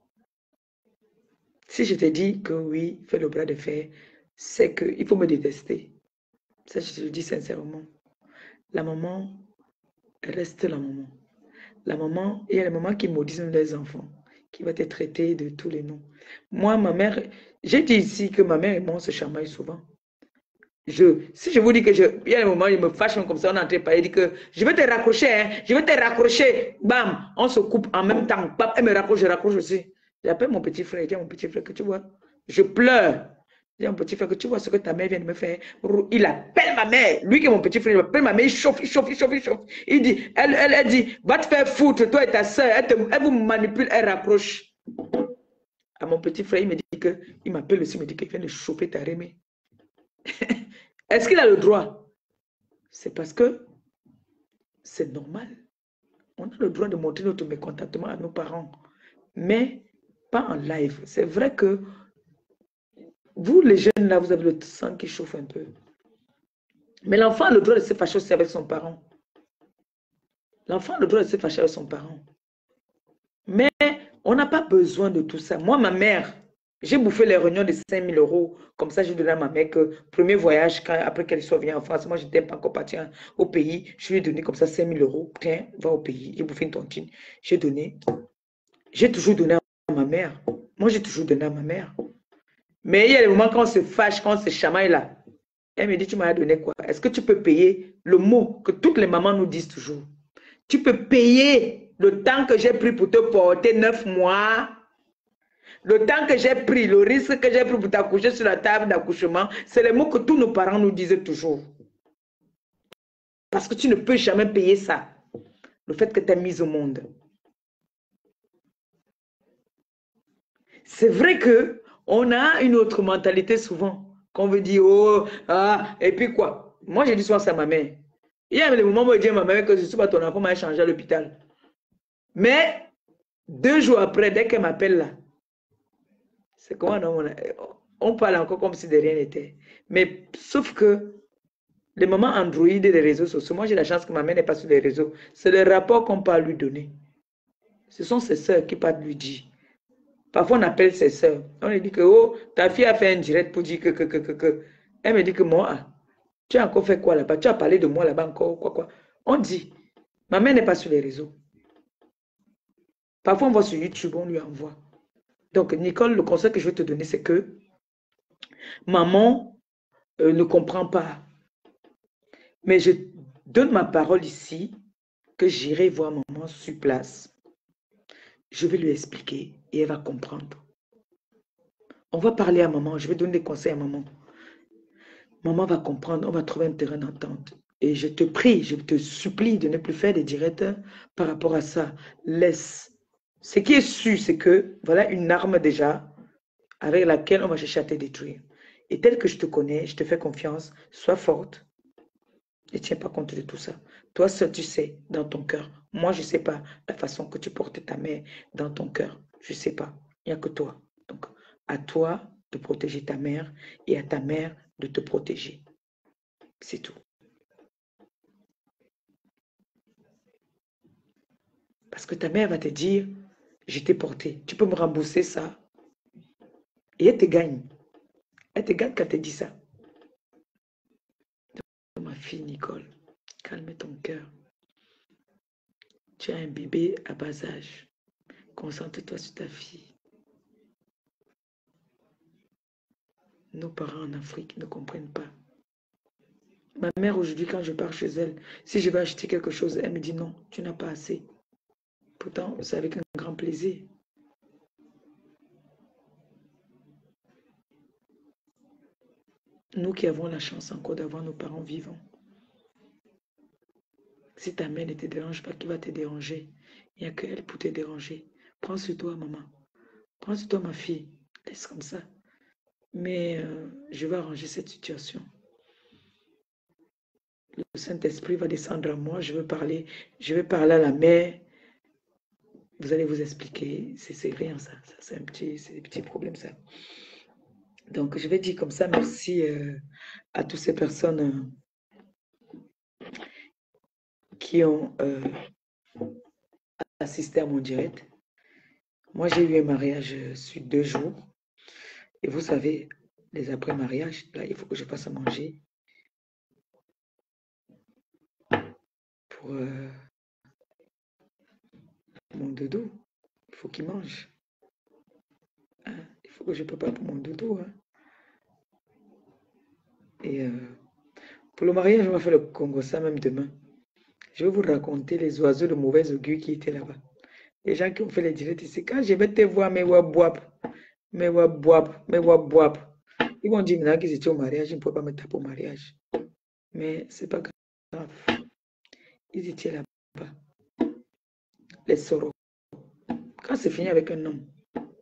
Si je te dis que oui, fais le bras de fer, c'est qu'il faut me détester. Ça, je te le dis sincèrement. La maman reste la maman. La maman, il y a les mamans qui maudissent les enfants, qui va être traitée de tous les noms. Moi, ma mère, j'ai dit ici que ma mère et moi se chamaillent souvent. Je, si je vous dis que je, il y a un moment, il me fâche comme ça, on est en train de parler, il dit que je vais te raccrocher, hein, je vais te raccrocher, bam, on se coupe en même temps, bam, elle me raccroche, je raccroche aussi. J'appelle mon petit frère, je dis à mon petit frère que tu vois, je pleure. Je dis à mon petit frère que tu vois ce que ta mère vient de me faire. Il appelle ma mère, lui qui est mon petit frère, il appelle ma mère, il chauffe, il chauffe, il chauffe, il chauffe. Il dit, elle, elle, elle dit, va te faire foutre, toi et ta soeur, elle, te, elle vous manipule, elle rapproche. À mon petit frère, il me dit que, il m'appelle aussi, il me dit qu'il vient de chauffer ta remée. Est-ce qu'il a le droit? C'est parce que c'est normal. On a le droit de montrer notre mécontentement à nos parents, mais pas en live. C'est vrai que vous, les jeunes, là, vous avez le sang qui chauffe un peu. Mais l'enfant a le droit de se fâcher aussi avec son parent. L'enfant a le droit de se fâcher avec son parent. Mais on n'a pas besoin de tout ça. Moi, ma mère, j'ai bouffé les réunions de cinq mille euros. Comme ça, j'ai donné à ma mère que premier voyage, quand, après qu'elle soit venue en France, moi, je n'étais pas encore partie au pays. Je lui ai donné comme ça cinq mille euros. Tiens, va au pays. J'ai bouffé une tontine. J'ai donné. J'ai toujours donné à ma mère. Moi, j'ai toujours donné à ma mère. Mais il y a des moments quand on se fâche, quand on se chamaille là. Elle me dit, tu m'as donné quoi? Est-ce que tu peux payer le mot que toutes les mamans nous disent toujours? Tu peux payer le temps que j'ai pris pour te porter neuf mois. Le temps que j'ai pris, le risque que j'ai pris pour t'accoucher sur la table d'accouchement, c'est les mots que tous nos parents nous disaient toujours. Parce que tu ne peux jamais payer ça. Le fait que tu es mise au monde. C'est vrai que on a une autre mentalité souvent. Qu'on veut dire, oh, ah, et puis quoi? Moi, j'ai dit souvent ça à ma mère. Il y a des moments où je dis à ma mère que je ne suis pas ton enfant, m'a changé à l'hôpital. Mais deux jours après, dès qu'elle m'appelle là, c'est comment on, on parle encore comme si de rien n'était. Mais sauf que les mamans Android et les réseaux sociaux, moi j'ai la chance que ma mère n'est pas sur les réseaux. C'est le rapport qu'on peut lui donner. Ce sont ses soeurs qui partent lui dire. Parfois on appelle ses soeurs. On lui dit que oh, ta fille a fait un direct pour dire que, que, que, que, que. Elle me dit que moi, tu as encore fait quoi là-bas? Tu as parlé de moi là-bas encore, quoi, quoi. On dit, ma mère n'est pas sur les réseaux. Parfois on va sur YouTube, on lui envoie. Donc, Nicole, le conseil que je vais te donner, c'est que maman euh, ne comprend pas. Mais je donne ma parole ici, que j'irai voir maman sur place. Je vais lui expliquer et elle va comprendre. On va parler à maman, je vais donner des conseils à maman. Maman va comprendre, on va trouver un terrain d'entente. Et je te prie, je te supplie de ne plus faire des directs par rapport à ça. Laisse. Ce qui est sûr, c'est que voilà une arme déjà avec laquelle on va chercher à te détruire. Et tel que je te connais, je te fais confiance, sois forte. Ne tiens pas compte de tout ça. Toi seul, tu sais, dans ton cœur. Moi, je ne sais pas la façon que tu portes ta mère dans ton cœur. Je ne sais pas. Il n'y a que toi. Donc, à toi de protéger ta mère et à ta mère de te protéger. C'est tout. Parce que ta mère va te dire, je t'ai porté. Tu peux me rembourser ça. Et elle te gagne. Elle te gagne quand elle te dit ça. Ma fille Nicole, calme ton cœur. Tu as un bébé à bas âge. Concentre-toi sur ta fille. Nos parents en Afrique ne comprennent pas. Ma mère aujourd'hui, quand je pars chez elle, si je vais acheter quelque chose, elle me dit non, tu n'as pas assez. Pourtant, c'est avec un grand plaisir. Nous qui avons la chance encore d'avoir nos parents vivants. Si ta mère ne te dérange pas, qui va te déranger? Il n'y a qu'elle pour te déranger. Prends sur toi, maman. Prends sur toi, ma fille. Laisse comme ça. Mais euh, je vais arranger cette situation. Le Saint-Esprit va descendre à moi. Je vais parler, je vais parler à la mère. Vous allez vous expliquer. C'est rien, ça. ça c'est un petit, c'est des petits problèmes, ça. Donc, je vais dire comme ça, merci euh, à toutes ces personnes euh, qui ont euh, assisté à mon direct. Moi, j'ai eu un mariage sur deux jours. Et vous savez, les après-mariages, là, il faut que je fasse à manger pour euh, mon doudou. Il faut qu'il mange. Hein? Il faut que je prépare pour mon doudou. Hein? Et euh, pour le mariage, on va faire le Congo, ça même demain. Je vais vous raconter les oiseaux de mauvais augure qui étaient là-bas. Les gens qui ont fait les directs ici. Quand je vais te voir, mes wabouap, mes wabouap, mes wabouap, ils vont dire maintenant qu'ils étaient au mariage, ils ne pouvaient pas me taper au mariage. Mais c'est pas grave. Ils étaient là-bas. Les sorors. Quand c'est fini avec un homme,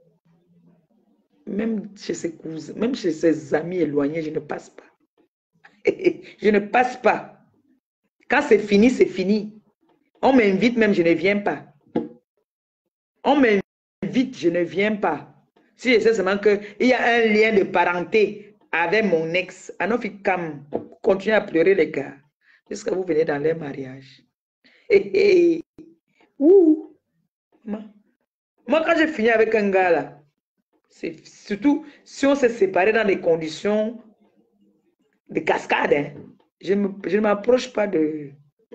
même chez ses cousins, même chez ses amis éloignés, je ne passe pas. Je ne passe pas. Quand c'est fini, c'est fini. On m'invite même, je ne viens pas. On m'invite, je ne viens pas. Si je sais seulement qu'il y a un lien de parenté avec mon ex, Anofi Kam, continuez à pleurer les gars, jusqu'à vous venez dans leur mariage. Hey, hey. Ouh. Moi, quand j'ai fini avec un gars là, c'est surtout si on s'est séparés dans des conditions de cascade, hein, je, me, je ne m'approche pas de...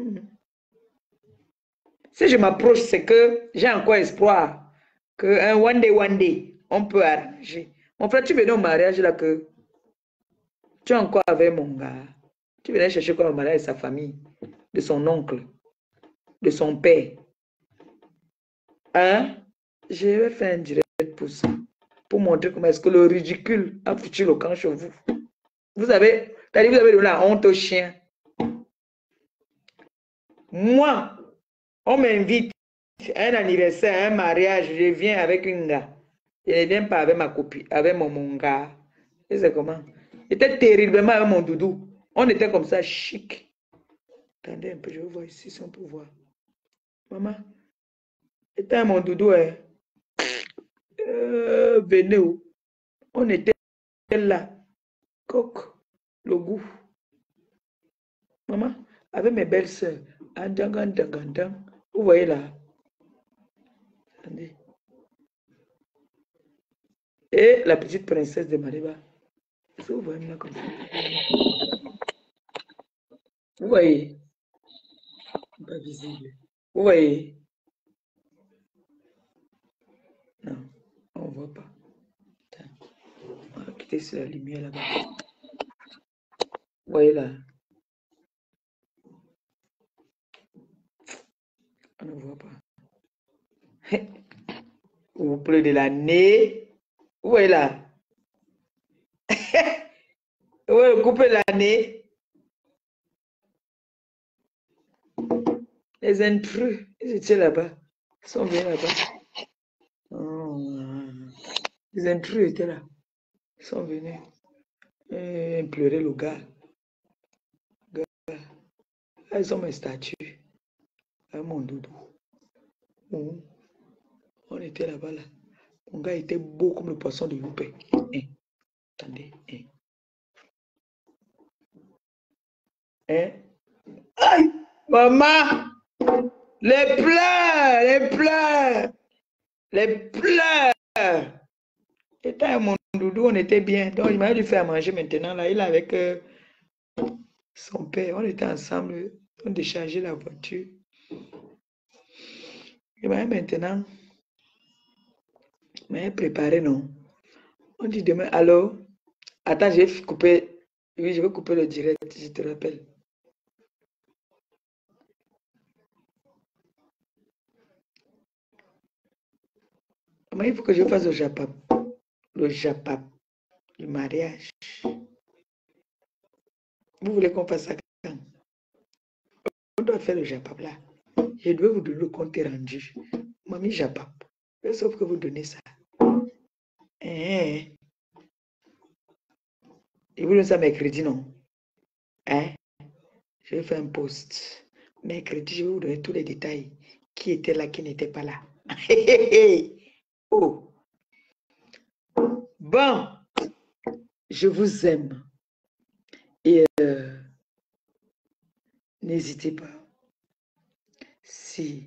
Si je m'approche, c'est que j'ai encore espoir qu'un one day, one day, on peut arranger. Mon frère, tu venais au mariage là que tu es encore avec mon gars. Tu venais chercher quoi au mariage de sa famille, de son oncle, de son père. Hein? Je vais faire un direct pour ça, pour montrer comment est-ce que le ridicule a foutu le camp chez vous. Vous avez, vous avez donné la honte au chien. Moi, on m'invite à un anniversaire, à un mariage, je viens avec une gars. Je ne viens pas avec ma copine, avec mon, mon gars. Et c'est comment? J'étais terriblement avec mon doudou. On était comme ça, chic. Attendez un peu, je vais voir ici si on peut voir. Maman, j'étais avec mon doudou, hein. Euh, venez où? On était là. Coq, le goût. Maman, avec mes belles soeurs. Vous voyez là. Attendez. Et la petite princesse de Mariba. Est-ce que vous voyez là comme ça? Vous voyez? Pas visible. Vous voyez? Non, on ne voit pas. Attends. On va quitter sur la lumière là-bas. Vous voyez là? On ne voit pas. Vous pleurez de la nez. Vous voyez là? Vous voyez, coupez la nez. Les intrus, ils étaient là-bas. Ils sont bien là-bas. Oh, les intrus étaient là. Ils sont venus. Et ils pleuraient le gars. gars. Là, ils ont mes statues. Là, mon doudou. Oh. On était là-bas, là. Mon gars était beau comme le poisson de Loupé. Eh. Attendez. Eh. Eh. Aïe! Maman! Les pleurs! Les pleurs! Les pleurs! C'était mon doudou, on était bien. Donc, il m'a dû faire manger maintenant. Là, il est avec euh, son père. On était ensemble. On déchargeait la voiture. Il m'a maintenant. Il m'a préparé, non? On dit demain, allô? Attends, je vais couper. Oui, je vais couper le direct, je te rappelle. Mais il faut que je fasse le japap. Le japap. Le mariage. Vous voulez qu'on fasse ça quand? On doit faire le japap là. Je dois vous donner le compte rendu. Mamie japap. Sauf que vous donnez ça. Eh. Et vous donnez ça mercredi, non? Hein? Je vais faire un post. Mercredi, je vais vous donner tous les détails. Qui était là, qui n'était pas là. Oh. Bon. Je vous aime. Et euh, n'hésitez pas. Si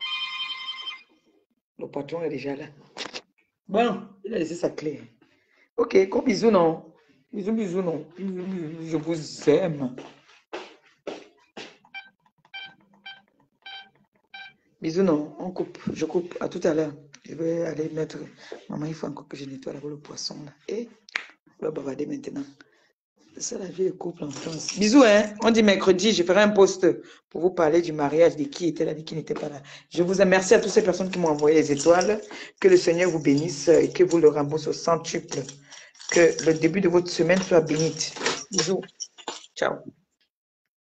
le patron est déjà là. Bon, il a laissé sa clé. Ok, gros bisous, non? Bisous, bisous, non? Bisous, bisous, je vous aime. Bisous, non? On coupe. Je coupe. À tout à l'heure. Je vais aller mettre... Maman, il faut encore que je nettoie là-bas le poisson. Là. Et on va bavarder maintenant. C'est la vie de couple en France. Bisous, hein? On dit mercredi, je ferai un post pour vous parler du mariage, de qui était là, de qui n'était pas là. Je vous remercie à toutes ces personnes qui m'ont envoyé les étoiles. Que le Seigneur vous bénisse et que vous le rembourse au centuple. Que le début de votre semaine soit bénite. Bisous. Ciao.